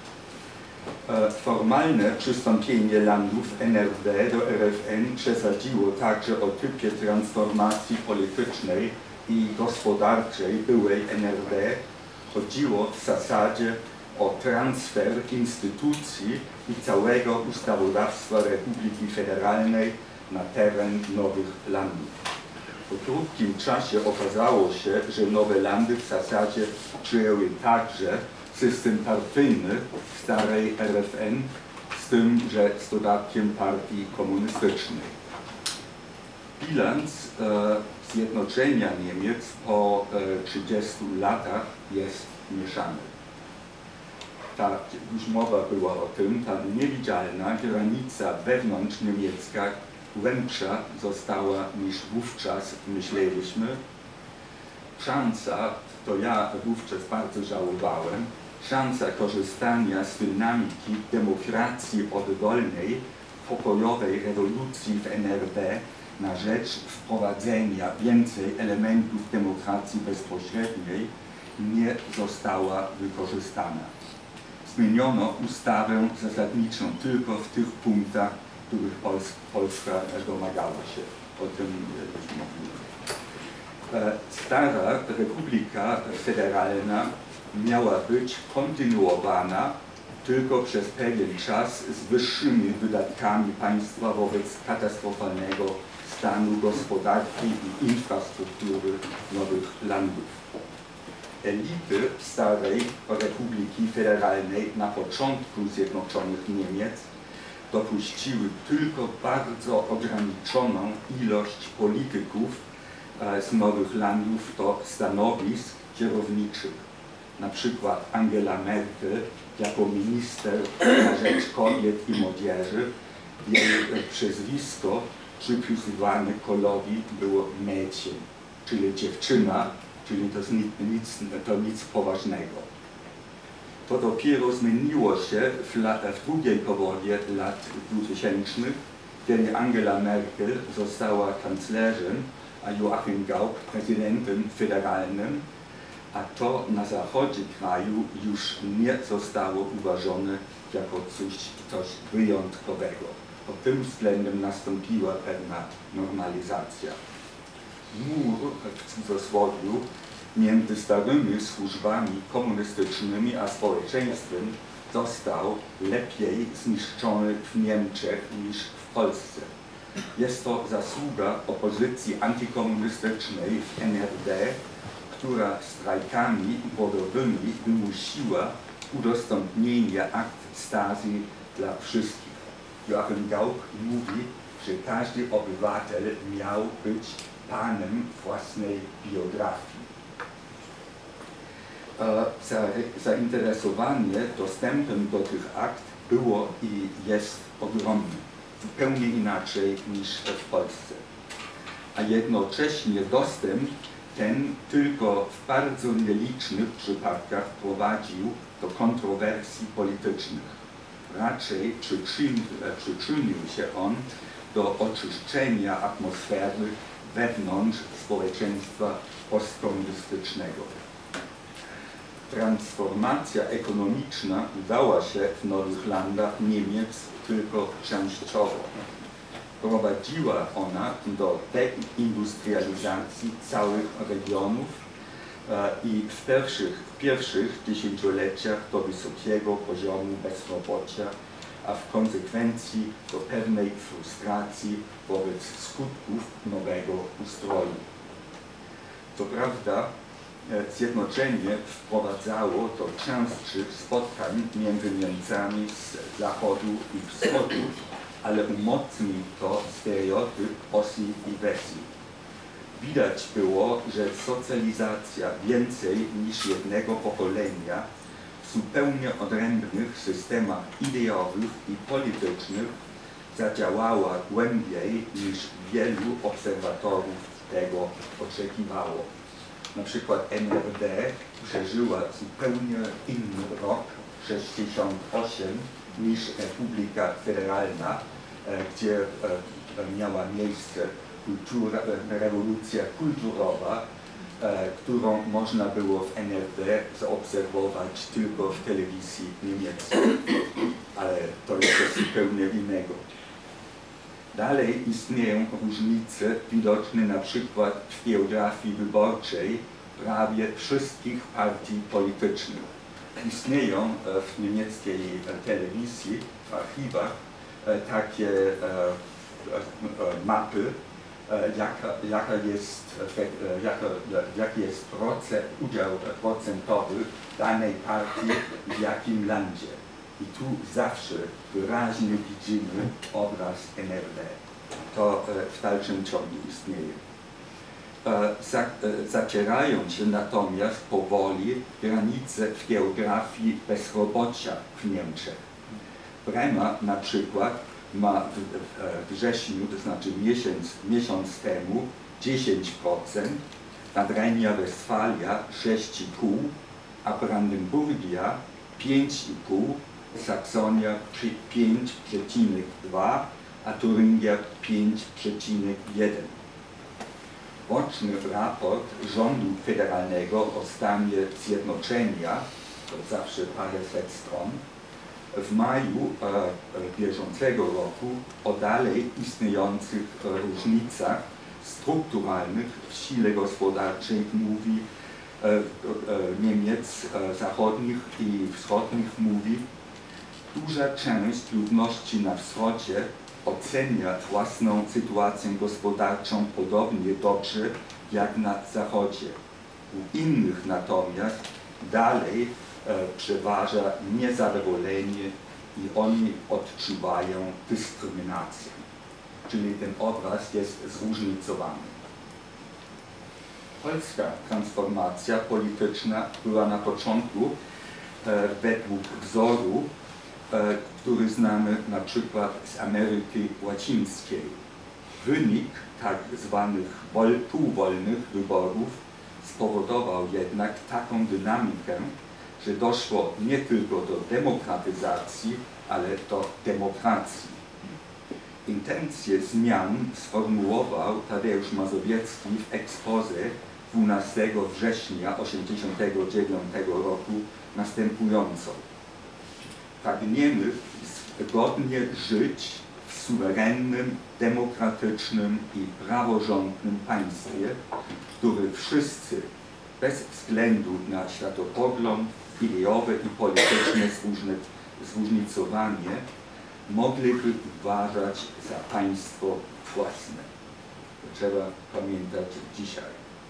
Formalne przystąpienie landów N R D do R F N przesadziło także o typie transformacji politycznej i gospodarczej byłej N R D. Chodziło w zasadzie o transfer instytucji i całego ustawodawstwa Republiki Federalnej na teren nowych landów. Po krótkim czasie okazało się, że nowe landy w zasadzie przyjęły także system partyjny starej R F N, z tym, że z dodatkiem partii komunistycznej. Bilans e, zjednoczenia Niemiec po e, trzydziestu latach jest mieszany. Ta, już mowa była o tym, ta niewidzialna granica wewnątrzniemiecka głębsza została niż wówczas myśleliśmy. Szansa, to ja wówczas bardzo żałowałem, szansa korzystania z dynamiki demokracji oddolnej, pokojowej rewolucji w N R D na rzecz wprowadzenia więcej elementów demokracji bezpośredniej nie została wykorzystana. Zmieniono ustawę zasadniczą tylko w tych punktach, których Pols Polska domagała się. O tym już mówiłem. Stara Republika Federalna miała być kontynuowana tylko przez pewien czas z wyższymi wydatkami państwa wobec katastrofalnego stanu gospodarki i infrastruktury nowych landów. Elity starej Republiki Federalnej na początku Zjednoczonych Niemiec dopuściły tylko bardzo ograniczoną ilość polityków z nowych landów do stanowisk kierowniczych. Na przykład Angela Merkel jako minister na rzecz kobiet i młodzieży, jej przezwisko przypisywane Kohlowi było Mädchen, czyli dziewczyna, czyli to nic, nic, to nic poważnego. To dopiero zmieniło się w, w drugiej połowie lat dwutysięcznych, kiedy Angela Merkel została kanclerzem, a Joachim Gauck prezydentem federalnym, a to na zachodzie kraju już nie zostało uważane jako coś, coś wyjątkowego. Pod tym względem nastąpiła pewna normalizacja. Mur w cudzysłowie między starymi służbami komunistycznymi a społeczeństwem został lepiej zniszczony w Niemczech niż w Polsce. Jest to zasługa opozycji antykomunistycznej w N R D, która strajkami głodowymi wymusiła udostępnienie akt Stasi dla wszystkich. Joachim Gauck mówi, że każdy obywatel miał być panem własnej biografii. Zainteresowanie dostępem do tych akt było i jest ogromne, zupełnie inaczej niż w Polsce. A jednocześnie dostęp ten tylko w bardzo nielicznych przypadkach prowadził do kontrowersji politycznych. Raczej przyczynił, przyczynił się on do oczyszczenia atmosfery wewnątrz społeczeństwa postkomunistycznego. Transformacja ekonomiczna udała się w nowych landach Niemiec tylko częściowo. Prowadziła ona do deindustrializacji całych regionów e, i w pierwszych, w pierwszych dziesięcioleciach do wysokiego poziomu bezrobocia, a w konsekwencji do pewnej frustracji wobec skutków nowego ustroju. Co prawda, zjednoczenie wprowadzało do częstszych spotkań między Niemcami z zachodu i wschodu, ale umocnił to stereotyp Ossi i Wessi. Widać było, że socjalizacja więcej niż jednego pokolenia w zupełnie odrębnych systemach ideowych i politycznych zadziałała głębiej niż wielu obserwatorów tego oczekiwało. Na przykład N R D przeżyła zupełnie inny rok sześćdziesiąt osiem niż Republika Federalna, gdzie miała miejsce kultura, rewolucja kulturowa, którą można było w N R D zaobserwować tylko w telewizji niemieckiej, ale to jest coś zupełnie innego. Dalej istnieją różnice widoczne na przykład w geografii wyborczej prawie wszystkich partii politycznych. Istnieją w niemieckiej telewizji, w archiwach takie mapy, jaka, jaka jest, jaka, jaki jest procent, udział procentowy danej partii w jakim landzie. I tu zawsze wyraźnie widzimy obraz N R D. To w dalszym ciągu istnieje. Zacierają się natomiast powoli granice w geografii bezrobocia w Niemczech. Brema na przykład ma w wrześniu, to znaczy miesiąc, miesiąc temu dziesięć procent, Nadrenia Westfalia sześć i pół procent, a Brandenburgia pięć i pół procent, Saksonia pięć przecinek dwa procent, a Turynia pięć przecinek jeden. Łączny raport rządu federalnego o stanie zjednoczenia, to zawsze paręset stron, w maju e, bieżącego roku o dalej istniejących różnicach strukturalnych w sile gospodarczej mówi e, e, Niemiec e, zachodnich i wschodnich mówi: duża część ludności na wschodzie ocenia własną sytuację gospodarczą podobnie dobrze jak na zachodzie. U innych natomiast dalej e, przeważa niezadowolenie i oni odczuwają dyskryminację. Czyli ten obraz jest zróżnicowany. Polska transformacja polityczna była na początku e, według wzoru, e, który znamy na przykład z Ameryki Łacińskiej. Wynik tak zwanych wol, półwolnych wyborów spowodował jednak taką dynamikę, że doszło nie tylko do demokratyzacji, ale do demokracji. Intencje zmian sformułował Tadeusz Mazowiecki w exposé dwunastego września tysiąc dziewięćset osiemdziesiątego dziewiątego roku następująco: pragniemy godnie żyć w suwerennym, demokratycznym i praworządnym państwie, który wszyscy, bez względu na światopogląd, ideowe i polityczne zróżnicowanie, mogliby uważać za państwo własne. To trzeba pamiętać dzisiaj.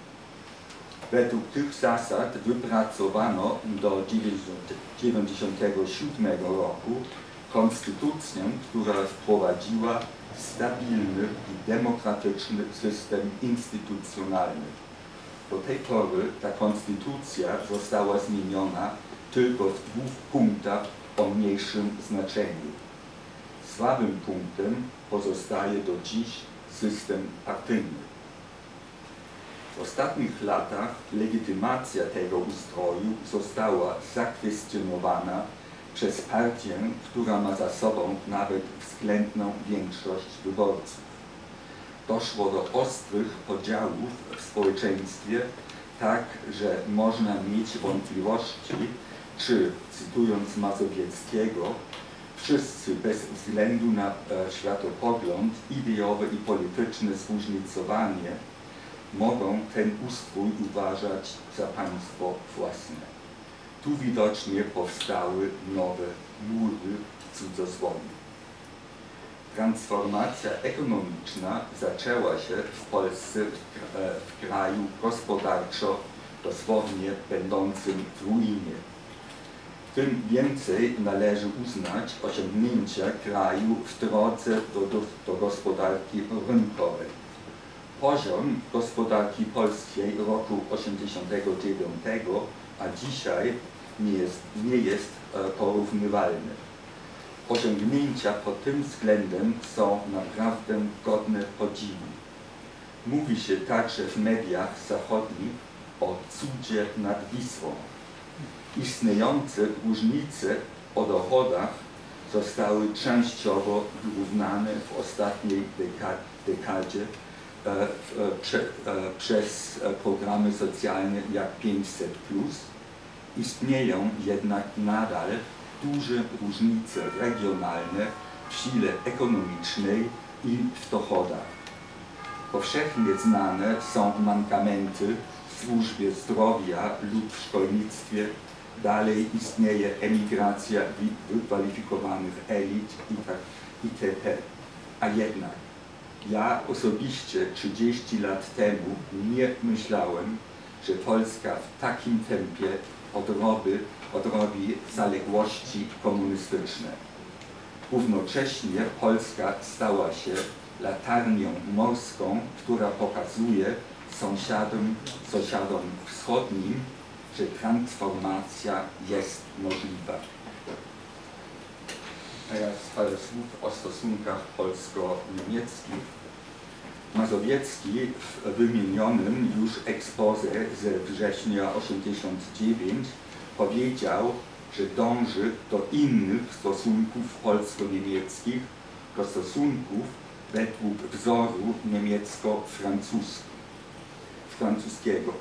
Według tych zasad wypracowano do dziewięćdziesiątego siódmego roku konstytucję, która wprowadziła stabilny i demokratyczny system instytucjonalny. Do tej pory ta konstytucja została zmieniona tylko w dwóch punktach o mniejszym znaczeniu. Słabym punktem pozostaje do dziś system partyjny. W ostatnich latach legitymacja tego ustroju została zakwestionowana przez partię, która ma za sobą nawet względną większość wyborców. Doszło do ostrych podziałów w społeczeństwie, tak że można mieć wątpliwości, czy, cytując Mazowieckiego, wszyscy bez względu na e, światopogląd, ideowe i polityczne zróżnicowanie mogą ten ustrój uważać za państwo własne. Tu widocznie powstały nowe mury w cudzysłowie. Transformacja ekonomiczna zaczęła się w Polsce, w, e, w kraju gospodarczo dosłownie będącym w ruinie. Tym więcej należy uznać osiągnięcia kraju w drodze do, do, do gospodarki rynkowej. Poziom gospodarki polskiej roku osiemdziesiątego dziewiątego, a dzisiaj nie jest, nie jest e, porównywalny. Osiągnięcia pod tym względem są naprawdę godne podziwu. Mówi się także w mediach zachodnich o cudzie nad Wisłą. Istniejące różnice o dochodach zostały częściowo wyrównane w ostatniej dekadzie e, e, prze, e, przez programy socjalne jak pięćset plus. Istnieją jednak nadal duże różnice regionalne w sile ekonomicznej i w dochodach. Powszechnie znane są mankamenty w służbie zdrowia lub w szkolnictwie. Dalej istnieje emigracja wykwalifikowanych elit itp. A jednak ja osobiście trzydzieści lat temu nie myślałem, że Polska w takim tempie odrobi, odrobi zaległości komunistyczne. Równocześnie Polska stała się latarnią morską, która pokazuje sąsiadom, sąsiadom wschodnim, że transformacja jest możliwa. Teraz parę słów o stosunkach polsko-niemieckich. Mazowiecki w wymienionym już exposé ze września osiemdziesiątego dziewiątego powiedział, że dąży do innych stosunków polsko-niemieckich do stosunków według wzoru niemiecko-francuskiego.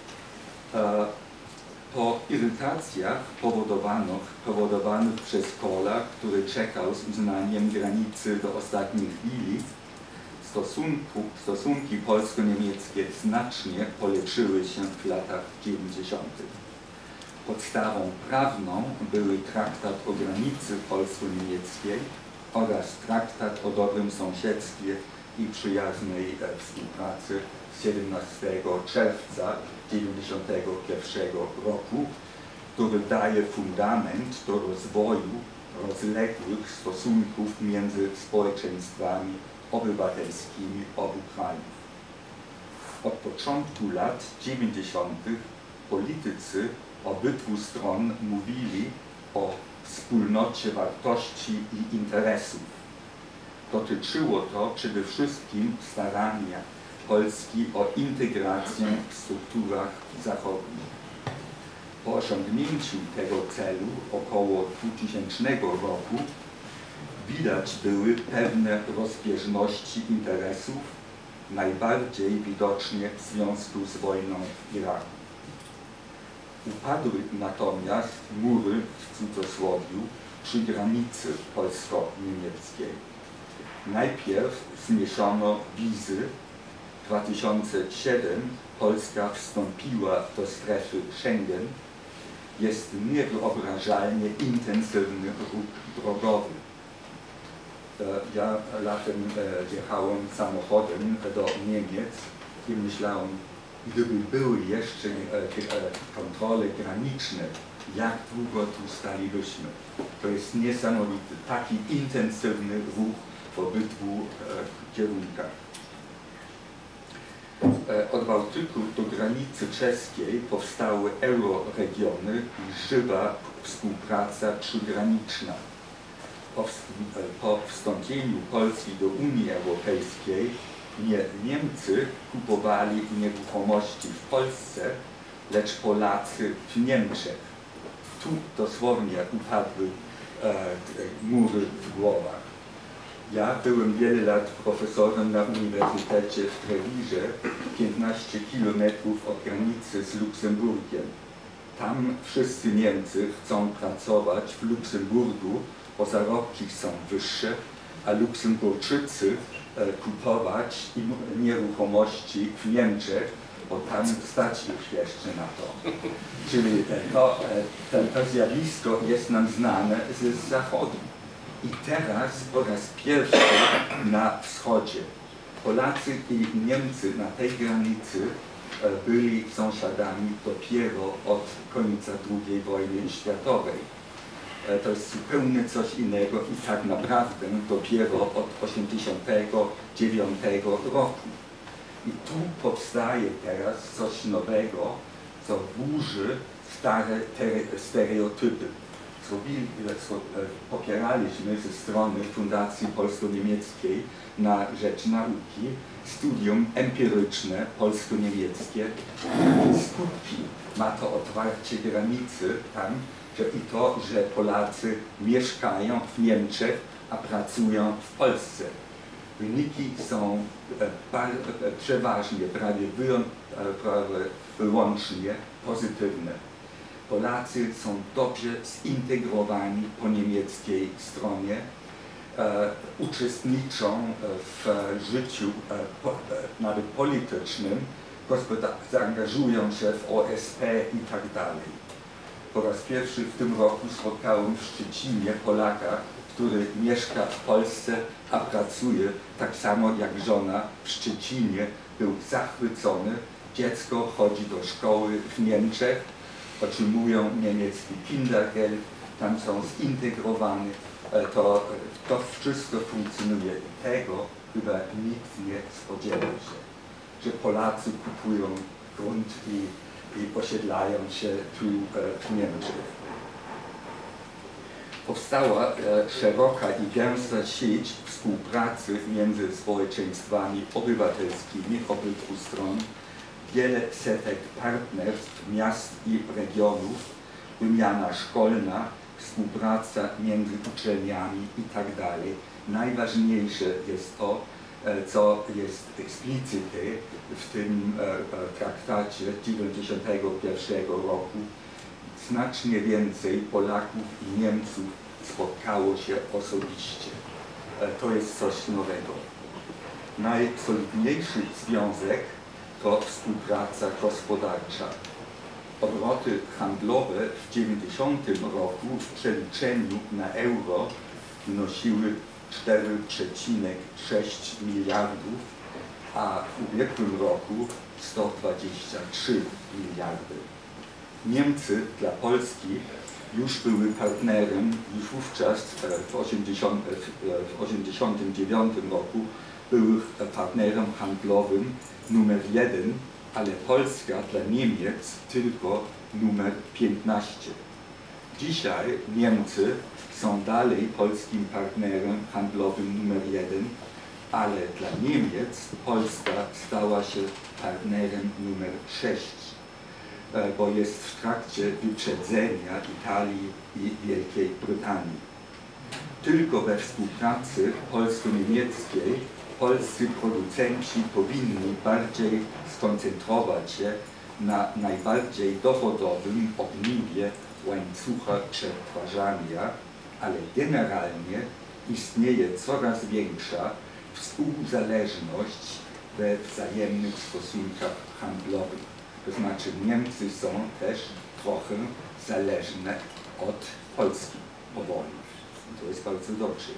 Po irytacjach powodowanych, powodowanych przez Kohla, który czekał z uznaniem granicy do ostatniej chwili, stosunku, stosunki polsko-niemieckie znacznie polepszyły się w latach dziewięćdziesiątych. Podstawą prawną były traktat o granicy polsko-niemieckiej oraz traktat o dobrym sąsiedztwie i przyjaznej współpracy z siedemnastego czerwca tysiąc dziewięćset dziewięćdziesiątego pierwszego roku, który daje fundament do rozwoju rozległych stosunków między społeczeństwami obywatelskimi obu krajów. Od początku lat dziewięćdziesiątych politycy obydwu stron mówili o wspólnocie wartości i interesów. Dotyczyło to przede wszystkim starania Polski o integrację w strukturach zachodnich. Po osiągnięciu tego celu około dwutysięcznego roku widać były pewne rozbieżności interesów, najbardziej widocznie w związku z wojną w Iraku. Upadły natomiast mury w cudzysłowiu przy granicy polsko-niemieckiej. Najpierw zniesiono wizy. W dwa tysiące siódmym Polska wstąpiła do strefy Schengen. Jest niewyobrażalnie intensywny ruch drogowy. Ja latem jechałem samochodem do Niemiec i myślałem, gdyby były jeszcze kontrole graniczne, jak długo tu stalibyśmy. To jest niesamowity, taki intensywny ruch w obydwu kierunkach. Od Bałtyku do granicy czeskiej powstały euroregiony i żywa współpraca przygraniczna. Po wstąpieniu Polski do Unii Europejskiej nie Niemcy kupowali nieruchomości w Polsce, lecz Polacy w Niemczech. Tu dosłownie upadły e, mury w głowach. Ja byłem wiele lat profesorem na Uniwersytecie w Trewirze, piętnaście kilometrów od granicy z Luksemburgiem. Tam wszyscy Niemcy chcą pracować w Luksemburgu, bo zarobki są wyższe, a Luksemburczycy e, kupować nieruchomości w Niemczech, bo tam stać ich jeszcze na to. Czyli to, to, to zjawisko jest nam znane z zachodu. I teraz po raz pierwszy na wschodzie Polacy i Niemcy na tej granicy byli sąsiadami dopiero od końca drugiej wojny światowej. To jest zupełnie coś innego i tak naprawdę dopiero od osiemdziesiątego dziewiątego roku. I tu powstaje teraz coś nowego, co burzy stare stereotypy. Zrobili, popieraliśmy ze strony Fundacji Polsko-Niemieckiej na rzecz nauki studium empiryczne polsko-niemieckie. Skutki ma to otwarcie granicy tam, że i to, że Polacy mieszkają w Niemczech, a pracują w Polsce. Wyniki są przeważnie, prawie wyłącznie pozytywne. Polacy są dobrze zintegrowani po niemieckiej stronie, e, uczestniczą w życiu e, po, e, nawet politycznym, zaangażują się w O S P i tak dalej. Po raz pierwszy w tym roku spotkałem w Szczecinie Polaka, który mieszka w Polsce, a pracuje tak samo jak żona w Szczecinie. Był zachwycony. Dziecko chodzi do szkoły w Niemczech, otrzymują niemiecki Kindergeld, tam są zintegrowani. To, to wszystko funkcjonuje i tego chyba nikt nie spodziewał się, że Polacy kupują grunt i, i osiedlają się tu w Niemczech. Powstała szeroka i gęsta sieć współpracy między społeczeństwami obywatelskimi obydwu stron, wiele setek partnerstw miast i regionów, wymiana szkolna, współpraca między uczelniami i tak dalej. Najważniejsze jest to, co jest eksplicyty w tym traktacie dziewięćdziesiątego pierwszego roku. Znacznie więcej Polaków i Niemców spotkało się osobiście. To jest coś nowego. Najsolidniejszy związek to współpraca gospodarcza. Obroty handlowe w dziewięćdziesiątym roku w przeliczeniu na euro wynosiły cztery przecinek sześć miliardów, a w ubiegłym roku sto dwadzieścia trzy miliardy. Niemcy dla Polski już były partnerem, już wówczas w osiemdziesiątym dziewiątym roku były partnerem handlowym numer jeden, ale Polska dla Niemiec tylko numer piętnaście. Dzisiaj Niemcy są dalej polskim partnerem handlowym numer jeden, ale dla Niemiec Polska stała się partnerem numer sześć, bo jest w trakcie wyprzedzenia Italii i Wielkiej Brytanii. Tylko we współpracy polsko-niemieckiej polscy producenci powinni bardziej skoncentrować się na najbardziej dochodowym ogniwie łańcucha przetwarzania, ale generalnie istnieje coraz większa współzależność we wzajemnych stosunkach handlowych. To znaczy Niemcy są też trochę zależne od Polski powoli. To jest bardzo dobrze.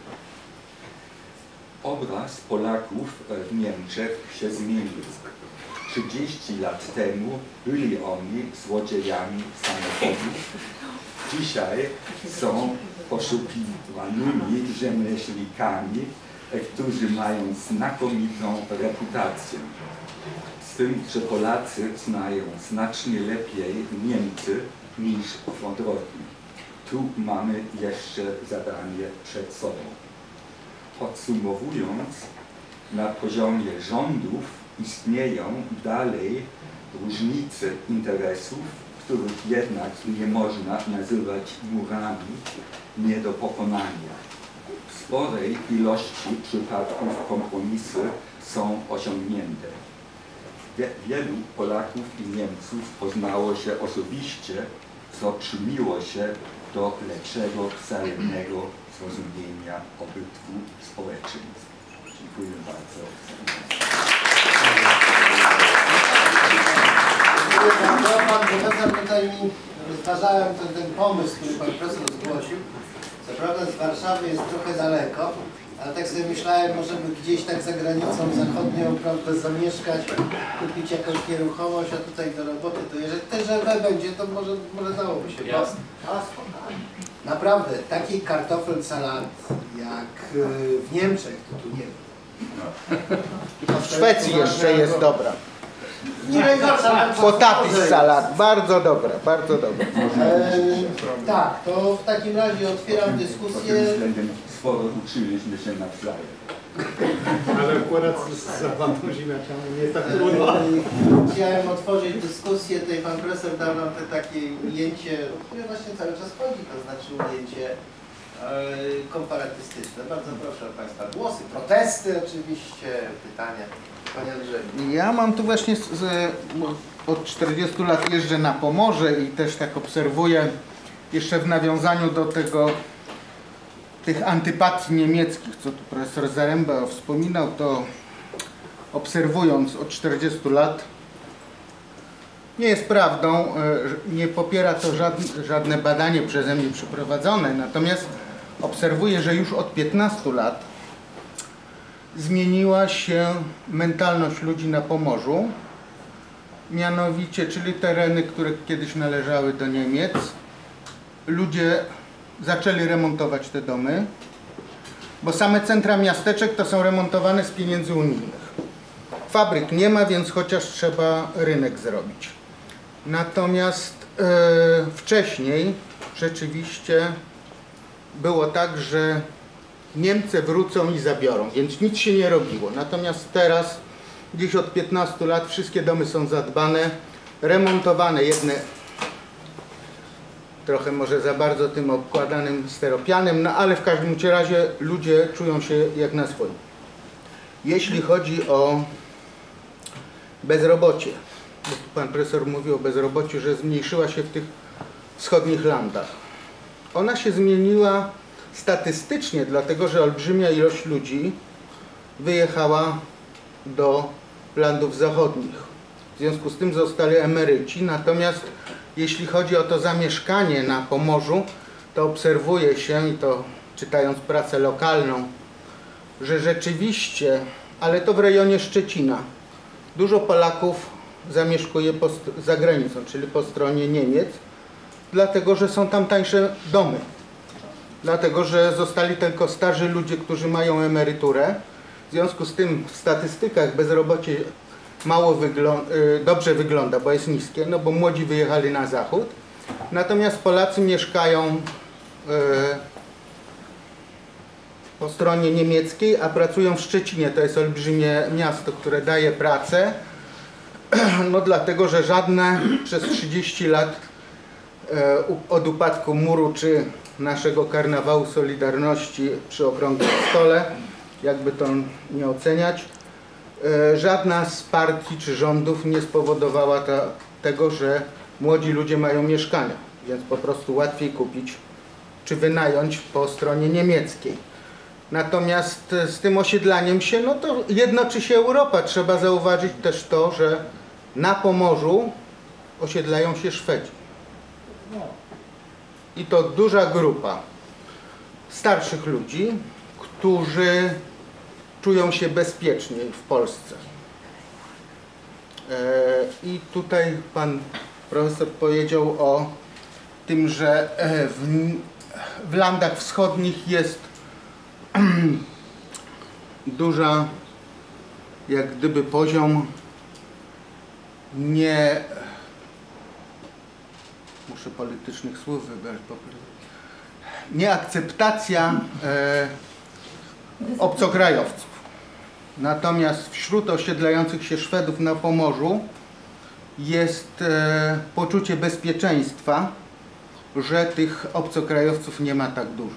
Obraz Polaków w Niemczech się zmienił. trzydzieści lat temu byli oni złodziejami samochodów. Dzisiaj są poszukiwanymi rzemieślnikami, którzy mają znakomitą reputację. Z tym, że Polacy znają znacznie lepiej Niemcy niż odwrotnie. Tu mamy jeszcze zadanie przed sobą. Podsumowując, na poziomie rządów istnieją dalej różnice interesów, których jednak nie można nazywać murami nie do pokonania. W sporej ilości przypadków kompromisy są osiągnięte. Wielu Polaków i Niemców poznało się osobiście, co przyczyniło się do lepszego, wzajemnego zrozumienia obydwu społeczeństw. Dziękuję bardzo. Pan profesor tutaj mi rozważałem ten, ten pomysł, który pan profesor zgłosił. Co prawda z Warszawy jest trochę daleko, ale tak sobie myślałem, może by gdzieś tak za granicą zachodnią, prawda, zamieszkać, kupić jakąś nieruchomość, a tutaj do roboty, to jeżeli T G W będzie, to może, może dałoby się. Jasne. Naprawdę, taki kartoffelsalat jak w Niemczech, to tu nie ma. W Szwecji jeszcze jest dobra. Nie najgorsza. Potatis salat, bardzo dobra, bardzo dobra. E, tak, to w takim razie otwieram dyskusję. Sporo uczyliśmy się nawzajem. Ale akurat z zapadną ziemniakami nie jest tak trudno. Chciałem otworzyć dyskusję, tutaj pan profesor dał nam te takie ujęcie, które właśnie cały czas chodzi, to znaczy ujęcie e, komparatystyczne. Bardzo proszę Państwa, głosy, protesty oczywiście, pytania. Panie Andrzeju. Ja mam tu właśnie z, z, od czterdziestu lat jeżdżę na Pomorze i też tak obserwuję jeszcze w nawiązaniu do tego tych antypatii niemieckich, co tu profesor Zaręba wspominał, to obserwując od czterdziestu lat, nie jest prawdą, nie popiera to żadne, żadne badanie przeze mnie przeprowadzone, natomiast obserwuję, że już od piętnastu lat zmieniła się mentalność ludzi na Pomorzu, mianowicie, czyli tereny, które kiedyś należały do Niemiec, ludzie zaczęli remontować te domy, bo same centra miasteczek to są remontowane z pieniędzy unijnych. Fabryk nie ma, więc chociaż trzeba rynek zrobić. Natomiast e, wcześniej rzeczywiście było tak, że Niemcy wrócą i zabiorą, więc nic się nie robiło. Natomiast teraz, gdzieś od piętnastu lat, wszystkie domy są zadbane, remontowane, jedne trochę może za bardzo tym obkładanym steropianem, no ale w każdym razie ludzie czują się jak na swoim. Jeśli chodzi o bezrobocie, bo tu pan profesor mówił o bezrobociu, że zmniejszyła się w tych wschodnich landach. Ona się zmieniła statystycznie, dlatego że olbrzymia ilość ludzi wyjechała do landów zachodnich. W związku z tym zostali emeryci, natomiast jeśli chodzi o to zamieszkanie na Pomorzu, to obserwuje się, i to czytając prasę lokalną, że rzeczywiście, ale to w rejonie Szczecina, dużo Polaków zamieszkuje po, za granicą, czyli po stronie Niemiec, dlatego że są tam tańsze domy. Dlatego że zostali tylko starzy ludzie, którzy mają emeryturę. W związku z tym w statystykach bezrobocie mało wygląda, dobrze wygląda, bo jest niskie, no bo młodzi wyjechali na zachód. Natomiast Polacy mieszkają po stronie niemieckiej, a pracują w Szczecinie. To jest olbrzymie miasto, które daje pracę. No dlatego, że żadne przez trzydzieści lat od upadku muru czy naszego karnawału Solidarności przy okrągłym stole, jakby to nie oceniać, żadna z partii czy rządów nie spowodowała ta, tego, że młodzi ludzie mają mieszkania, więc po prostu łatwiej kupić czy wynająć po stronie niemieckiej. Natomiast z tym osiedlaniem się, no to jednoczy się Europa. Trzeba zauważyć też to, że na Pomorzu osiedlają się Szwedzi. I to duża grupa starszych ludzi, którzy czują się bezpieczniej w Polsce. I tutaj pan profesor powiedział o tym, że w, w landach wschodnich jest duża, jak gdyby poziom nie, muszę politycznych słów wybrać, nieakceptacja e, obcokrajowców. Natomiast wśród osiedlających się Szwedów na Pomorzu jest e, poczucie bezpieczeństwa, że tych obcokrajowców nie ma tak dużo.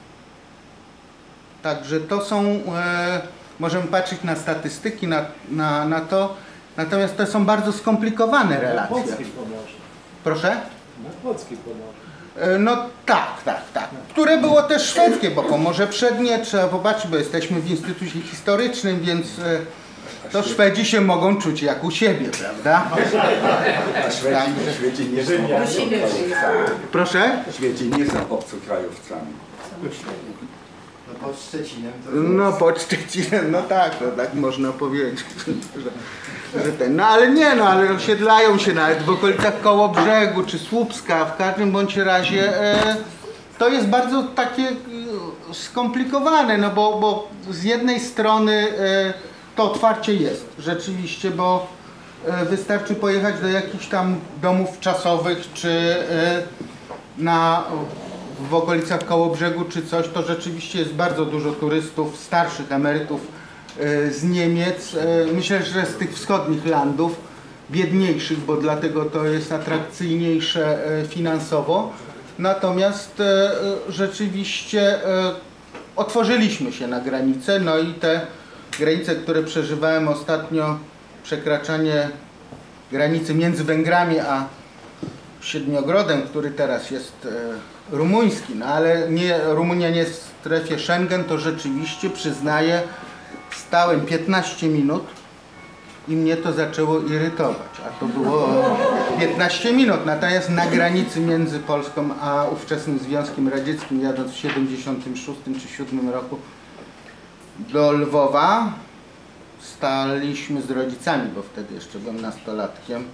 Także to są, e, możemy patrzeć na statystyki, na, na, na to, natomiast to są bardzo skomplikowane relacje. Proszę? Na Kłodzkiej Pomorzu. E, no tak, tak, tak. Które było też szwedzkie, bo Pomorze Przednie, trzeba popatrzeć, bo jesteśmy w Instytucie Historycznym, więc e, to Szwedzi się mogą czuć jak u siebie, prawda? A Szwedzi, Szwedzi nie są obcokrajowcami. Proszę? Szwedzi nie są obcokrajowcami. No pod Szczecinem to No pod Szczecinem, no tak, no tak można powiedzieć. Że, że ten, no ale nie, no ale osiedlają się nawet w okolicach Kołobrzegu czy Słupska, w każdym bądź razie e, to jest bardzo takie e, skomplikowane, no bo, bo z jednej strony e, to otwarcie jest rzeczywiście, bo e, wystarczy pojechać do jakichś tam domów czasowych czy e, na w okolicach Kołobrzegu czy coś, to rzeczywiście jest bardzo dużo turystów, starszych emerytów z Niemiec, myślę, że z tych wschodnich landów, biedniejszych, bo dlatego to jest atrakcyjniejsze finansowo. Natomiast rzeczywiście otworzyliśmy się na granice, no i te granice, które przeżywałem ostatnio, przekraczanie granicy między Węgrami a Siedmiogrodem, który teraz jest rumuński, no ale nie, Rumunia nie jest w strefie Schengen, to rzeczywiście przyznaję, stałem piętnaście minut i mnie to zaczęło irytować, a to było piętnaście minut, natomiast na granicy między Polską a ówczesnym Związkiem Radzieckim, jadąc w siedemdziesiątym szóstym czy siódmym roku do Lwowa, staliśmy z rodzicami, bo wtedy jeszcze byłem nastolatkiem,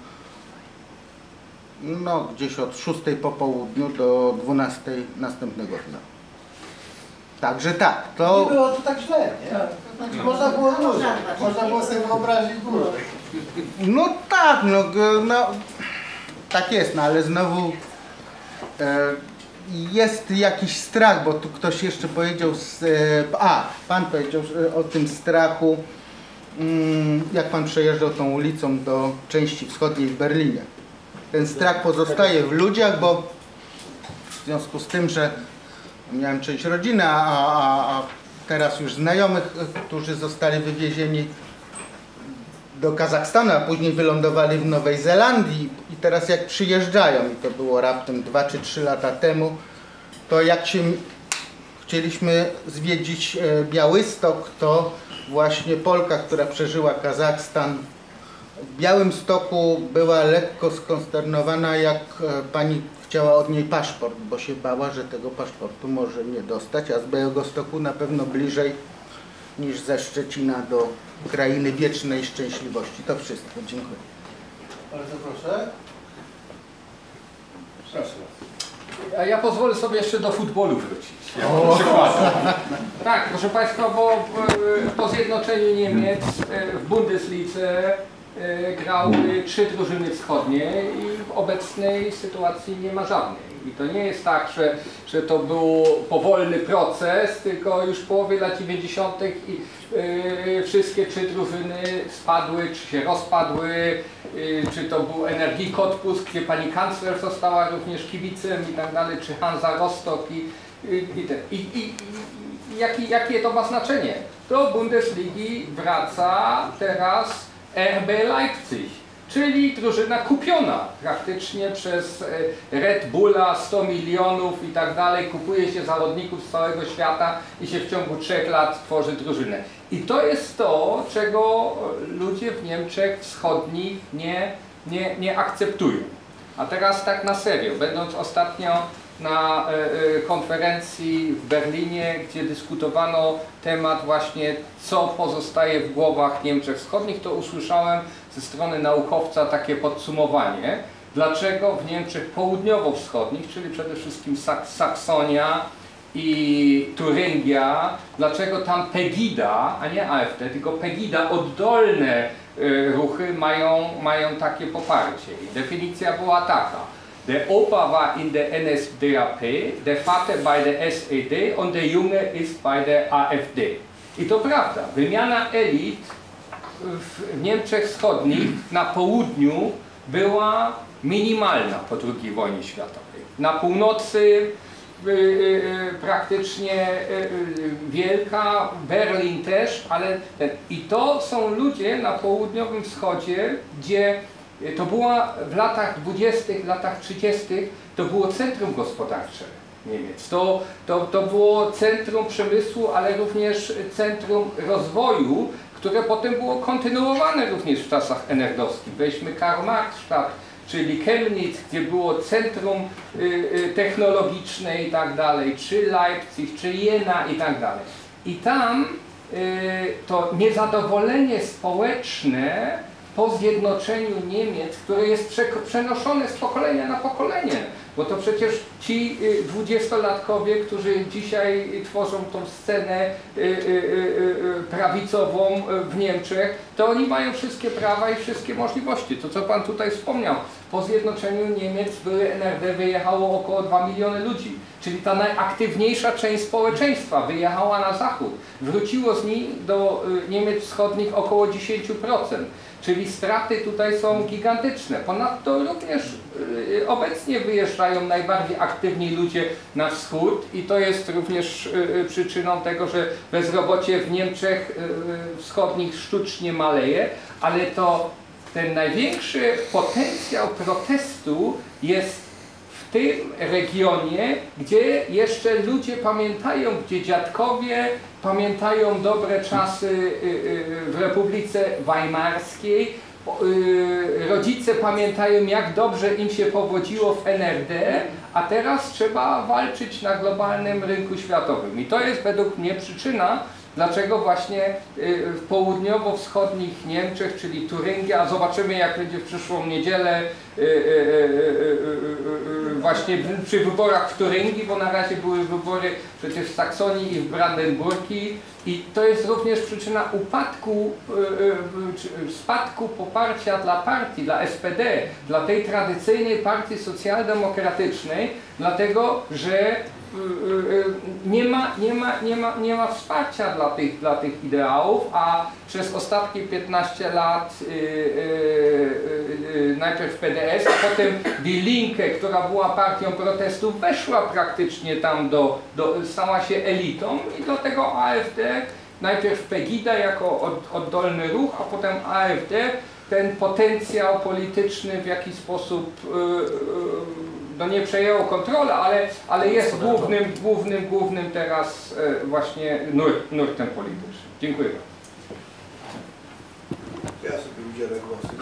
no gdzieś od szóstej po południu do dwunastej następnego dnia. Także tak, to... nie było to tak źle, nie? To znaczy, można było dużo, można było sobie wyobrazić dużo. No tak, no, no tak jest, no ale znowu e, jest jakiś strach, bo tu ktoś jeszcze powiedział, z, e, a pan powiedział o tym strachu, mm, jak pan przejeżdżał tą ulicą do części wschodniej w Berlinie. Ten strach pozostaje w ludziach, bo w związku z tym, że miałem część rodziny, a, a, a teraz już znajomych, którzy zostali wywiezieni do Kazachstanu, a później wylądowali w Nowej Zelandii i teraz jak przyjeżdżają, i to było raptem dwa czy trzy lata temu, to jak się chcieliśmy zwiedzić Białystok, to właśnie Polka, która przeżyła Kazachstan, w Białymstoku była lekko skonsternowana, jak pani chciała od niej paszport, bo się bała, że tego paszportu może nie dostać, a z Białegostoku na pewno bliżej niż ze Szczecina do krainy wiecznej szczęśliwości. To wszystko. Dziękuję. Bardzo proszę. Proszę. A ja pozwolę sobie jeszcze do futbolu wrócić. Tak, proszę Państwa, bo po zjednoczeniu Niemiec w Bundeslidze grały trzy drużyny wschodnie i w obecnej sytuacji nie ma żadnej. I to nie jest tak, że, że to był powolny proces, tylko już w połowie lat dziewięćdziesiątych i yy, wszystkie trzy drużyny spadły, czy się rozpadły, yy, czy to był Energie Cottbus, gdzie pani kanclerz została również kibicem i tak dalej, czy Hansa Rostock i, i, i, i, i, i jaki, jakie to ma znaczenie? Do Bundesligi wraca teraz R B Leipzig, czyli drużyna kupiona praktycznie przez Red Bulla, sto milionów i tak dalej, kupuje się zawodników z całego świata i się w ciągu trzech lat tworzy drużynę. I to jest to, czego ludzie w Niemczech wschodnich nie, nie, nie akceptują. A teraz tak na serio, będąc ostatnio na konferencji w Berlinie, gdzie dyskutowano temat właśnie, co pozostaje w głowach Niemczech Wschodnich, to usłyszałem ze strony naukowca takie podsumowanie, dlaczego w Niemczech południowo-wschodnich, czyli przede wszystkim Saksonia i Turingia, dlaczego tam Pegida, a nie AfD, tylko Pegida, oddolne ruchy mają, mają takie poparcie. I definicja była taka: Der Opa war in der N S D A P, der Vater bei der S E D und der Junge ist bei der AfD. I to prawda, wymiana elit w Niemczech Wschodnich na południu była minimalna po drugiej wojnie światowej. Na północy yy, yy, praktycznie yy, wielka, Berlin też, ale ten, i to są ludzie na południowym wschodzie, gdzie to była w latach dwudziestych, latach trzydziestych to było centrum gospodarcze Niemiec. To, to, to było centrum przemysłu, ale również centrum rozwoju, które potem było kontynuowane również w czasach enerdowskich. Weźmy Karl-Marx-Stadt, czyli Chemnitz, gdzie było centrum y, y, technologiczne i tak dalej, czy Leipzig, czy Jena i tak dalej. I tam y, to niezadowolenie społeczne po zjednoczeniu Niemiec, które jest przenoszone z pokolenia na pokolenie, bo to przecież ci dwudziestolatkowie, którzy dzisiaj tworzą tą scenę prawicową w Niemczech, to oni mają wszystkie prawa i wszystkie możliwości. To, co Pan tutaj wspomniał, po zjednoczeniu Niemiec były N R D wyjechało około dwa miliony ludzi, czyli ta najaktywniejsza część społeczeństwa wyjechała na zachód. Wróciło z nich do Niemiec Wschodnich około dziesięć procent. Czyli straty tutaj są gigantyczne. Ponadto również y, obecnie wyjeżdżają najbardziej aktywni ludzie na wschód i to jest również y, przyczyną tego, że bezrobocie w Niemczech y, Wschodnich sztucznie maleje, ale to ten największy potencjał protestu jest w tym regionie, gdzie jeszcze ludzie pamiętają, gdzie dziadkowie pamiętają dobre czasy w Republice Weimarskiej, rodzice pamiętają, jak dobrze im się powodziło w N R D, a teraz trzeba walczyć na globalnym rynku światowym. I to jest według mnie przyczyna, dlaczego właśnie w południowo-wschodnich Niemczech, czyli Turingia, zobaczymy, jak będzie w przyszłą niedzielę właśnie przy wyborach w Turyngii, bo na razie były wybory przecież w Saksonii i w Brandenburgii, i to jest również przyczyna upadku, spadku poparcia dla partii, dla S P D, dla tej tradycyjnej partii socjaldemokratycznej, dlatego że nie ma, nie ma, nie ma, nie ma wsparcia dla tych, dla tych ideałów, a przez ostatnie piętnaście lat yy, yy, yy, najpierw P D S, a potem Die Linke, która była partią protestu, weszła praktycznie tam do, do stała się elitą i dlatego A F D, najpierw Pegida jako od, oddolny ruch, a potem A F D, ten potencjał polityczny w jakiś sposób yy, no nie przejęło kontrolę, ale, ale jest głównym, głównym, głównym teraz e, właśnie nur, nurtem politycznym. Dziękuję bardzo. Ja sobie udzielę głosu.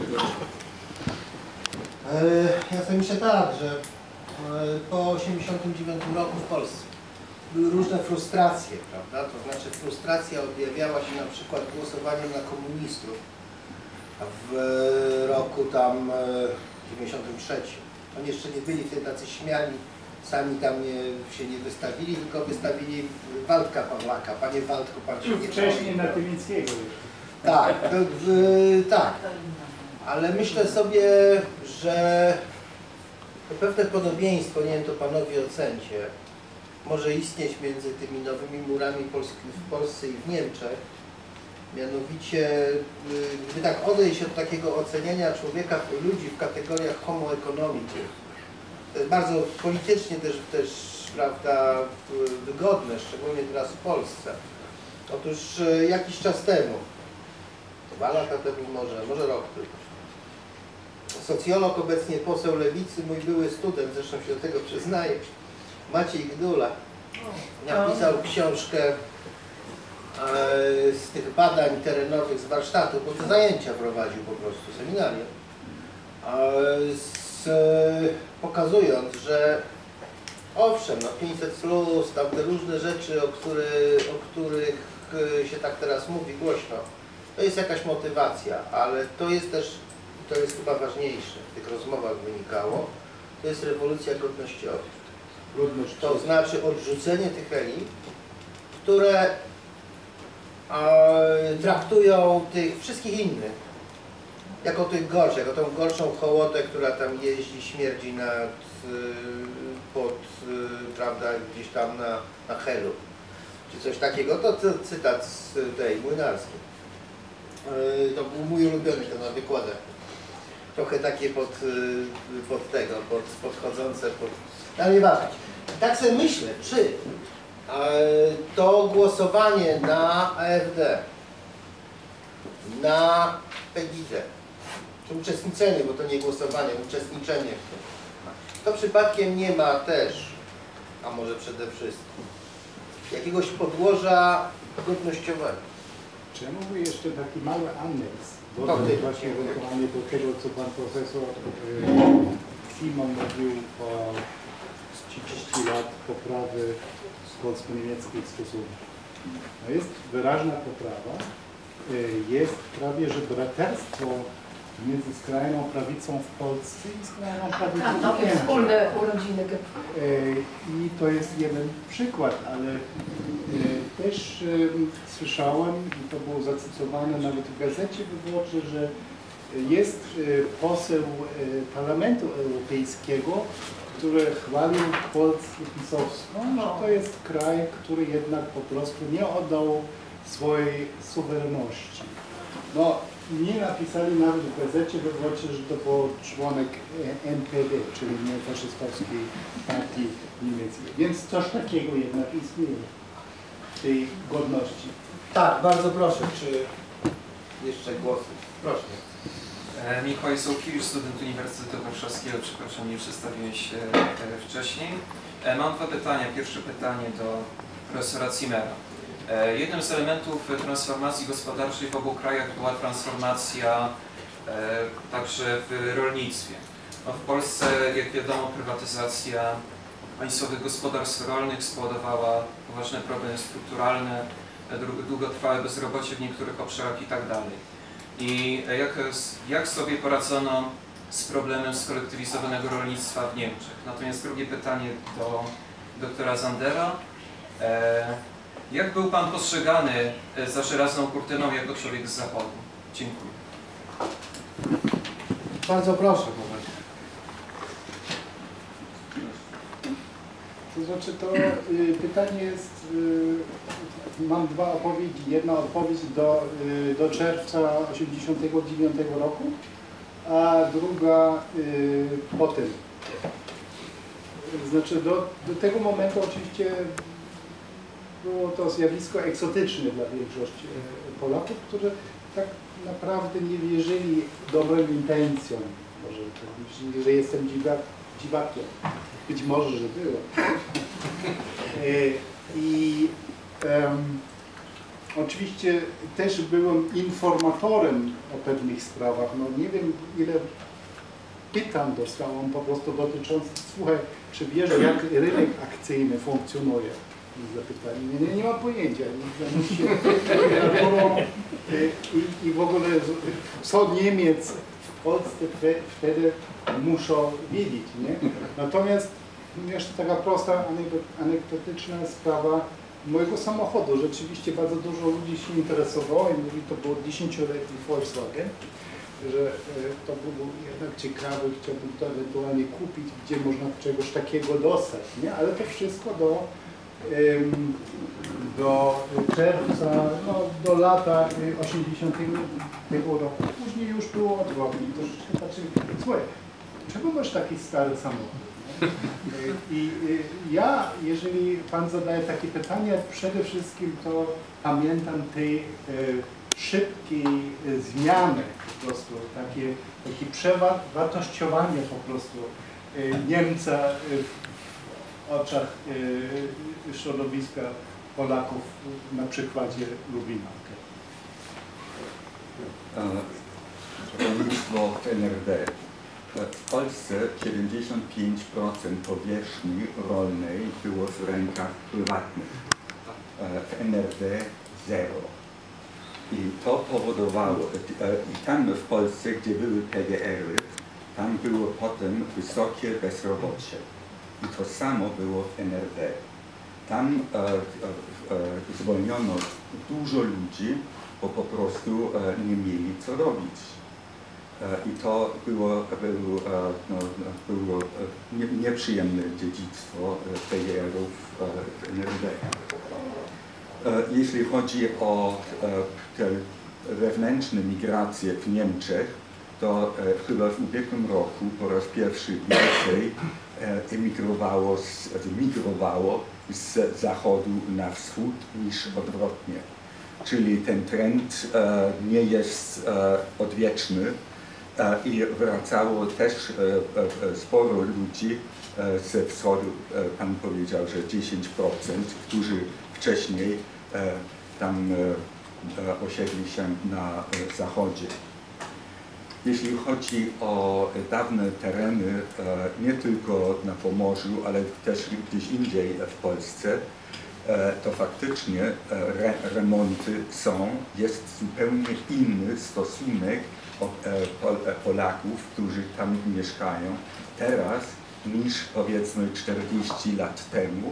E, ja sobie myślę tak, że e, po osiemdziesiątym dziewiątym roku w Polsce były różne frustracje, prawda? To znaczy frustracja objawiała się na przykład głosowaniem na komunistów w roku tam e, dziewięćdziesiątym trzecim. Oni jeszcze nie byli wtedy tacy śmiali, sami tam nie, się nie wystawili, tylko wystawili Waldka Pawlaka. Panie Waldku, pan się nie wcześniej na Tymińskiego. Tak, to, w, tak. Ale myślę sobie, że pewne podobieństwo, nie wiem, to panowie ocencie, może istnieć między tymi nowymi murami Polski, w Polsce i w Niemczech. Mianowicie, gdyby tak odejść od takiego oceniania człowieka, ludzi w kategoriach homo economicus, to jest bardzo politycznie też, też prawda, wygodne, szczególnie teraz w Polsce. Otóż jakiś czas temu, dwa lata temu może, może rok tylko, socjolog, obecnie poseł Lewicy, mój były student, zresztą się do tego przyznaje, Maciej Gdula, napisał książkę z tych badań terenowych z warsztatu, bo te zajęcia prowadził po prostu, seminarium, z, pokazując, że owszem, no pięćset plus, tam te różne rzeczy, o, który, o których się tak teraz mówi głośno, to jest jakaś motywacja, ale to jest też, to jest chyba ważniejsze, w tych rozmowach wynikało, to jest rewolucja godnościowa. To znaczy odrzucenie tych elit, które traktują tych wszystkich innych jako tych gorszych, jako tą gorszą hołotę, która tam jeździ, śmierdzi nad, pod, prawda, gdzieś tam na, na Helu, czy coś takiego. To, to cytat z tej Młynarskiej. To był mój ulubiony ten na wykładach. Trochę takie pod, pod tego, pod, podchodzące, pod... ale nieważne. Tak sobie myślę, czy to głosowanie na A F D, na Pegidę, czy uczestniczenie, bo to nie głosowanie, uczestniczenie w tym, to przypadkiem nie ma też, a może przede wszystkim, jakiegoś podłoża godnościowego. Czy ja mówię jeszcze taki mały aneks, bo to ty, właśnie ewentualnie do tego, co pan profesor Simon mówił o trzydziestu lat poprawy polsko-niemieckich stosunków. No jest wyraźna poprawa. Jest prawie, że braterstwo między skrajną prawicą w Polsce i skrajną prawicą w Niemczech. Tak, wspólne urodziny. I to jest jeden przykład, ale też słyszałem, i to było zacytowane nawet w Gazecie Wyborczej, że jest poseł Parlamentu Europejskiego, który chwalił Polskę pisowską, że to jest kraj, który jednak po prostu nie oddał swojej suwerenności. No, nie napisali nawet w Gazecie Wyborczej, że to był członek N P D, czyli niefaszystowskiej partii niemieckiej. Więc coś takiego jednak istnieje w tej godności. Tak, bardzo proszę, czy jeszcze głosy? Proszę. Mikołaj Sołkiewicz, student Uniwersytetu Warszawskiego, przepraszam, nie przedstawiłem się wcześniej. Mam dwa pytania. Pierwsze pytanie do profesora Zimmera. Jednym z elementów transformacji gospodarczej w obu krajach była transformacja także w rolnictwie. No w Polsce, jak wiadomo, prywatyzacja państwowych gospodarstw rolnych spowodowała poważne problemy strukturalne, długotrwałe bezrobocie w niektórych obszarach i tak dalej. I jak, jak sobie poradzono z problemem skolektywizowanego rolnictwa w Niemczech? Natomiast drugie pytanie do doktora Zandera. E, jak był Pan postrzegany za żelazną kurtyną jako człowiek z Zachodu? Dziękuję. Bardzo proszę. To znaczy to y, pytanie jest, y, mam dwa odpowiedzi. Jedna odpowiedź do, y, do czerwca osiemdziesiątego dziewiątego roku, a druga y, po tym. Znaczy do, do tego momentu oczywiście było to zjawisko egzotyczne dla większości Polaków, którzy tak naprawdę nie wierzyli dobrym intencjom. Może myśleli, że jestem dziwak, dziwakiem. Być może, że było. I um, oczywiście też byłem informatorem o pewnych sprawach. No nie wiem, ile pytań dostałem po prostu dotyczących, słuchaj, czy wiesz, jak rynek akcyjny funkcjonuje? Zapytanie. Nie, nie, nie mam pojęcia. I, i, I w ogóle co Niemiec w Polsce wtedy muszą wiedzieć, nie? Natomiast jeszcze taka prosta, anegdotyczna sprawa mojego samochodu. Rzeczywiście bardzo dużo ludzi się interesowało i mówi, to był dziesięcioletni Volkswagen, że to był jednak ciekawy, chciałbym to ewentualnie kupić, gdzie można czegoś takiego dostać, nie? Ale to wszystko do do czerwca, no, do lata osiemdziesiątego roku. Później już było odwrotnie. To się patrzy, słuchaj, czemu masz taki stary samochód? I, I ja, jeżeli Pan zadaje takie pytania, przede wszystkim to pamiętam tej e, szybkiej e, zmiany po prostu, takie, takie przewartościowanie po prostu e, Niemca e, w oczach e, środowiska Polaków na przykładzie Lubina. Rolnictwo w N R D. W Polsce siedemdziesiąt pięć procent powierzchni rolnej było w rękach prywatnych. W N R D zero. I to powodowało, i tam w Polsce, gdzie były P G R-y, tam było potem wysokie bezrobocie. I to samo było w N R D. Tam e, e, e, zwolniono dużo ludzi, bo po prostu e, nie mieli co robić. E, I to było, było, e, no, było nie, nieprzyjemne dziedzictwo P G R-ów e, w N R D. E, jeśli chodzi o e, te wewnętrzne migracje w Niemczech, to e, chyba w ubiegłym roku po raz pierwszy więcej e, emigrowało, z, migrowało z zachodu na wschód niż odwrotnie. Czyli ten trend e, nie jest e, odwieczny e, i wracało też e, e, sporo ludzi e, ze wschodu. E, Pan powiedział, że dziesięć procent, którzy wcześniej e, tam e, osiedli się na e, zachodzie. Jeśli chodzi o dawne tereny, nie tylko na Pomorzu, ale też gdzieś indziej w Polsce, to faktycznie re remonty są, jest zupełnie inny stosunek Polaków, którzy tam mieszkają teraz, niż powiedzmy czterdzieści lat temu.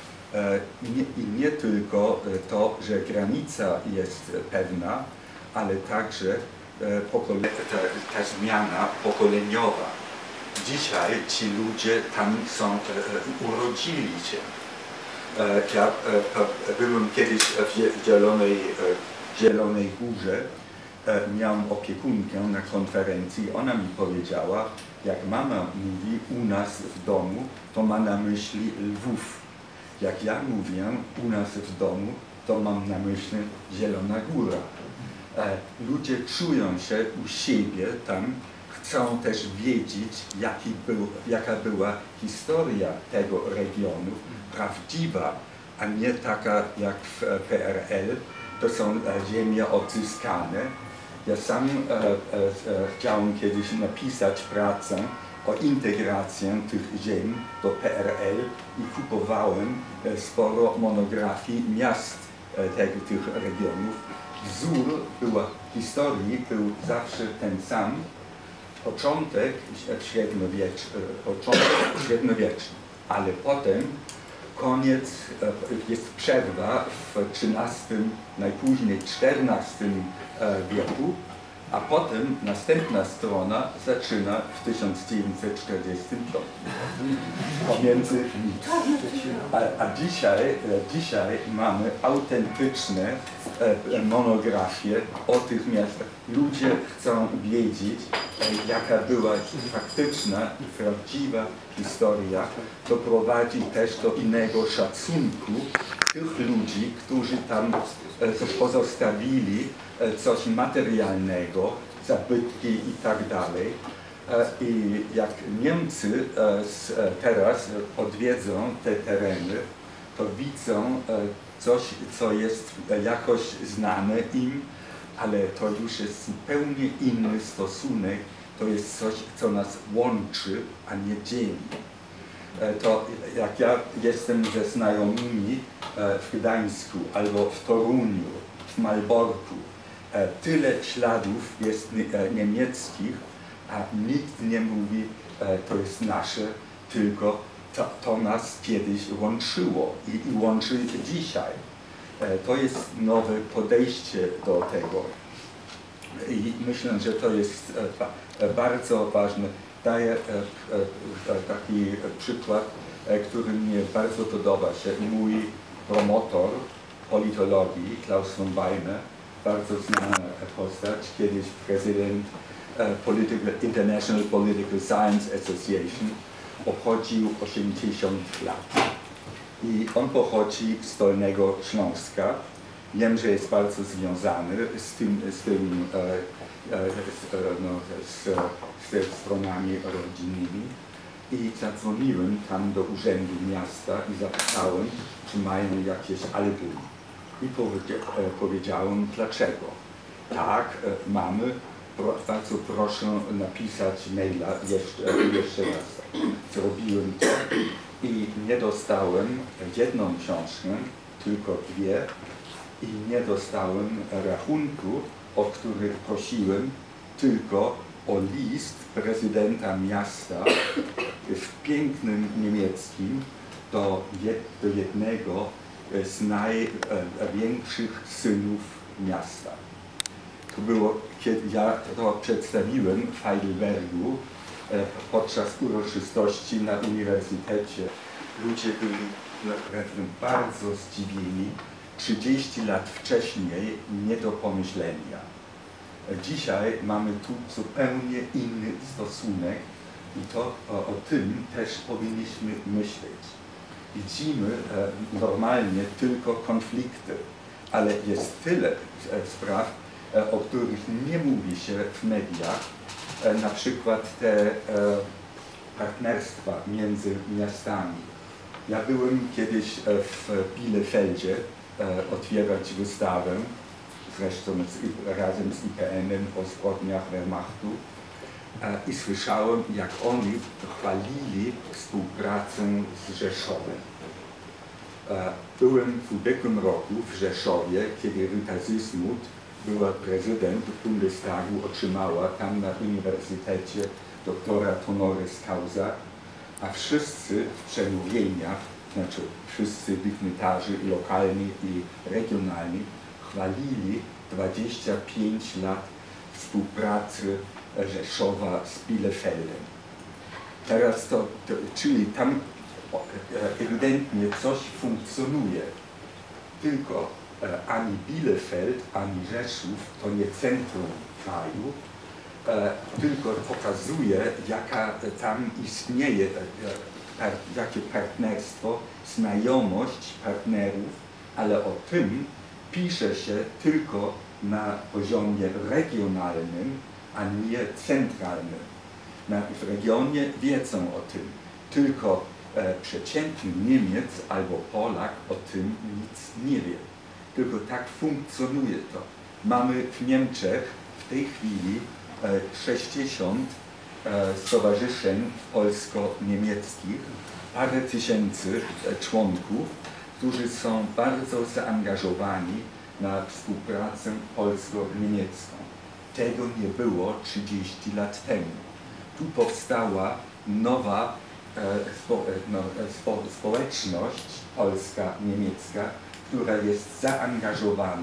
I nie tylko to, że granica jest pewna, ale także Ta, ta zmiana pokoleniowa. Dzisiaj ci ludzie tam są, e, urodzili się. E, ja e, byłem kiedyś w Zielonej, e, Zielonej Górze, e, miałem opiekunkę na konferencji, ona mi powiedziała, jak mama mówi u nas w domu, to ma na myśli Lwów. Jak ja mówię u nas w domu, to mam na myśli Zielona Góra. Ludzie czują się u siebie tam, chcą też wiedzieć, jaki był, jaka była historia tego regionu, prawdziwa, a nie taka jak w P R L. To są ziemie odzyskane. Ja sam e, e, chciałem kiedyś napisać pracę o integracji tych ziem do P R L i kupowałem sporo monografii miast tego, tych regionów. Wzór była, historii był zawsze ten sam, początek średniowieczny, początek średniowieczny, ale potem koniec, jest przerwa w trzynastym, najpóźniej czternastym wieku, A potem następna strona zaczyna w tysiąc dziewięćset czterdziestym piątym pomiędzy nic. A, a dzisiaj, dzisiaj mamy autentyczne monografie o tych miastach. Ludzie chcą wiedzieć, jaka była faktyczna i prawdziwa historia. To prowadzi też do innego szacunku tych ludzi, którzy tam pozostawili coś materialnego, zabytki i tak dalej. I jak Niemcy teraz odwiedzą te tereny, to widzą coś, co jest jakoś znane im, ale to już jest zupełnie inny stosunek. To jest coś, co nas łączy, a nie dzieli. To jak ja jestem ze znajomymi w Gdańsku albo w Toruniu, w Malborku, tyle śladów jest niemieckich, a nikt nie mówi, to jest nasze, tylko to, to nas kiedyś łączyło i, i łączy dzisiaj. To jest nowe podejście do tego i myślę, że to jest bardzo ważne. Daję taki przykład, który mnie bardzo podoba się. Mój promotor politologii, Klaus von Beine, bardzo znana postać, kiedyś prezydent Political, International Political Science Association, obchodził osiemdziesiąt lat. I on pochodzi z Dolnego Śląska. Wiem, że jest bardzo związany z tym, z, tym, e, e, z, no, z, z stronami rodzinnymi. I zadzwoniłem tam do Urzędu Miasta i zapytałem, czy mają jakieś album. I powiedziałem, dlaczego. Tak, mamy, bardzo proszę napisać maila jeszcze, jeszcze raz. Zrobiłem to i nie dostałem jedną książkę, tylko dwie i nie dostałem rachunku, o który prosiłem, tylko o list prezydenta miasta w pięknym niemieckim do, jed, do jednego z największych synów miasta. To było, kiedy ja to przedstawiłem w Heidelbergu podczas uroczystości na uniwersytecie. Ludzie byli naprawdę bardzo zdziwieni. trzydzieści lat wcześniej nie do pomyślenia. Dzisiaj mamy tu zupełnie inny stosunek i to o, o tym też powinniśmy myśleć. Widzimy e, normalnie tylko konflikty, ale jest tyle e, spraw, e, o których nie mówi się w mediach, e, na przykład te e, partnerstwa między miastami. Ja byłem kiedyś e, w Bielefeldzie e, otwierać wystawę, zresztą z, razem z I P N-em o zbrodniach Wehrmachtu. I słyszałem, jak oni chwalili współpracę z Rzeszowem. Byłem w ubiegłym roku w Rzeszowie, kiedy Rita Zysmuth była prezydent Bundestagu, otrzymała tam na uniwersytecie doktora honoris causa, a wszyscy w przemówieniach, znaczy wszyscy dygnitarze lokalni i regionalni, chwalili dwadzieścia pięć lat współpracy Rzeszowa z Bielefeldem. Teraz to, to, czyli tam ewidentnie coś funkcjonuje. Tylko e, ani Bielefeld, ani Rzeszów to nie centrum kraju, e, tylko pokazuje, jaka tam istnieje, e, par, jakie partnerstwo, znajomość partnerów, ale o tym pisze się tylko na poziomie regionalnym, a nie centralnym. Na, w regionie wiedzą o tym, tylko e, przeciętny Niemiec albo Polak o tym nic nie wie. Tylko tak funkcjonuje to. Mamy w Niemczech w tej chwili e, sześćdziesiąt e, stowarzyszeń polsko-niemieckich, parę tysięcy e, członków, którzy są bardzo zaangażowani na współpracę polsko-niemiecką. Tego nie było trzydzieści lat temu. Tu powstała nowa e, spo, no, spo, społeczność polska-niemiecka, która jest zaangażowana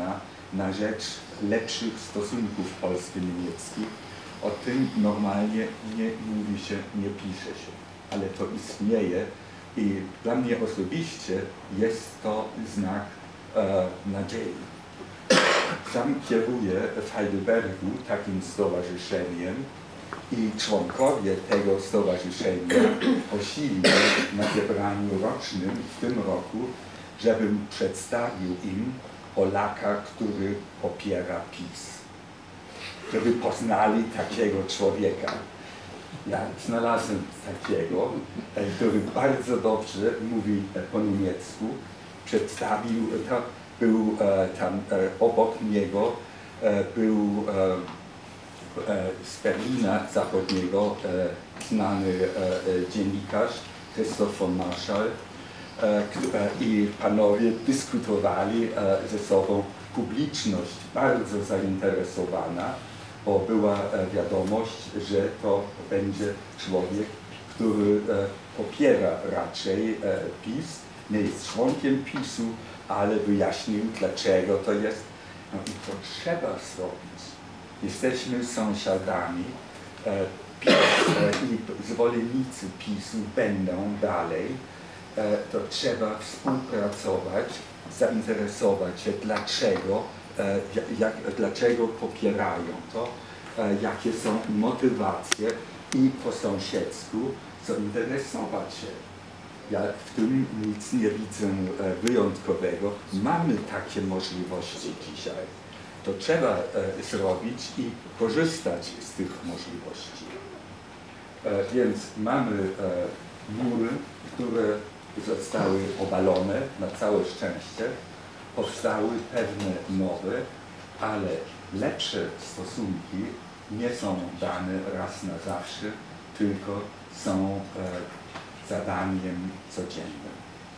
na rzecz lepszych stosunków polsko-niemieckich. O tym normalnie nie mówi się, nie pisze się, ale to istnieje i dla mnie osobiście jest to znak e, nadziei. Sam kieruję w Heidelbergu takim stowarzyszeniem i członkowie tego stowarzyszenia prosili na zebraniu rocznym w tym roku, żebym przedstawił im Polaka, który popiera PiS. Żeby poznali takiego człowieka. Ja znalazłem takiego, który bardzo dobrze mówi po niemiecku. Przedstawił to, był tam obok niego, był z Berlina Zachodniego znany dziennikarz Christoph von Marschall i panowie dyskutowali ze sobą. Publiczność bardzo zainteresowana, bo była wiadomość, że to będzie człowiek, który popiera raczej PiS, nie jest członkiem PiSu, ale wyjaśnił, dlaczego to jest. No i to trzeba zrobić. Jesteśmy sąsiadami. PiS i zwolennicy PiSu będą dalej. To trzeba współpracować, zainteresować się, dlaczego, jak, dlaczego popierają to, jakie są motywacje i po sąsiedzku zainteresować się. Ja w tym nic nie widzę wyjątkowego. Mamy takie możliwości dzisiaj. To trzeba zrobić i korzystać z tych możliwości. Więc mamy mury, które zostały obalone, na całe szczęście. Powstały pewne nowe, ale lepsze stosunki nie są dane raz na zawsze, tylko są e, zadaniem codziennym.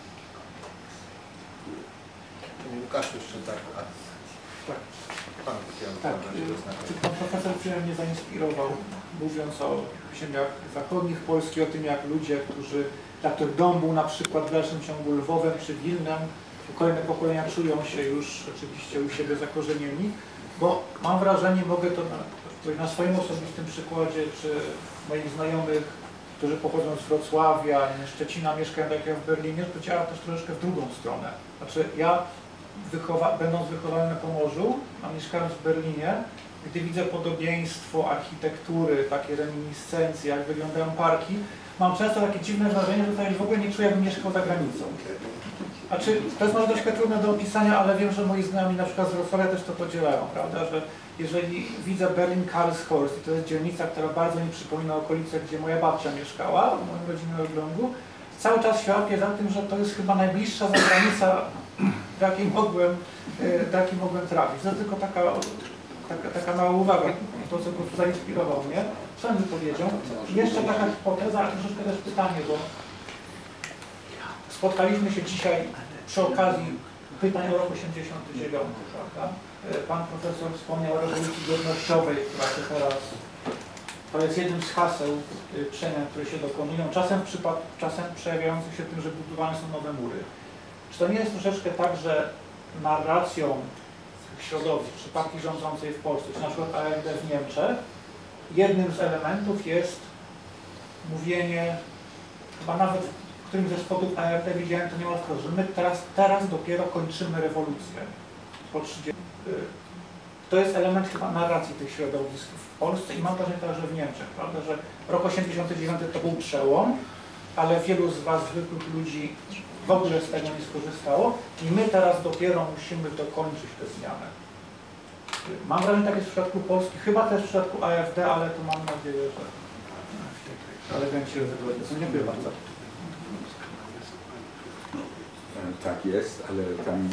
Łukasz jeszcze tak. A... Tak. Pan, tak. Czy pan profesor Przyjem mnie zainspirował, mówiąc o ziemiach zachodnich Polski, o tym, jak ludzie, którzy jak to Dąbu na przykład w dalszym ciągu Lwowem czy Wilnem, kolejne pokolenia czują się już oczywiście u siebie zakorzenieni, bo mam wrażenie, mogę to na, na swoim osobistym przykładzie, czy moich znajomych, którzy pochodzą z Wrocławia, Szczecina, mieszkają tak jak w Berlinie, to działa też troszeczkę w drugą stronę. Znaczy ja, wychowa będąc wychowany na Pomorzu, a mieszkając w Berlinie, gdy widzę podobieństwo architektury, takie reminiscencje, jak wyglądają parki, mam często takie dziwne wrażenie, że w ogóle nie czuję, jakbym mieszkał za granicą. Znaczy, to jest może troszkę trudne do opisania, ale wiem, że moi znajomi na przykład z Wrocławia też to podzielają, prawda, że jeżeli widzę Berlin-Karlshorst i to jest dzielnica, która bardzo mi przypomina okolice, gdzie moja babcia mieszkała, w moim rodzinnym okręgu, cały czas świadczę za tym, że to jest chyba najbliższa zagranica, do jakiej mogłem, do jakiej mogłem trafić. To jest tylko taka, taka, taka mała uwaga, to co po prostu zainspirował mnie swoją wypowiedzią. I jeszcze taka hipoteza, ale troszeczkę też pytanie, bo spotkaliśmy się dzisiaj przy okazji pytań o rok osiemdziesiąty dziewiąty, prawda? Pan profesor wspomniał o rewolucji godnościowej, która się teraz, to jest jednym z haseł przemian, które się dokonują, czasem, czasem przejawiających się tym, że budowane są nowe mury. Czy to nie jest troszeczkę tak, że narracją środowisk, czy partii rządzącej w Polsce, czy na przykład A F D w Niemczech, jednym z elementów jest mówienie, chyba nawet w którymś ze spotów A F D widziałem to niełatwo, że my teraz, teraz dopiero kończymy rewolucję po trzydziestym. To jest element chyba narracji tych środowisk w Polsce i mam wrażenie także w Niemczech, prawda, że rok osiemdziesiąty dziewiąty to był przełom, ale wielu z Was, zwykłych ludzi, w ogóle z tego nie skorzystało i my teraz dopiero musimy dokończyć tę zmianę. Mam wrażenie, tak jest w przypadku Polski, chyba też w przypadku A F D, ale to mam nadzieję, że eleganci rozwiązania są. Dziękuję bardzo. Tak jest, ale tam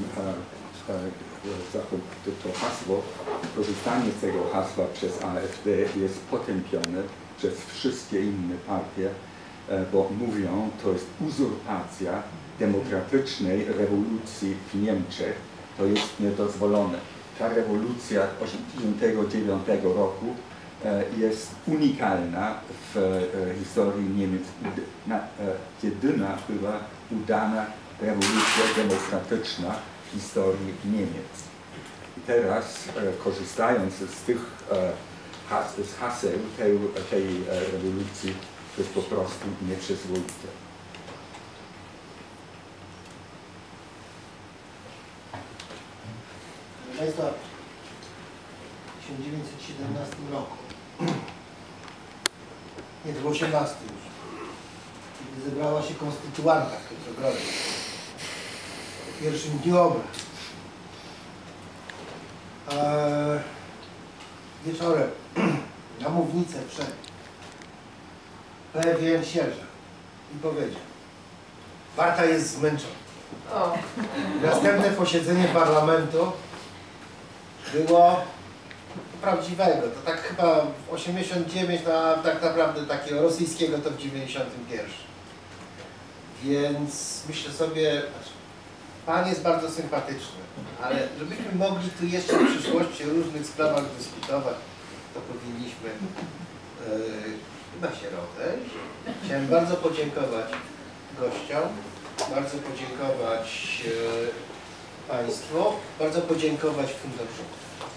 to hasło, korzystanie z tego hasła przez A F D jest potępione przez wszystkie inne partie, bo mówią, to jest uzurpacja demokratycznej rewolucji w Niemczech, to jest niedozwolone. Ta rewolucja osiemdziesiątego dziewiątego roku jest unikalna w historii Niemiec. Jedyna była udana rewolucja demokratyczna w historii Niemiec. I teraz, korzystając z tych has, z haseł tej, tej rewolucji, to jest po prostu nieprzyzwoite. Proszę Państwa, w tysiąc dziewięćset siedemnastym roku, nie, to był osiemnasty już, kiedy zebrała się konstytuanta w Piotrogrodzie, po pierwszym dniu obrad. Eee, wieczorem na mównicę wszedł pewien sierżant i powiedział: Warta jest zmęczona. O. Następne posiedzenie parlamentu było prawdziwego. To tak chyba w osiemdziesiątym dziewiątym, a tak naprawdę takiego rosyjskiego to w dziewięćdziesiątym pierwszym. Więc myślę sobie, Pan jest bardzo sympatyczny, ale żebyśmy mogli tu jeszcze w przyszłości o różnych sprawach dyskutować, to powinniśmy yy, chyba się rozejść. Chciałem bardzo podziękować gościom, bardzo podziękować yy, Państwu, bardzo podziękować funduszowi.